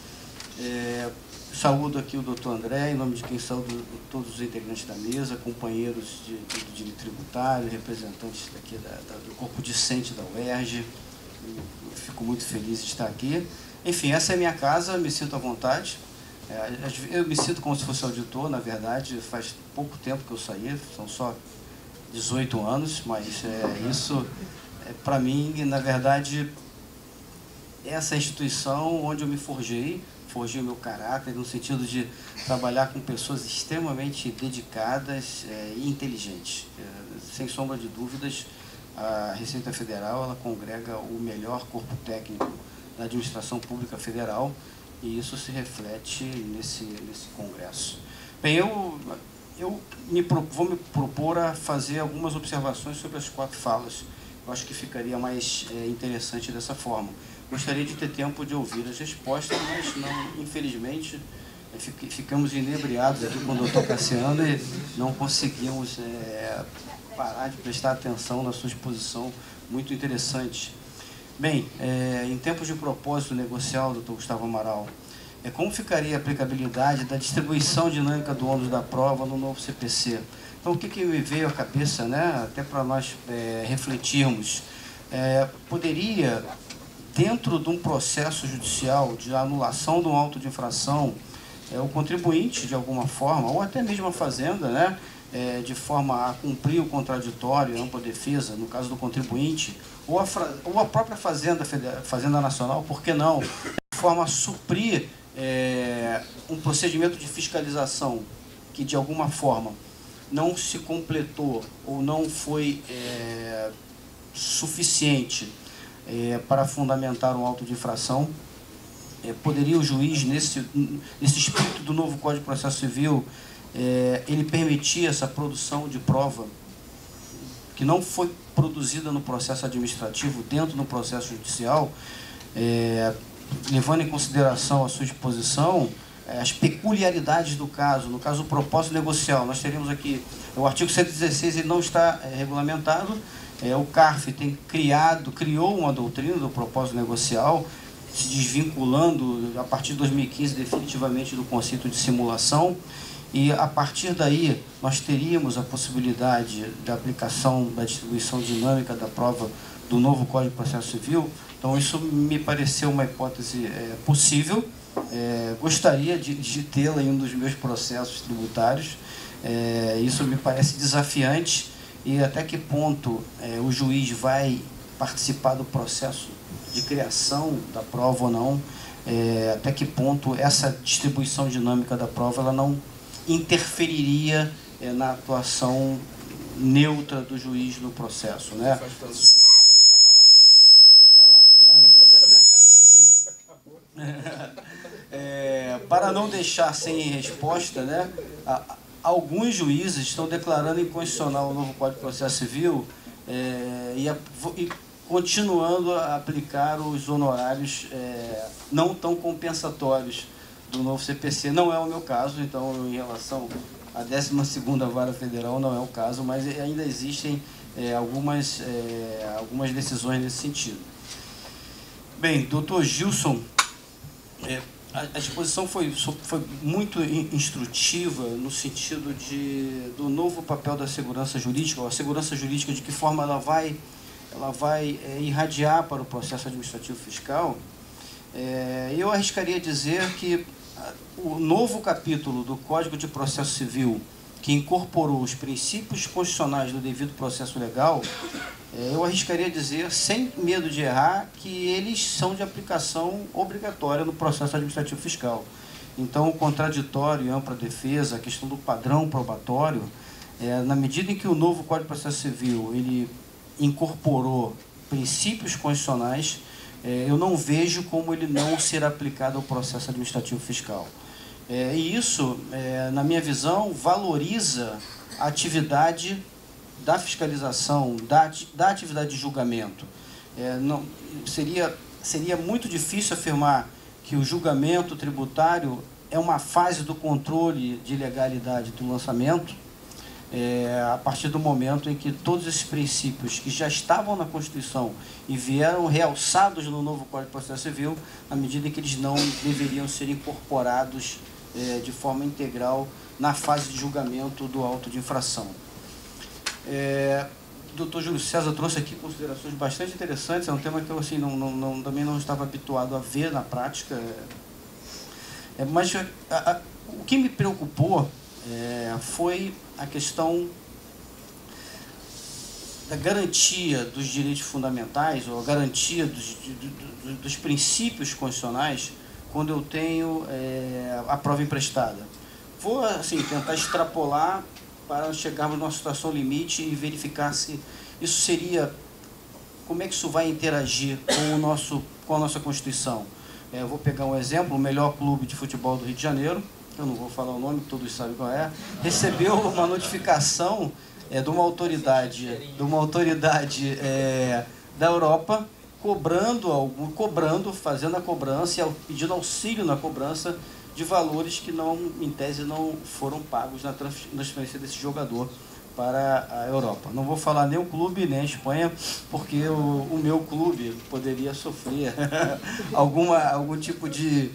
Saúdo aqui o doutor André, em nome de quem saúdo todos os integrantes da mesa, companheiros do direito tributário, representantes daqui do corpo discente da UERJ. Eu fico muito feliz de estar aqui. Enfim, essa é a minha casa, me sinto à vontade. Eu me sinto como se fosse auditor, na verdade, faz pouco tempo que eu saí, são só 18 anos, mas isso, para mim, na verdade, essa instituição onde eu me forjei o meu caráter, no sentido de trabalhar com pessoas extremamente dedicadas e inteligentes. Sem sombra de dúvidas, a Receita Federal ela congrega o melhor corpo técnico da administração pública federal, e isso se reflete nesse congresso. Bem, eu vou me propor a fazer algumas observações sobre as 4 falas. Eu acho que ficaria mais interessante dessa forma. Gostaria de ter tempo de ouvir as respostas, mas não, infelizmente, ficamos inebriados aqui com o doutor Cassiano e não conseguimos parar de prestar atenção na sua exposição muito interessante. Bem, em tempos de propósito negocial, doutor Gustavo Amaral, como ficaria a aplicabilidade da distribuição dinâmica do ônus da prova no novo CPC? Então, o que me veio à cabeça, né, até para nós refletirmos, poderia, dentro de um processo judicial de anulação de um auto de infração, o contribuinte, de alguma forma, ou até mesmo a fazenda, né, de forma a cumprir o contraditório e ampla defesa, no caso do contribuinte, ou a própria Fazenda Nacional, por que não, de forma a suprir um procedimento de fiscalização que, de alguma forma, não se completou ou não foi suficiente para fundamentar um auto de infração. Poderia o juiz, nesse espírito do novo Código de Processo Civil, ele permitir essa produção de prova que não foi produzida no processo administrativo dentro do processo judicial, levando em consideração a sua disposição, as peculiaridades do caso. No caso do propósito negocial, nós teríamos aqui o artigo 116, ele não está regulamentado. O CARF criou uma doutrina do propósito negocial, se desvinculando a partir de 2015 definitivamente do conceito de simulação, e a partir daí nós teríamos a possibilidade da aplicação da distribuição dinâmica da prova do novo Código de Processo Civil. Então isso me pareceu uma hipótese possível, gostaria de tê-la em um dos meus processos tributários. Isso me parece desafiante, e até que ponto o juiz vai participar do processo de criação da prova ou não, até que ponto essa distribuição dinâmica da prova ela não interferiria na atuação neutra do juiz no processo, né? Para não deixar sem resposta, né, alguns juízes estão declarando inconstitucional o novo Código de Processo Civil e continuando a aplicar os honorários não tão compensatórios do novo CPC. Não é o meu caso, então, em relação à 12ª Vara Federal, não é o caso, mas ainda existem algumas decisões nesse sentido. Bem, doutor Gilson, a exposição foi muito instrutiva no sentido do novo papel da segurança jurídica, ou a segurança jurídica, de que forma ela vai irradiar para o processo administrativo fiscal. Eu arriscaria dizer que o novo capítulo do Código de Processo Civil, que incorporou os princípios constitucionais do devido processo legal, eu arriscaria dizer, sem medo de errar, que eles são de aplicação obrigatória no processo administrativo fiscal. Então, o contraditório e ampla defesa, a questão do padrão probatório, na medida em que o novo Código de Processo Civil ele incorporou princípios constitucionais, eu não vejo como ele não ser aplicado ao processo administrativo fiscal. E isso, na minha visão, valoriza a atividade da fiscalização, da atividade de julgamento. Seria muito difícil afirmar que o julgamento tributário é uma fase do controle de legalidade do lançamento, a partir do momento em que todos esses princípios que já estavam na Constituição e vieram realçados no novo Código de Processo Civil, à medida em que eles não deveriam ser incorporados de forma integral na fase de julgamento do auto de infração. O Dr. Júlio César trouxe aqui considerações bastante interessantes, é um tema que eu assim, também não estava habituado a ver na prática, mas o que me preocupou foi a questão da garantia dos direitos fundamentais, ou a garantia dos princípios constitucionais, quando eu tenho a prova emprestada. Vou assim, tentar extrapolar para chegarmos numa situação limite e verificar se isso seria, como é que isso vai interagir com a nossa Constituição. Eu vou pegar um exemplo, o melhor clube de futebol do Rio de Janeiro, eu não vou falar o nome, todos sabem qual é, recebeu uma notificação de uma autoridade da Europa fazendo a cobrança e pedindo auxílio na cobrança de valores que em tese não foram pagos na transferência desse jogador para a Europa. Não vou falar nem o clube, nem a Espanha, porque o meu clube poderia sofrer algum tipo de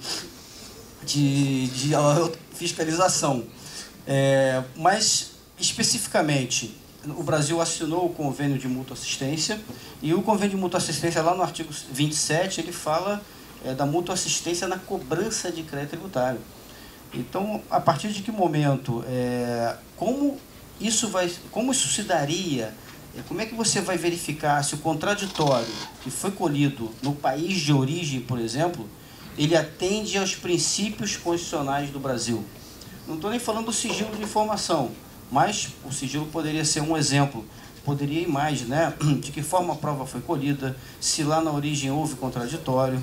fiscalização. Mas, especificamente, o Brasil assinou o convênio de mútua assistência, e o convênio de mútua assistência, lá no artigo 27, ele fala da mútua assistência na cobrança de crédito tributário. Então, a partir de que momento, como isso se daria, como é que você vai verificar se o contraditório que foi colhido no país de origem, por exemplo, ele atende aos princípios constitucionais do Brasil? Não estou nem falando do sigilo de informação, mas o sigilo poderia ser um exemplo, poderia ir mais, né? De que forma a prova foi colhida, se lá na origem houve contraditório.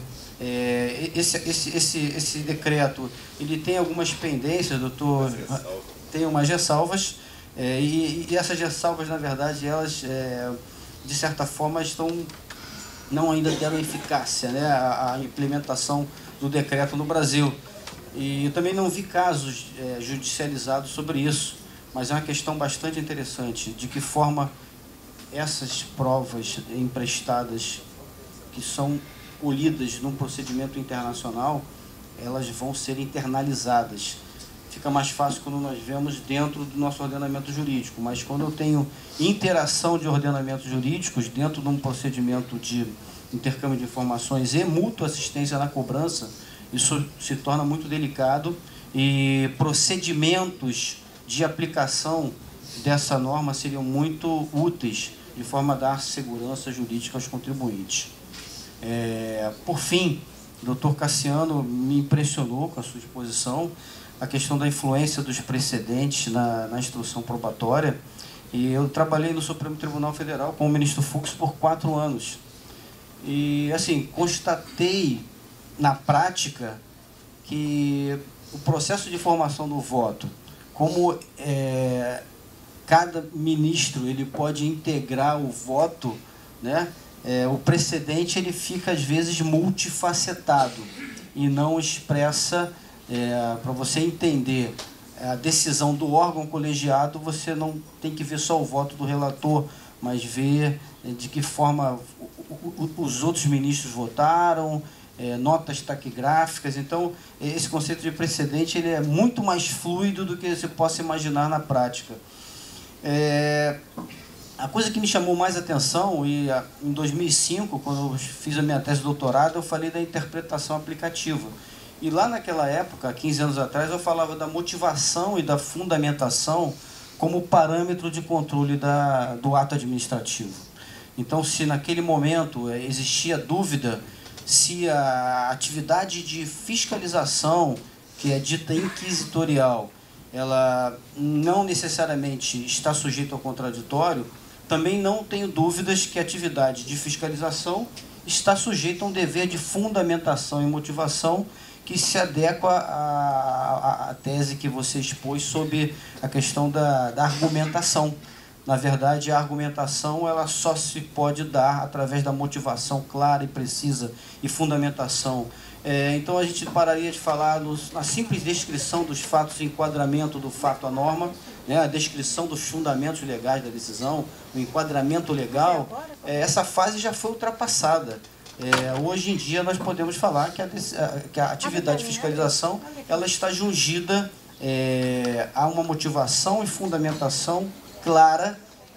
Esse decreto, ele tem algumas pendências, doutor, tem umas ressalvas, e essas ressalvas, na verdade, elas, de certa forma, não ainda deram eficácia, né, à implementação do decreto no Brasil. E eu também não vi casos judicializados sobre isso, mas é uma questão bastante interessante, de que forma essas provas emprestadas, que são colhidas num procedimento internacional, elas vão ser internalizadas. Fica mais fácil quando nós vemos dentro do nosso ordenamento jurídico, mas quando eu tenho interação de ordenamentos jurídicos dentro de um procedimento de intercâmbio de informações e mútua assistência na cobrança, isso se torna muito delicado, e procedimentos de aplicação dessa norma seriam muito úteis, de forma a dar segurança jurídica aos contribuintes. Por fim, o Dr. Cassiano me impressionou com a sua exposição, a questão da influência dos precedentes na instrução probatória. E eu trabalhei no Supremo Tribunal Federal com o ministro Fux por 4 anos. E, assim, constatei na prática que o processo de formação do voto, como cada ministro ele pode integrar o voto, né? O precedente ele fica, às vezes, multifacetado e não expressa, para você entender a decisão do órgão colegiado, você não tem que ver só o voto do relator, mas ver de que forma os outros ministros votaram, notas taquigráficas. Então, esse conceito de precedente ele é muito mais fluido do que você possa imaginar na prática. A coisa que me chamou mais atenção, e em 2005, quando eu fiz a minha tese de doutorado, eu falei da interpretação aplicativa. E lá naquela época, 15 anos atrás, eu falava da motivação e da fundamentação como parâmetro de controle do ato administrativo. Então, se naquele momento existia dúvida se a atividade de fiscalização, que é dita inquisitorial, ela não necessariamente está sujeita ao contraditório, também não tenho dúvidas que a atividade de fiscalização está sujeita a um dever de fundamentação e motivação que se adequa à tese que você expôs sobre a questão da argumentação. Na verdade, a argumentação ela só se pode dar através da motivação clara e precisa e fundamentação. Então, a gente pararia de falar na simples descrição dos fatos e enquadramento do fato à norma, né, a descrição dos fundamentos legais da decisão, o enquadramento legal. Essa fase já foi ultrapassada. Hoje em dia, nós podemos falar que a atividade de fiscalização ela está jungida a uma motivação e fundamentação clara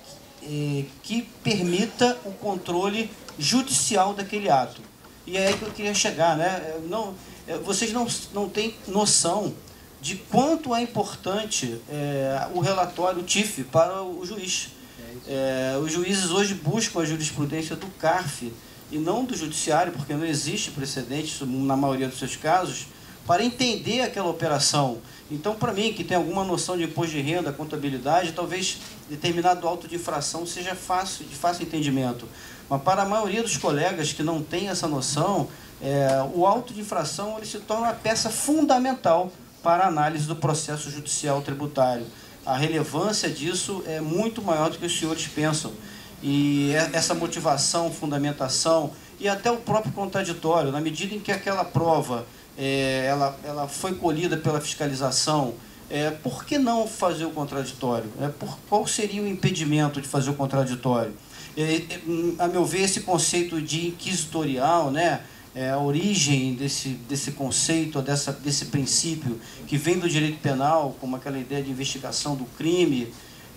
que permita o controle judicial daquele ato. E é aí que eu queria chegar, né? Vocês não têm noção de quanto é importante o relatório TIF para o juiz. Os juízes hoje buscam a jurisprudência do CARF e não do judiciário, porque não existe precedente, na maioria dos seus casos, para entender aquela operação. Então, para mim, que tem alguma noção de imposto de renda, contabilidade, talvez determinado auto de infração seja de fácil entendimento. Mas para a maioria dos colegas que não tem essa noção, o auto de infração ele se torna uma peça fundamental para a análise do processo judicial tributário. A relevância disso é muito maior do que os senhores pensam. E essa motivação, fundamentação e até o próprio contraditório, na medida em que aquela prova ela foi colhida pela fiscalização, por que não fazer o contraditório? Qual seria o impedimento de fazer o contraditório? A meu ver, esse conceito de inquisitorial, né, a origem desse conceito, desse princípio que vem do direito penal, como aquela ideia de investigação do crime,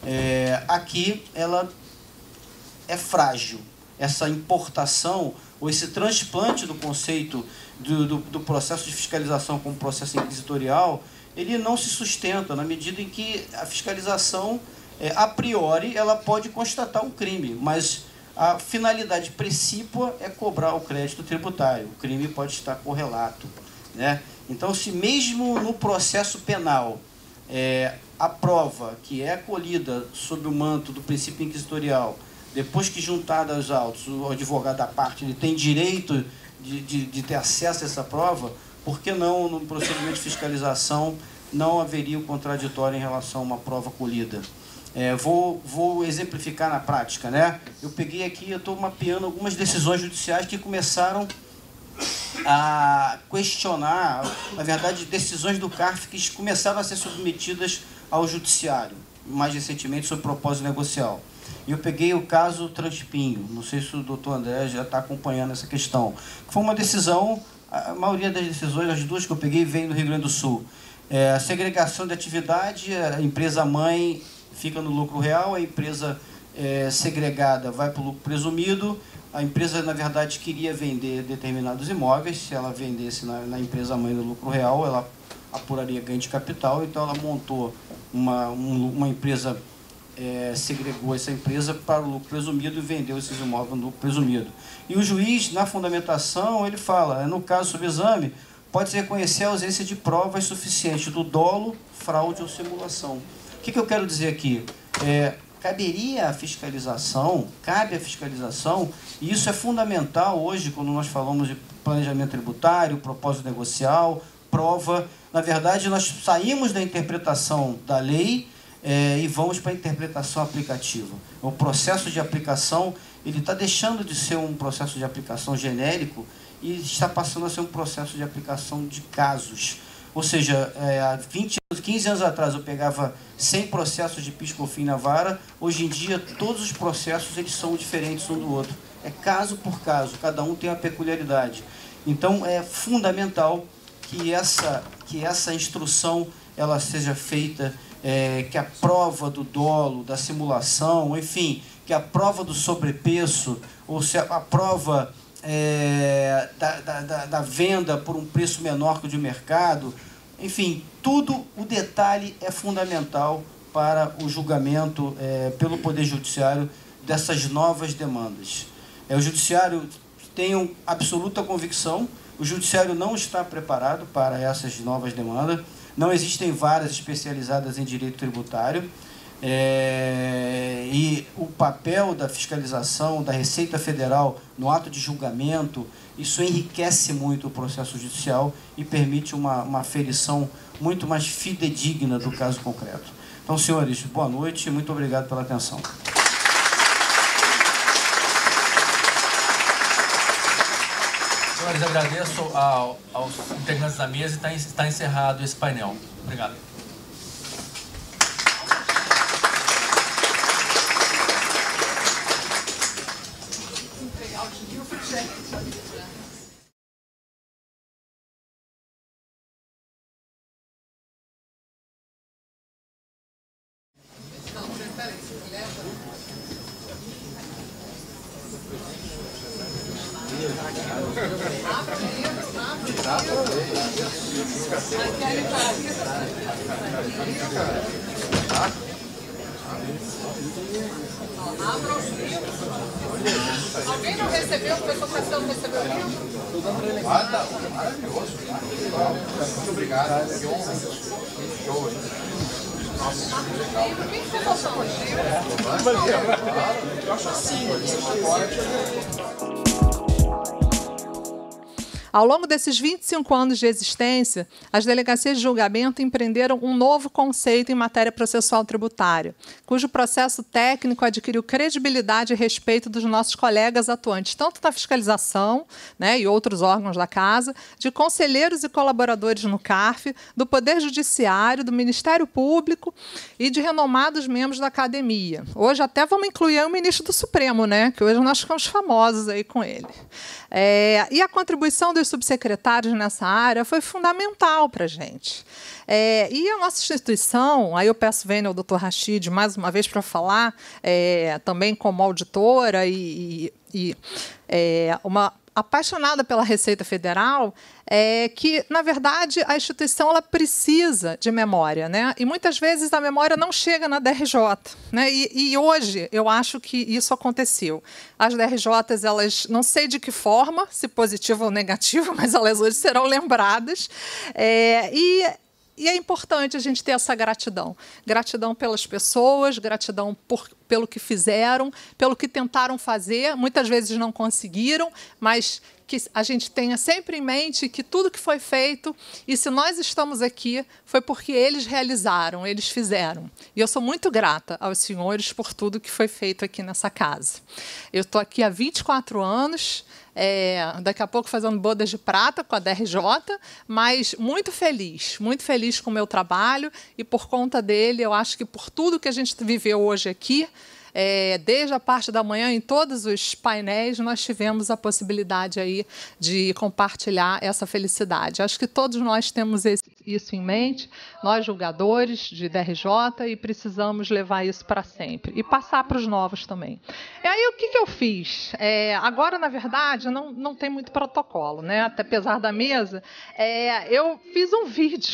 aqui ela é frágil. Essa importação ou esse transplante do conceito do processo de fiscalização como processo inquisitorial, ele não se sustenta na medida em que a fiscalização, a priori, ela pode constatar um crime, mas a finalidade precípua é cobrar o crédito tributário. O crime pode estar correlato, né? Então, se mesmo no processo penal a prova que é colhida sob o manto do princípio inquisitorial, depois que juntada aos autos, o advogado da parte ele tem direito de ter acesso a essa prova, por que não, no procedimento de fiscalização, não haveria o contraditório em relação a uma prova colhida? Vou exemplificar na prática, né? Eu peguei aqui, eu estou mapeando algumas decisões judiciais que começaram a questionar, na verdade, decisões do CARF que começaram a ser submetidas ao judiciário, mais recentemente, sob propósito negocial. Eu peguei o caso Transpinho, não sei se o doutor André já está acompanhando essa questão. Foi uma decisão, a maioria das decisões, as duas que eu peguei, veio do Rio Grande do Sul. A segregação de atividade, a empresa-mãe fica no lucro real, a empresa segregada vai para o lucro presumido, a empresa, na verdade, queria vender determinados imóveis, se ela vendesse na empresa-mãe no lucro real, ela apuraria ganho de capital, então ela montou uma empresa segregou essa empresa para o lucro presumido e vendeu esses imóveis no lucro presumido. E o juiz, na fundamentação, ele fala, no caso sob exame, pode-se reconhecer a ausência de provas suficientes do dolo, fraude ou simulação. O que eu quero dizer aqui? Caberia a fiscalização, cabe a fiscalização, e isso é fundamental hoje, quando nós falamos de planejamento tributário, propósito negocial, prova. Na verdade, nós saímos da interpretação da lei e vamos para a interpretação aplicativa. O processo de aplicação, ele está deixando de ser um processo de aplicação genérico e está passando a ser um processo de aplicação de casos. Ou seja, há 15 anos atrás eu pegava 100 processos de PIS/COFINS na vara, hoje em dia todos os processos eles são diferentes um do outro. É caso por caso, cada um tem uma peculiaridade. Então é fundamental que essa instrução ela seja feita, que a prova do dolo, da simulação, enfim, que a prova do sobrepreço, ou se a prova da venda por um preço menor que o de mercado, enfim, tudo, o detalhe é fundamental para o julgamento pelo Poder Judiciário dessas novas demandas. O Judiciário tem absoluta convicção, o Judiciário não está preparado para essas novas demandas, não existem varas especializadas em direito tributário, e o papel da fiscalização da Receita Federal no ato de julgamento, isso enriquece muito o processo judicial e permite uma aferição muito mais fidedigna do caso concreto. Então, senhores, boa noite e muito obrigado pela atenção. Senhores, agradeço aos integrantes da mesa e está encerrado esse painel. Obrigado. Alguém não recebeu? O pessoal não recebeu o livro? Estou dando para ele aqui. Maravilhoso. Muito obrigado. Que honra. Show. Nossa, que legal. Por que você faltou hoje? Eu acho assim. Ao longo desses 25 anos de existência, as delegacias de julgamento empreenderam um novo conceito em matéria processual tributária, cujo processo técnico adquiriu credibilidade e respeito dos nossos colegas atuantes, tanto na fiscalização, né, e outros órgãos da Casa, de conselheiros e colaboradores no CARF, do Poder Judiciário, do Ministério Público e de renomados membros da academia. Hoje até vamos incluir o ministro do Supremo, né, que hoje nós ficamos famosos aí com ele. E a contribuição dos subsecretários nessa área foi fundamental para a gente. E a nossa instituição, aí eu peço venha ao doutor Rachid mais uma vez para falar, também como auditora e uma apaixonada pela Receita Federal, que, na verdade, a instituição ela precisa de memória, né? E muitas vezes a memória não chega na DRJ, né? E hoje eu acho que isso aconteceu. As DRJs, elas não sei de que forma, se positiva ou negativa, mas elas hoje serão lembradas. E é importante a gente ter essa gratidão. Gratidão pelas pessoas, gratidão pelo que fizeram, pelo que tentaram fazer. Muitas vezes não conseguiram, mas que a gente tenha sempre em mente que tudo que foi feito, e se nós estamos aqui, foi porque eles realizaram, eles fizeram. E eu sou muito grata aos senhores por tudo que foi feito aqui nessa casa. Eu estou aqui há 24 anos, daqui a pouco fazendo bodas de prata com a DRJ, mas muito feliz com o meu trabalho, e por conta dele, eu acho que por tudo que a gente viveu hoje aqui, desde a parte da manhã, em todos os painéis, nós tivemos a possibilidade aí de compartilhar essa felicidade. Acho que todos nós temos isso em mente, nós julgadores de DRJ, e precisamos levar isso para sempre e passar para os novos também. E aí, o que eu fiz? Agora, na verdade, não tem muito protocolo, né? Até apesar da mesa, eu fiz um vídeo.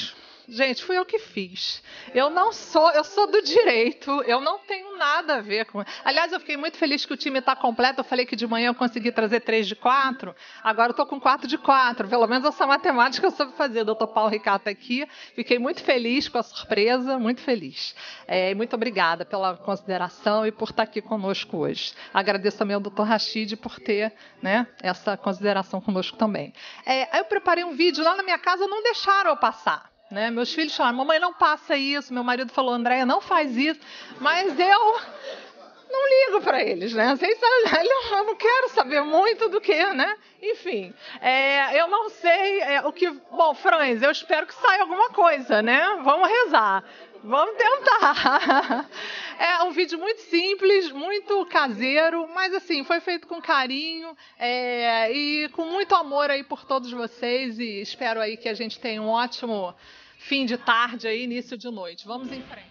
Gente, fui eu que fiz. Eu sou do direito, eu não tenho nada a ver com... Aliás, eu fiquei muito feliz que o time está completo. Eu falei que de manhã eu consegui trazer 3 de 4, agora eu estou com 4 de 4. Pelo menos essa matemática eu soube fazer. O doutor Paulo Ricardo está aqui. Fiquei muito feliz com a surpresa, muito feliz. Muito obrigada pela consideração e por estar aqui conosco hoje. Agradeço também ao doutor Rachid por ter, né, essa consideração conosco também. Eu preparei um vídeo lá na minha casa, não deixaram eu passar. Né? Meus filhos falaram, mamãe, não passa isso. Meu marido falou, Andréia, não faz isso. Mas eu não ligo para eles, né? Eu não quero saber muito do que, né? Enfim, eu não sei o que... Bom, Franz, eu espero que saia alguma coisa, né? Vamos rezar. Vamos tentar. É um vídeo muito simples, muito caseiro, mas assim, foi feito com carinho e com muito amor aí por todos vocês, e espero aí que a gente tenha um ótimo fim de tarde aí, início de noite. Vamos em frente.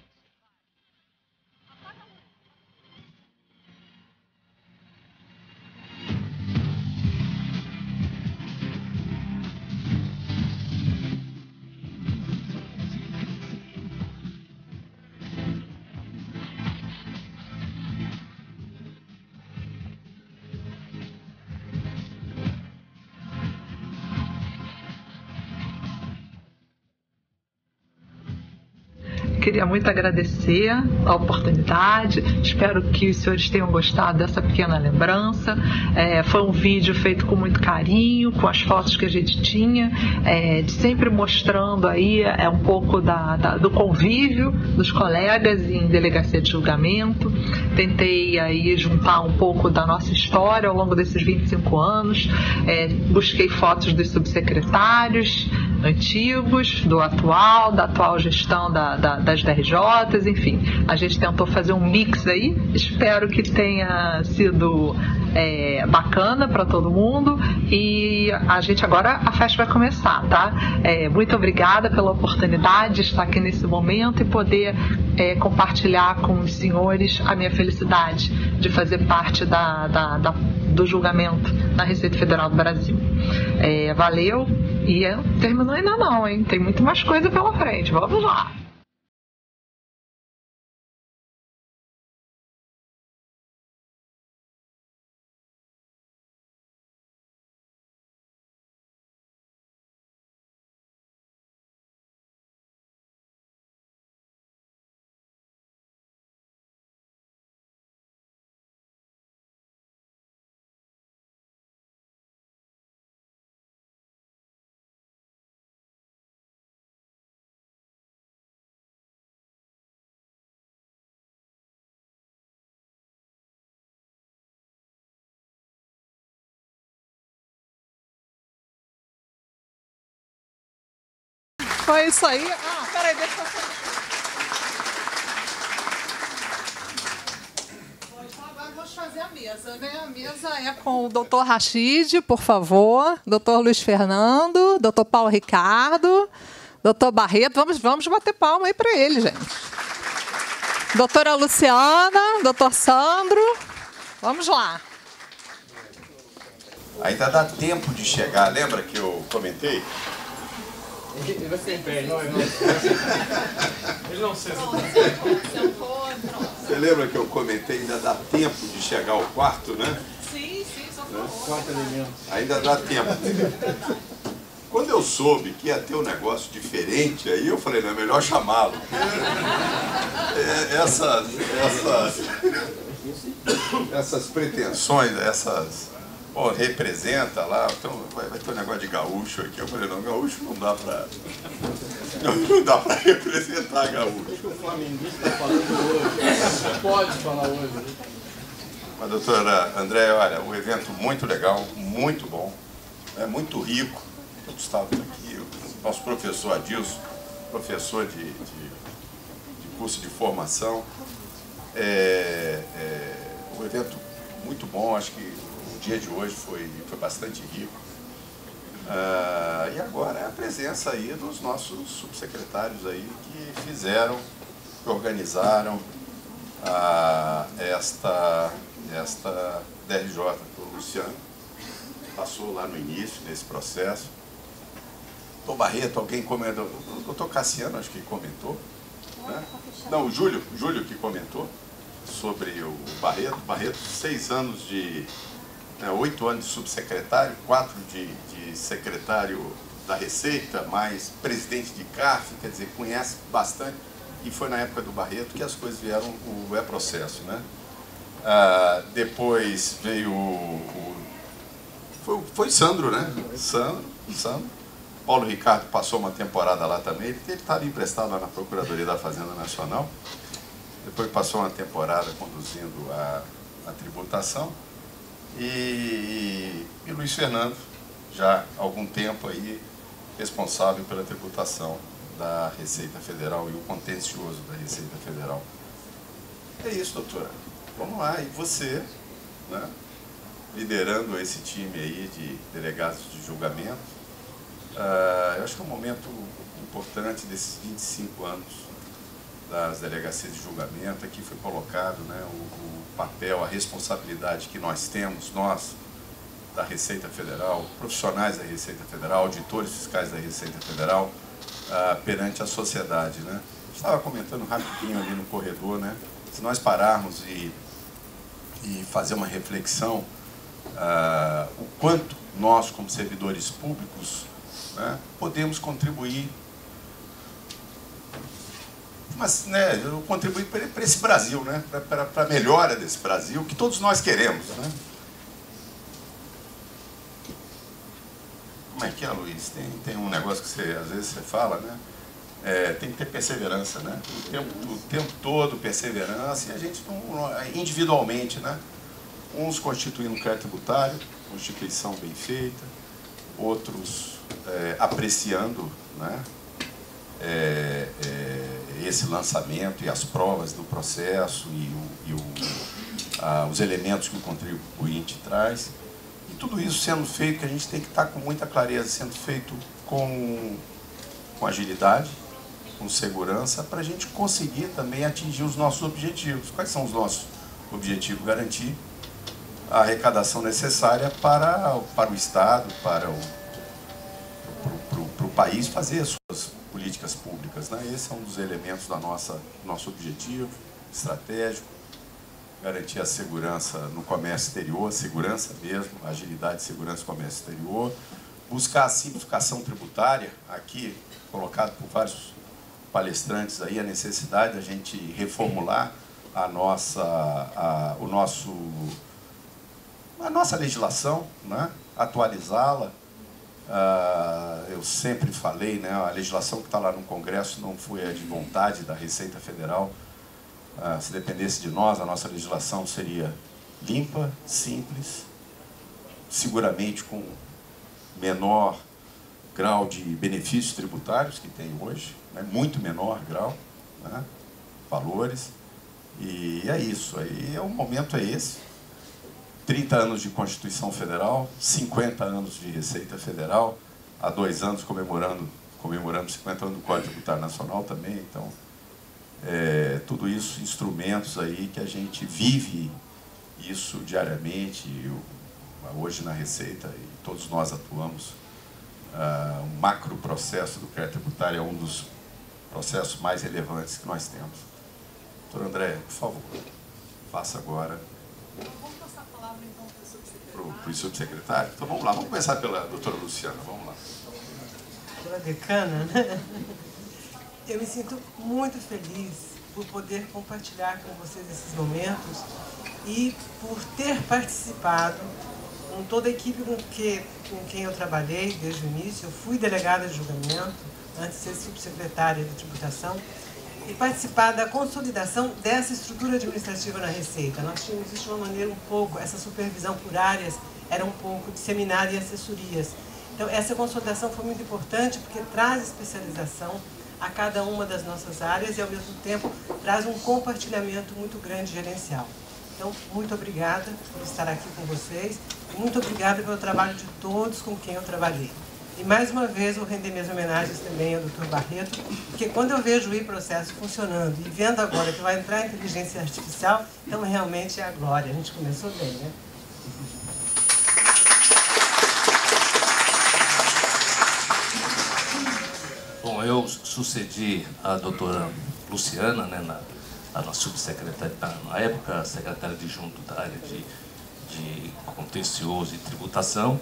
Queria muito agradecer a oportunidade, espero que os senhores tenham gostado dessa pequena lembrança. Foi um vídeo feito com muito carinho, com as fotos que a gente tinha, sempre mostrando aí um pouco do convívio dos colegas em delegacia de julgamento. Tentei aí juntar um pouco da nossa história ao longo desses 25 anos, busquei fotos dos subsecretários antigos, da atual gestão das DRJs, enfim, a gente tentou fazer um mix aí, espero que tenha sido bacana para todo mundo, e a festa vai começar, tá? Muito obrigada pela oportunidade de estar aqui nesse momento e poder compartilhar com os senhores a minha felicidade de fazer parte do julgamento na Receita Federal do Brasil. Valeu, e terminou ainda não, hein? Tem muito mais coisa pela frente, vamos lá! Foi isso aí. Peraí, deixa eu... Agora vamos fazer a mesa, né? A mesa é com o doutor Rachid, por favor, doutor Luiz Fernando, doutor Paulo Ricardo, doutor Barreto. Vamos bater palma aí para ele, gente. Doutora Luciana, doutor Sandro. Vamos lá. Ainda dá tempo de chegar. Lembra que eu comentei? Você em pé, não. Ele não sei. Você lembra que eu comentei, ainda dá tempo de chegar ao quarto, né? Sim, só por favor. Ainda dá tempo. Quando eu soube que ia ter um negócio diferente, aí eu falei, não, é melhor chamá-lo. Essas pretensões, representa lá, então vai ter um negócio de gaúcho aqui. Eu falei, não, gaúcho não dá pra representar gaúcho. O que o flamenguista está falando hoje? Pode falar hoje. Mas, doutora Andréia, olha, um evento muito legal, muito bom, muito rico. O Gustavo está aqui, o nosso professor Adilson, professor de curso de formação. Um evento muito bom, acho que o dia de hoje foi bastante rico. E agora é a presença aí dos nossos subsecretários aí que organizaram esta DRJ. O Luciano passou lá no início, nesse processo. doutor Barreto, alguém comentou, o doutor Cassiano acho que comentou, né? Não, o Júlio que comentou sobre o Barreto. Barreto, 8 anos de subsecretário, 4 de secretário da Receita, mais presidente de CARF, quer dizer, conhece bastante, e foi na época do Barreto que as coisas vieram, o processo, né? Depois veio foi Sandro, né? Sandro. Paulo Ricardo passou uma temporada lá também, ele estava emprestado lá na Procuradoria da Fazenda Nacional, depois passou uma temporada conduzindo a tributação, e Luiz Fernando, já há algum tempo aí, responsável pela tributação da Receita Federal e o contencioso da Receita Federal. É isso, doutora. Vamos lá, e você, né, liderando esse time aí de delegados de julgamento, eu acho que é um momento importante desses 25 anos das delegacias de julgamento. Aqui foi colocado, né, o papel, a responsabilidade que nós temos, nós, da Receita Federal, profissionais da Receita Federal, auditores fiscais da Receita Federal, perante a sociedade, né? Estava comentando rapidinho ali no corredor, né? Se nós pararmos e fazer uma reflexão, o quanto nós, como servidores públicos, né, podemos contribuir, mas, né, contribuir para esse Brasil, né, para a melhora desse Brasil, que todos nós queremos, né? Como é que é, Luiz? Tem um negócio que às vezes você fala, né? Tem que ter perseverança, né? O tempo todo perseverança, e a gente individualmente, né? Uns constituindo crédito tributário, constituição bem feita, outros apreciando, né, esse lançamento e as provas do processo e os elementos que o contribuinte traz. E tudo isso sendo feito, que a gente tem que estar com muita clareza, sendo feito com agilidade, com segurança, para a gente conseguir também atingir os nossos objetivos. Quais são os nossos objetivos? Garantir a arrecadação necessária para o Estado, para o país fazer as suas políticas públicas, né? Esse é um dos elementos do nosso objetivo estratégico. Garantir a segurança no comércio exterior, a segurança mesmo, a agilidade de segurança no comércio exterior. Buscar a simplificação tributária, aqui colocado por vários palestrantes aí, a necessidade da gente reformular a nossa legislação, né? Atualizá-la. Eu sempre falei, né, a legislação que está lá no Congresso não foi a de vontade da Receita Federal. Se dependesse de nós, a nossa legislação seria limpa, simples, seguramente com menor grau de benefícios tributários que tem hoje, né, muito menor grau, né, valores, e é isso. Aí o momento é esse. 30 anos de Constituição Federal, 50 anos de Receita Federal, há 2 anos comemorando 50 anos do Código Tributário Nacional também. Então, tudo isso, instrumentos aí que a gente vive isso diariamente. Hoje na Receita, e todos nós atuamos, o macro processo do crédito tributário é um dos processos mais relevantes que nós temos. Doutora Andréia, por favor, faça agora. Vamos passar a palavra então para o subsecretário. Para o subsecretário? Então vamos lá, vamos começar pela doutora Luciana, vamos lá. Doutora decana, né? Eu me sinto muito feliz por poder compartilhar com vocês esses momentos e por ter participado com toda a equipe com quem eu trabalhei desde o início. Eu fui delegada de julgamento, antes de ser subsecretária de tributação, e participar da consolidação dessa estrutura administrativa na Receita. Nós tínhamos, de uma maneira, essa supervisão por áreas era um pouco de seminário e assessorias. Então, essa consolidação foi muito importante porque traz especialização a cada uma das nossas áreas e, ao mesmo tempo, traz um compartilhamento muito grande gerencial. Então, muito obrigada por estar aqui com vocês e muito obrigada pelo trabalho de todos com quem eu trabalhei. E, mais uma vez, vou render minhas homenagens também ao Dr. Barreto, porque quando eu vejo o e-processo funcionando e vendo agora que vai entrar a inteligência artificial, então realmente é a glória. A gente começou bem, né? Bom, eu sucedi a doutora Luciana, né, na subsecretária, na época, secretária adjunta da área de contencioso e tributação,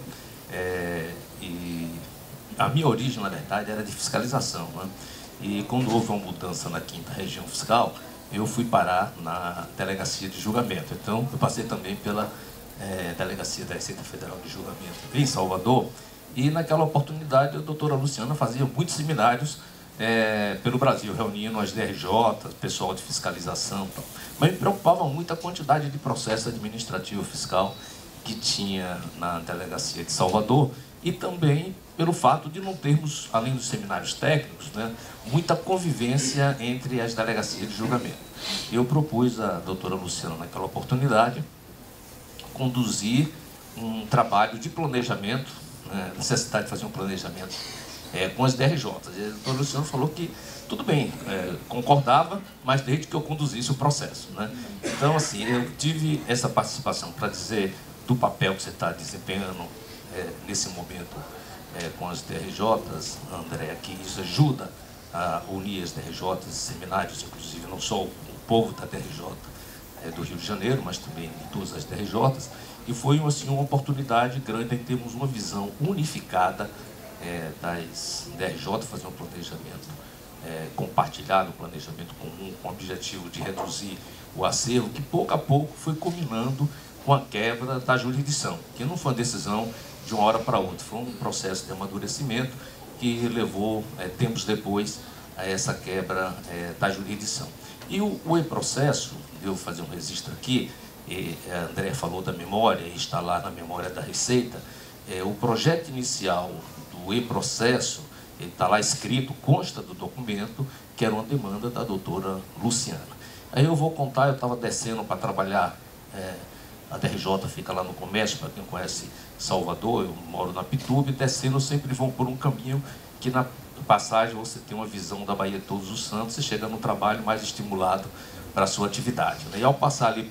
e a minha origem, na verdade, era de fiscalização, né? E quando houve uma mudança na 5ª região fiscal, eu fui parar na delegacia de julgamento. Então, eu passei também pela delegacia da Receita Federal de Julgamento em Salvador, e naquela oportunidade a doutora Luciana fazia muitos seminários pelo Brasil, reunindo as DRJ, pessoal de fiscalização, tal. Mas me preocupava muito a quantidade de processo administrativo fiscal que tinha na delegacia de Salvador, e também pelo fato de não termos, além dos seminários técnicos, né, muita convivência entre as delegacias de julgamento. Eu propus à doutora Luciana, naquela oportunidade, conduzir um trabalho de planejamento, né, necessidade de fazer um planejamento com as DRJs. E a doutora Luciana falou que tudo bem, concordava, mas desde que eu conduzisse o processo, né? Então, assim, eu tive essa participação para dizer do papel que você está desempenhando nesse momento com as DRJs, André, que isso ajuda a unir as DRJs e seminários, inclusive não só o povo da DRJ do Rio de Janeiro, mas também de todas as DRJs, e foi assim, uma oportunidade grande em termos uma visão unificada das DRJ, fazer um planejamento compartilhado, um planejamento comum, com o objetivo de reduzir o acervo, que pouco a pouco foi culminando com a quebra da jurisdição, que não foi uma decisão de uma hora para outra, foi um processo de amadurecimento que levou, tempos depois, a essa quebra da jurisdição. E o e-processo, eu vou fazer um registro aqui, a André falou da memória, e está lá na memória da Receita, o projeto inicial do e-processo, ele está lá escrito, consta do documento, que era uma demanda da doutora Luciana. Aí eu vou contar, eu estava descendo para trabalhar, a DRJ fica lá no comércio, para quem conhece Salvador, eu moro na Pituba, e descendo sempre vão por um caminho que na passagem você tem uma visão da Baía de Todos os Santos, você chega no trabalho mais estimulado para a sua atividade, né? E ao passar ali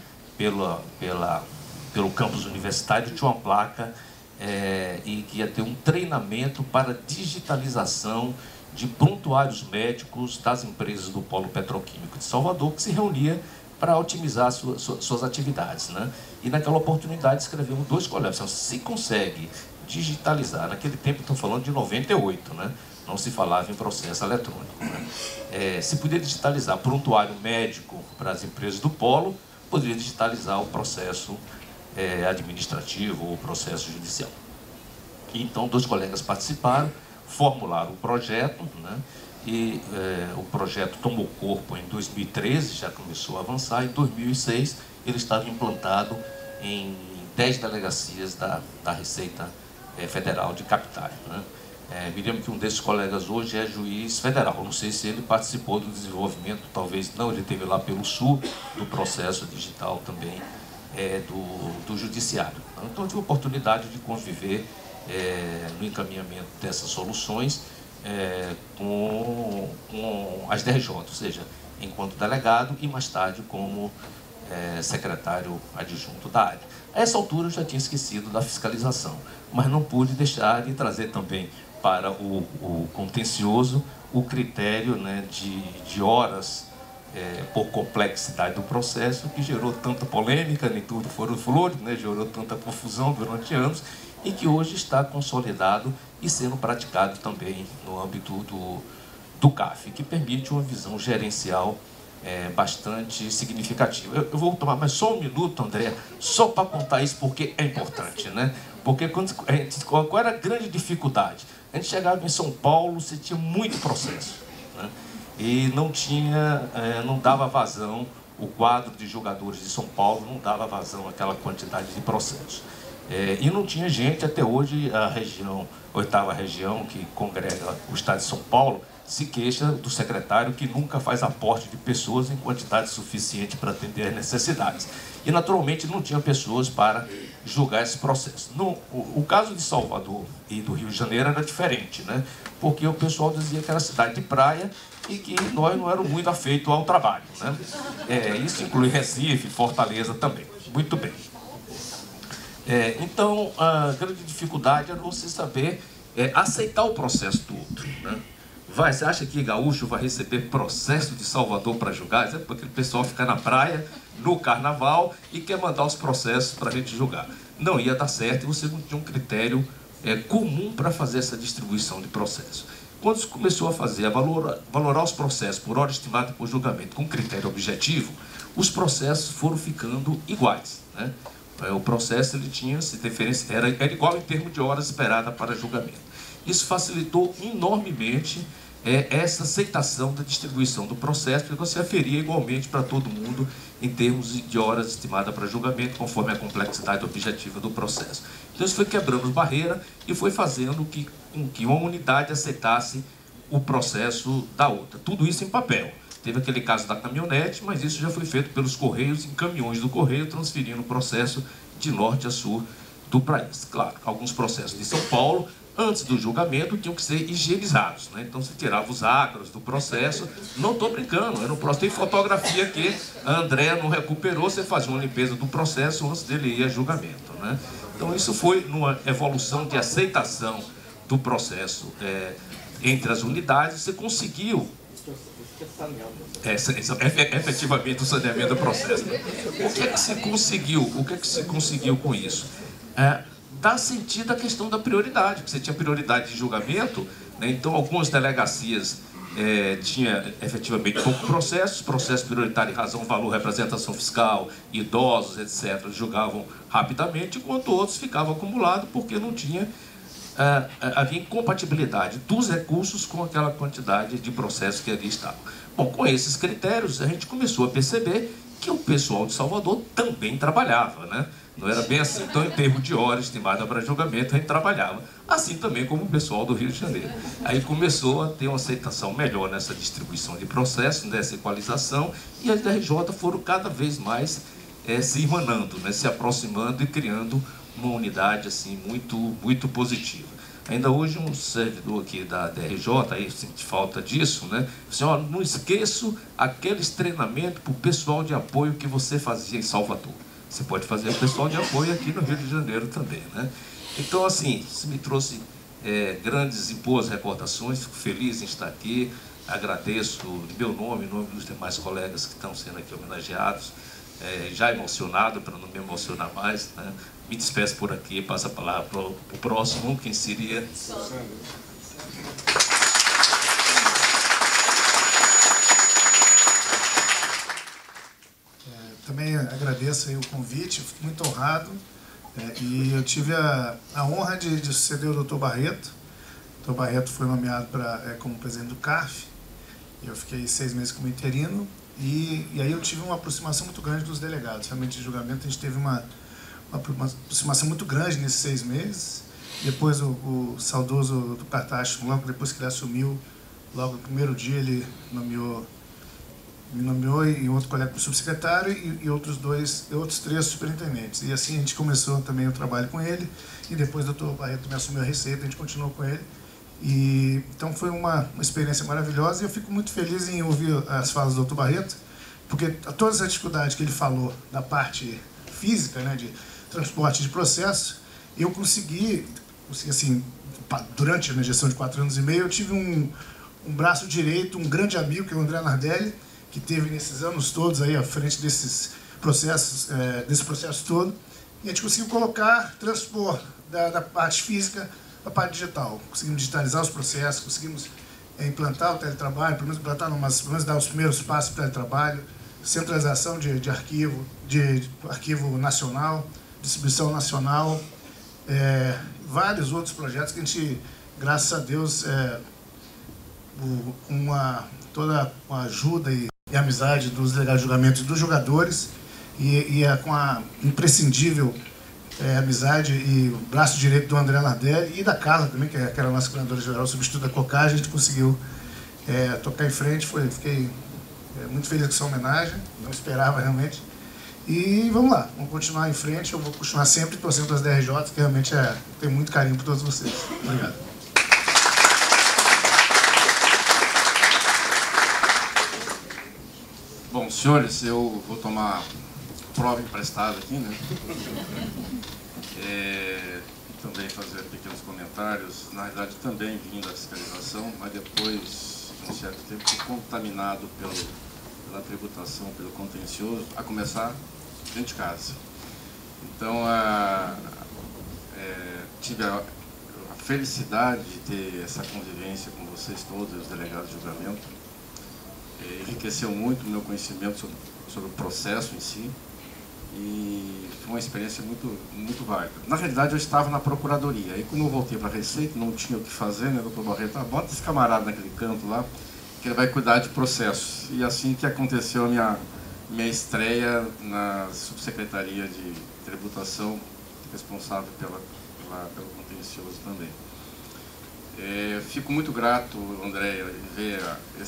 pelo campus universitário, tinha uma placa e que ia ter um treinamento para digitalização de prontuários médicos das empresas do Polo Petroquímico de Salvador, que se reunia para otimizar suas atividades, né? E naquela oportunidade escrevemos 2 colégios. Se consegue digitalizar, naquele tempo estou falando de 98, né? Não se falava em processo eletrônico, né? Se podia digitalizar prontuário médico para as empresas do Polo, poderia digitalizar o processo administrativo ou o processo judicial. E, então, 2 colegas participaram, formularam o projeto, né? E o projeto tomou corpo em 2013, já começou a avançar. Em 2006, ele estava implantado em 10 delegacias da Receita Federal de Capitais, né? Me lembro que um desses colegas hoje é juiz federal. Não sei se ele participou do desenvolvimento, talvez não, ele esteve lá pelo sul do processo digital também do judiciário. Então, eu tive a oportunidade de conviver no encaminhamento dessas soluções com as DRJ, ou seja, enquanto delegado e mais tarde como secretário adjunto da área. A essa altura eu já tinha esquecido da fiscalização, mas não pude deixar de trazer também para o contencioso o critério, né, de horas por complexidade do processo, que gerou tanta polêmica, nem tudo foram flores, né, gerou tanta confusão durante anos, e que hoje está consolidado e sendo praticado também no âmbito do CAF, que permite uma visão gerencial bastante significativa. Eu vou tomar mais só um minuto, André, só para contar isso, porque é importante, né? Porque qual era a grande dificuldade? A gente chegava em São Paulo, você tinha muito processo, né? E não dava vazão, o quadro de julgadores de São Paulo não dava vazão àquela quantidade de processos. E não tinha gente, até hoje, a 8ª região, que congrega o estado de São Paulo, se queixa do secretário que nunca faz aporte de pessoas em quantidade suficiente para atender as necessidades. E, naturalmente, não tinha pessoas para julgar esse processo. O caso de Salvador e do Rio de Janeiro era diferente, né? Porque o pessoal dizia que era cidade de praia e que nós não éramos muito afeitos ao trabalho, né? Isso inclui Recife, Fortaleza também. Muito bem. Então, a grande dificuldade era você saber aceitar o processo do outro, né? Você acha que gaúcho vai receber processo de Salvador para julgar? É porque o pessoal fica na praia, no carnaval, e quer mandar os processos para a gente julgar. Não ia dar certo e você não tinha um critério comum para fazer essa distribuição de processo. Quando se começou a fazer, a valorar os processos por hora estimada por julgamento com critério objetivo, os processos foram ficando iguais, né? O processo ele tinha era igual em termos de horas esperadas para julgamento. Isso facilitou enormemente essa aceitação da distribuição do processo, porque você aferia igualmente para todo mundo em termos de horas estimadas para julgamento, conforme a complexidade objetiva do processo. Então isso foi quebrando barreira e foi fazendo com que uma unidade aceitasse o processo da outra. Tudo isso em papel. Teve aquele caso da caminhonete, mas isso já foi feito pelos Correios, em caminhões do Correio, transferindo o processo de norte a sul do país. Claro, alguns processos de São Paulo, antes do julgamento, tinham que ser higienizados, né? Então, você tirava os ácaros do processo. Não estou brincando, era um processo. Tem fotografia que a Andréa não recuperou, você fazia uma limpeza do processo antes dele ir a julgamento, né? Então, isso foi numa evolução de aceitação do processo entre as unidades. Você conseguiu efetivamente o saneamento do processo. O que é que se conseguiu? O que é que se conseguiu com isso? Dá sentido à questão da prioridade, porque você tinha prioridade de julgamento, né? Então algumas delegacias tinha efetivamente pouco processo prioritário em razão, valor, representação fiscal, idosos, etc., julgavam rapidamente, enquanto outros ficavam acumulados porque não tinha havia incompatibilidade dos recursos com aquela quantidade de processos que ali estavam. Bom, com esses critérios, a gente começou a perceber que o pessoal de Salvador também trabalhava, né? Não era bem assim, então, em termos de horas estimadas para julgamento, a gente trabalhava. Assim também como o pessoal do Rio de Janeiro. Aí começou a ter uma aceitação melhor nessa distribuição de processos, nessa equalização, e as DRJ foram cada vez mais se irmanando, né? Se aproximando e criando uma unidade assim, muito positiva. Ainda hoje um servidor aqui da DRJ, aí sente falta disso, né? Assim, ó, não esqueço aqueles treinamentos para o pessoal de apoio que você fazia em Salvador. Você pode fazer o pessoal de apoio aqui no Rio de Janeiro também, né? Então, assim, isso me trouxe grandes e boas recordações, fico feliz em estar aqui, agradeço em meu nome, em nome dos demais colegas que estão sendo aqui homenageados, já emocionado, para não me emocionar mais, né? Me despeço por aqui e passo a palavra para o próximo, quem seria... Também agradeço aí o convite, fico muito honrado. E eu tive a honra de suceder o Dr. Barreto. O Dr. Barreto foi nomeado como presidente do CARF. Eu fiquei 6 meses como interino. E aí eu tive uma aproximação muito grande dos delegados. Realmente, de julgamento, a gente teve uma aproximação muito grande nesses 6 meses. Depois o saudoso do Cartacho, logo depois que ele assumiu, logo no primeiro dia ele me nomeou e outro colega para subsecretário e outros 3 superintendentes. E assim a gente começou também o trabalho com ele, e depois o Dr. Barreto me assumiu a receita, a gente continuou com ele. E então foi uma experiência maravilhosa, e eu fico muito feliz em ouvir as falas do Dr. Barreto, porque todas as dificuldades que ele falou da parte física, né, de transporte de processo, eu consegui assim, durante a minha gestão de 4 anos e meio, eu tive um braço direito, um grande amigo, que é o André Nardelli, que teve nesses anos todos aí à frente desses processos, desse processo todo, e a gente conseguiu transpor da parte física para a parte digital. Conseguimos digitalizar os processos, conseguimos implantar o teletrabalho, pelo menos dar os primeiros passos para o teletrabalho, centralização de arquivo nacional, distribuição nacional, vários outros projetos que a gente, graças a Deus, toda a ajuda e amizade dos delegados de julgamento e dos jogadores, e com a imprescindível amizade e braço direito do André Nardelli e da Carla também, que era a nossa coordenadora-geral, substituto da COCAR, a gente conseguiu tocar em frente. Fiquei muito feliz com essa homenagem, não esperava realmente. E vamos lá, vamos continuar em frente. Eu vou continuar sempre torcendo para as DRJ, que realmente tenho muito carinho por todos vocês. Obrigado. Bom, senhores, eu vou tomar prova emprestada aqui, né? E também fazer pequenos comentários. tributários, na realidade, também vim da fiscalização, mas depois, de um certo tempo, fui contaminado pela tributação, pelo contencioso, a começar dentro de casa. Então, tive a felicidade de ter essa convivência com vocês todos, os delegados de julgamento. Enriqueceu muito o meu conhecimento sobre o processo em si e foi uma experiência muito válida. Na realidade, eu estava na Procuradoria, e quando eu voltei para a Receita, não tinha o que fazer, né, doutor Barreto? Bota esse camarada naquele canto lá, que ele vai cuidar de processos. E assim que aconteceu a minha estreia na Subsecretaria de Tributação, responsável pelo contencioso também. Fico muito grato, Andréia, de ver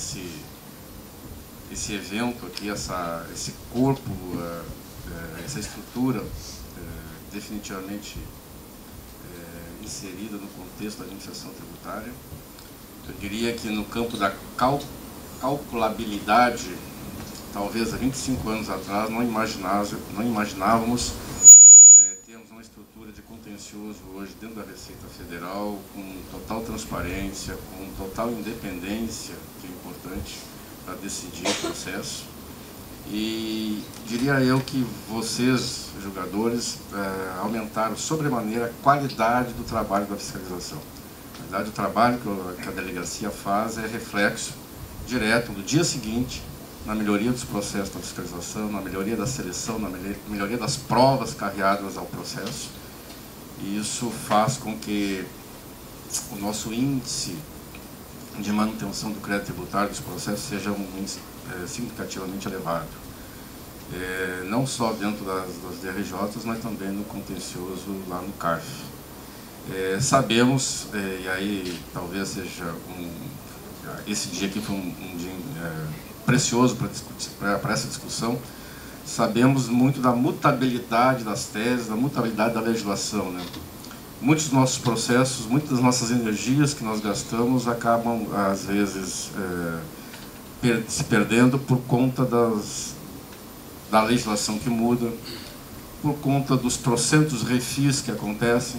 esse evento aqui, esse corpo, essa estrutura definitivamente inserida no contexto da administração tributária. Eu diria que no campo da calculabilidade, talvez há 25 anos atrás, não imaginávamos termos uma estrutura de contencioso hoje dentro da Receita Federal, com total transparência, com total independência, que é importante para decidir o processo. E diria eu que vocês, julgadores, aumentaram sobremaneira a qualidade do trabalho da fiscalização. Na verdade, o trabalho que a delegacia faz é reflexo direto do dia seguinte na melhoria dos processos da fiscalização, na melhoria da seleção, na melhoria das provas carreadas ao processo. E isso faz com que o nosso índice de manutenção do crédito tributário dos processos seja um índice significativamente elevado. Não só dentro das DRJs, mas também no contencioso lá no CARF. Sabemos, e aí talvez seja esse dia aqui foi um dia precioso para essa discussão, sabemos muito da mutabilidade das teses, da mutabilidade da legislação, né? Muitos dos nossos processos, muitas das nossas energias que nós gastamos acabam, às vezes, se perdendo por conta da legislação que muda, por conta dos trocentos refis que acontecem,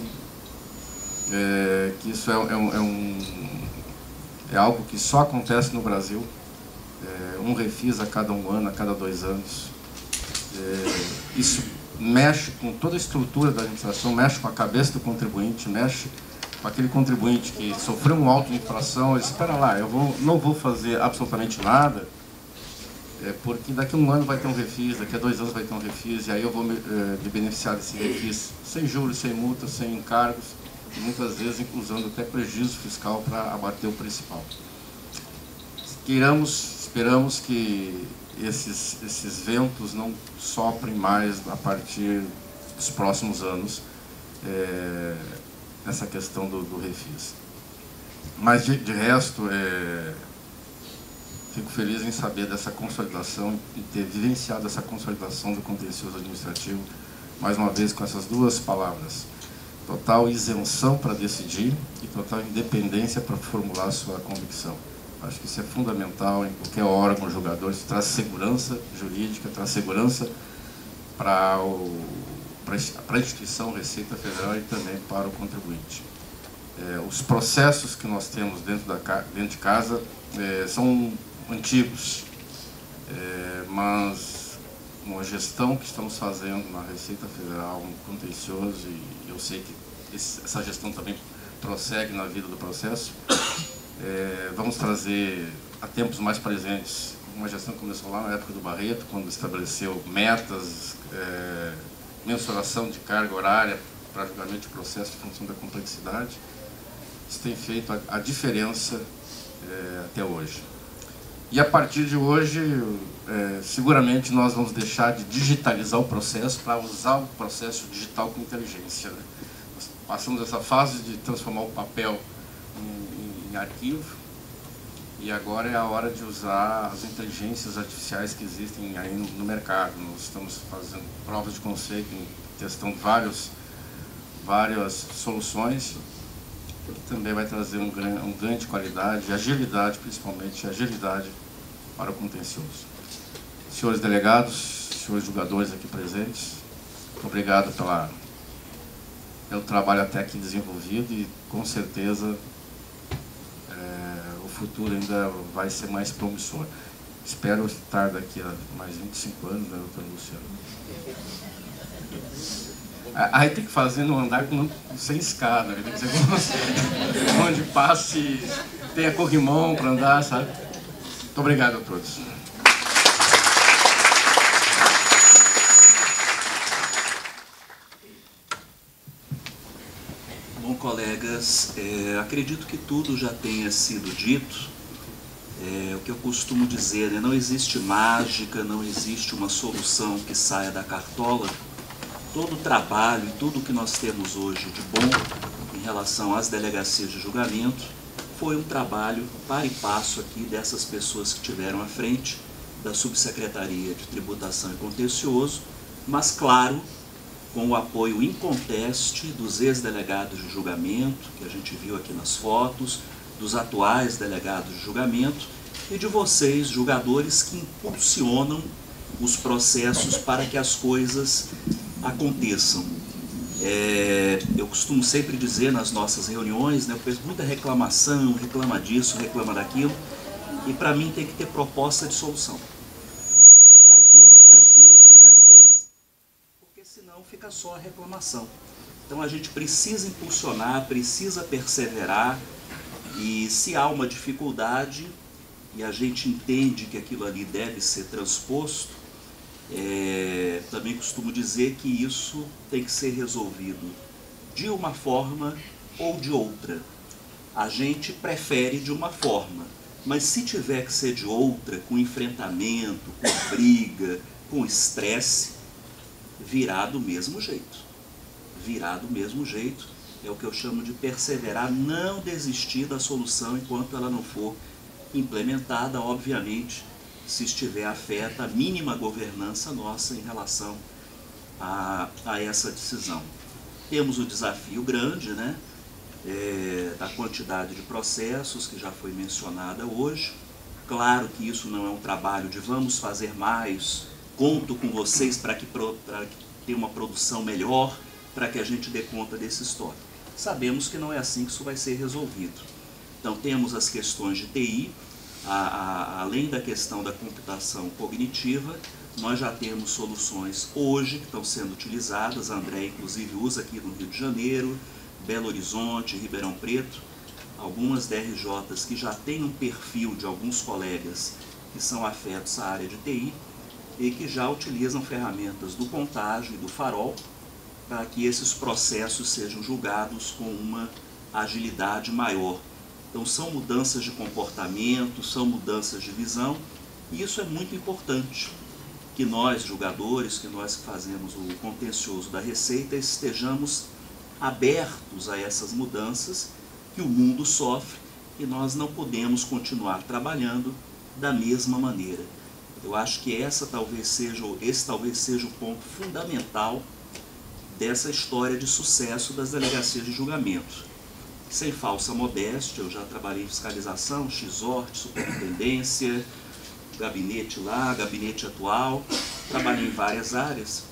que isso é algo que só acontece no Brasil, um refis a cada 1 ano, a cada 2 anos. Isso mexe com toda a estrutura da administração, mexe com a cabeça do contribuinte, mexe com aquele contribuinte que sofreu uma auto-infração. Ele espera lá, não vou fazer absolutamente nada, porque daqui a 1 ano vai ter um refis, daqui a 2 anos vai ter um refis, e aí eu vou me beneficiar desse refis sem juros, sem multas, sem encargos, e muitas vezes inclusando até prejuízo fiscal para abater o principal. Esperamos que esses ventos não soprem mais a partir dos próximos anos nessa questão do refis. Mas, de resto, fico feliz em saber dessa consolidação e ter vivenciado essa consolidação do contencioso administrativo, mais uma vez com essas duas palavras: total isenção para decidir e total independência para formular a sua convicção. Acho que isso é fundamental em qualquer órgão julgador. Isso traz segurança jurídica, traz segurança para a instituição Receita Federal e também para o contribuinte. Os processos que nós temos dentro de casa são antigos, mas uma gestão que estamos fazendo na Receita Federal, um contencioso, e eu sei que essa gestão também prossegue na vida do processo. Vamos trazer a tempos mais presentes uma gestão que começou lá na época do Barreto, quando estabeleceu metas, mensuração de carga horária para julgamento de processo em função da complexidade. Isso tem feito a diferença até hoje. E a partir de hoje, seguramente nós vamos deixar de digitalizar o processo para usar o processo digital com inteligência, né? Nós passamos essa fase de transformar o papel em arquivo, e agora é a hora de usar as inteligências artificiais que existem aí no mercado. Nós estamos fazendo provas de conceito, testando várias soluções, que também vai trazer um ganho de qualidade, agilidade, principalmente agilidade para o contencioso. Senhores delegados, senhores julgadores aqui presentes, obrigado pelo trabalho até aqui desenvolvido e, com certeza, o futuro ainda vai ser mais promissor. Espero estar daqui a mais 25 anos, né, doutor Luciano? Aí tem que fazer no andar sem escada, tem que ser onde passe, tenha corrimão para andar, sabe? Muito obrigado a todos. Bom, colegas, acredito que tudo já tenha sido dito. O que eu costumo dizer, né? Não existe mágica, não existe uma solução que saia da cartola. Todo o trabalho e tudo que nós temos hoje de bom em relação às delegacias de julgamento foi um trabalho para e passo aqui dessas pessoas que tiveram à frente da Subsecretaria de Tributação e Contencioso, mas, claro, com o apoio inconteste dos ex-delegados de julgamento, que a gente viu aqui nas fotos, dos atuais delegados de julgamento e de vocês, julgadores, que impulsionam os processos para que as coisas aconteçam. Eu costumo sempre dizer nas nossas reuniões, né, eu penso muita reclamação, reclama disso, reclama daquilo, e para mim tem que ter proposta de solução. Você traz uma, traz duas ou traz três, porque senão fica só a reclamação. Então a gente precisa impulsionar, precisa perseverar, e se há uma dificuldade e a gente entende que aquilo ali deve ser transposto, também costumo dizer que isso tem que ser resolvido de uma forma ou de outra. A gente prefere de uma forma, mas se tiver que ser de outra, com enfrentamento, com briga, com estresse, virá do mesmo jeito. Virá do mesmo jeito. É o que eu chamo de perseverar, não desistir da solução enquanto ela não for implementada, obviamente, se estiver afeta a mínima governança nossa em relação a essa decisão. Temos o desafio grande, né, da quantidade de processos que já foi mencionada hoje. Claro que isso não é um trabalho de vamos fazer mais, conto com vocês para que tenha uma produção melhor, para que a gente dê conta desse histórico. Sabemos que não é assim que isso vai ser resolvido. Então temos as questões de TI, além da questão da computação cognitiva, nós já temos soluções hoje que estão sendo utilizadas, a André inclusive usa aqui no Rio de Janeiro, Belo Horizonte, Ribeirão Preto, algumas DRJs que já têm um perfil de alguns colegas que são afetos à área de TI e que já utilizam ferramentas do Contágio e do Farol para que esses processos sejam julgados com uma agilidade maior. Então são mudanças de comportamento, são mudanças de visão, e isso é muito importante, que nós, julgadores, que nós que fazemos o contencioso da Receita, estejamos abertos a essas mudanças que o mundo sofre e nós não podemos continuar trabalhando da mesma maneira. Eu acho que esse talvez seja o ponto fundamental dessa história de sucesso das delegacias de julgamento. Sem falsa modéstia, eu já trabalhei em fiscalização, XORT, superintendência, gabinete lá, gabinete atual, trabalhei em várias áreas,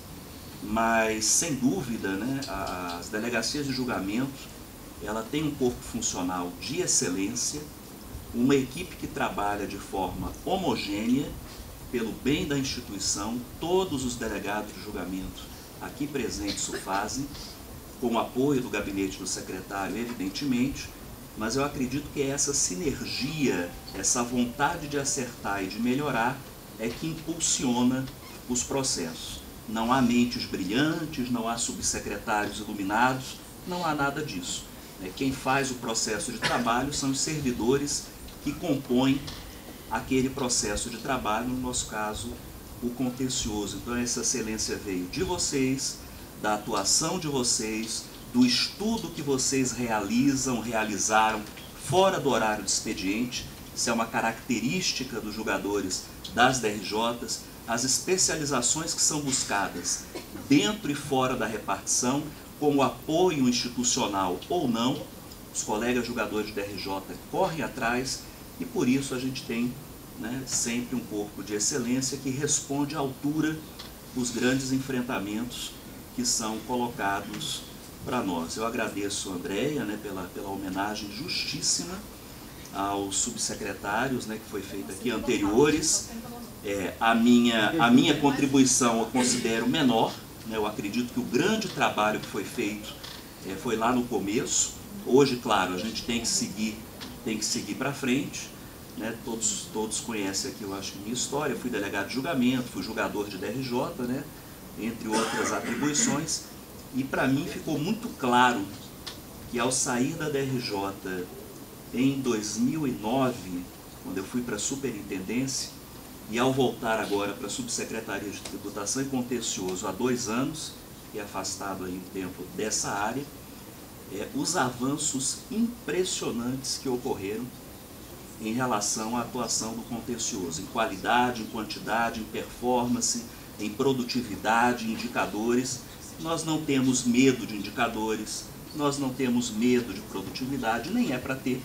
mas sem dúvida, né, as delegacias de julgamento, ela tem um corpo funcional de excelência, uma equipe que trabalha de forma homogênea, pelo bem da instituição, todos os delegados de julgamento aqui presentes o fazem, com o apoio do gabinete do secretário, evidentemente, mas eu acredito que essa sinergia, essa vontade de acertar e de melhorar é que impulsiona os processos. Não há mentes brilhantes, não há subsecretários iluminados, não há nada disso. Quem faz o processo de trabalho são os servidores que compõem aquele processo de trabalho, no nosso caso, o contencioso. Então essa excelência veio de vocês, da atuação de vocês, do estudo que vocês realizaram fora do horário de expediente. Isso é uma característica dos julgadores das DRJs, as especializações que são buscadas dentro e fora da repartição, como apoio institucional ou não, os colegas julgadores de DRJ correm atrás e por isso a gente tem, né, sempre um corpo de excelência que responde à altura dos grandes enfrentamentos que são colocados para nós. Eu agradeço a Andréia, né, pela homenagem justíssima aos subsecretários, né, que foi feita aqui, anteriores. A minha contribuição eu considero menor, né, eu acredito que o grande trabalho que foi feito foi lá no começo. Hoje, claro, a gente tem que seguir para frente, né, todos conhecem aqui, eu acho, minha história. Eu fui delegado de julgamento, fui julgador de DRJ, né, entre outras atribuições, e para mim ficou muito claro que ao sair da DRJ em 2009, quando eu fui para a superintendência, e ao voltar agora para a subsecretaria de tributação e contencioso há 2 anos, e afastado aí um tempo dessa área, os avanços impressionantes que ocorreram em relação à atuação do contencioso, em qualidade, em quantidade, em performance, em produtividade, em indicadores. Nós não temos medo de indicadores, nós não temos medo de produtividade, nem é para ter.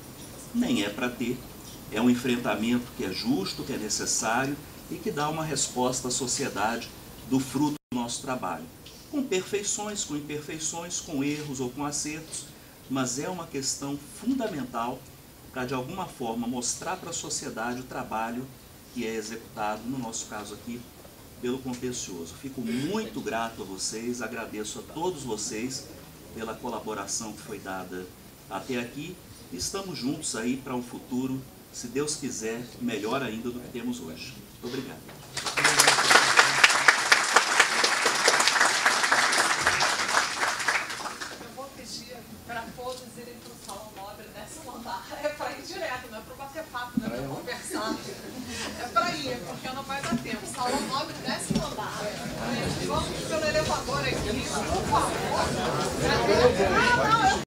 É um enfrentamento que é justo, que é necessário e que dá uma resposta à sociedade do fruto do nosso trabalho. Com perfeições, com imperfeições, com erros ou com acertos, mas é uma questão fundamental para, de alguma forma, mostrar para a sociedade o trabalho que é executado, no nosso caso aqui, pelo contencioso. Fico muito grato a vocês, agradeço a todos vocês pela colaboração que foi dada até aqui. Estamos juntos aí para um futuro, se Deus quiser, melhor ainda do que temos hoje. Muito obrigado. Eu vou pedir para todos irem para o Salão Nobre, décimo andar. É para ir direto, não é para bater papo, não é para conversar. É para ir, porque não vai dar tempo. Salão Nobre, décimo andar. Vamos pelo elevador aqui, por favor. Não, eu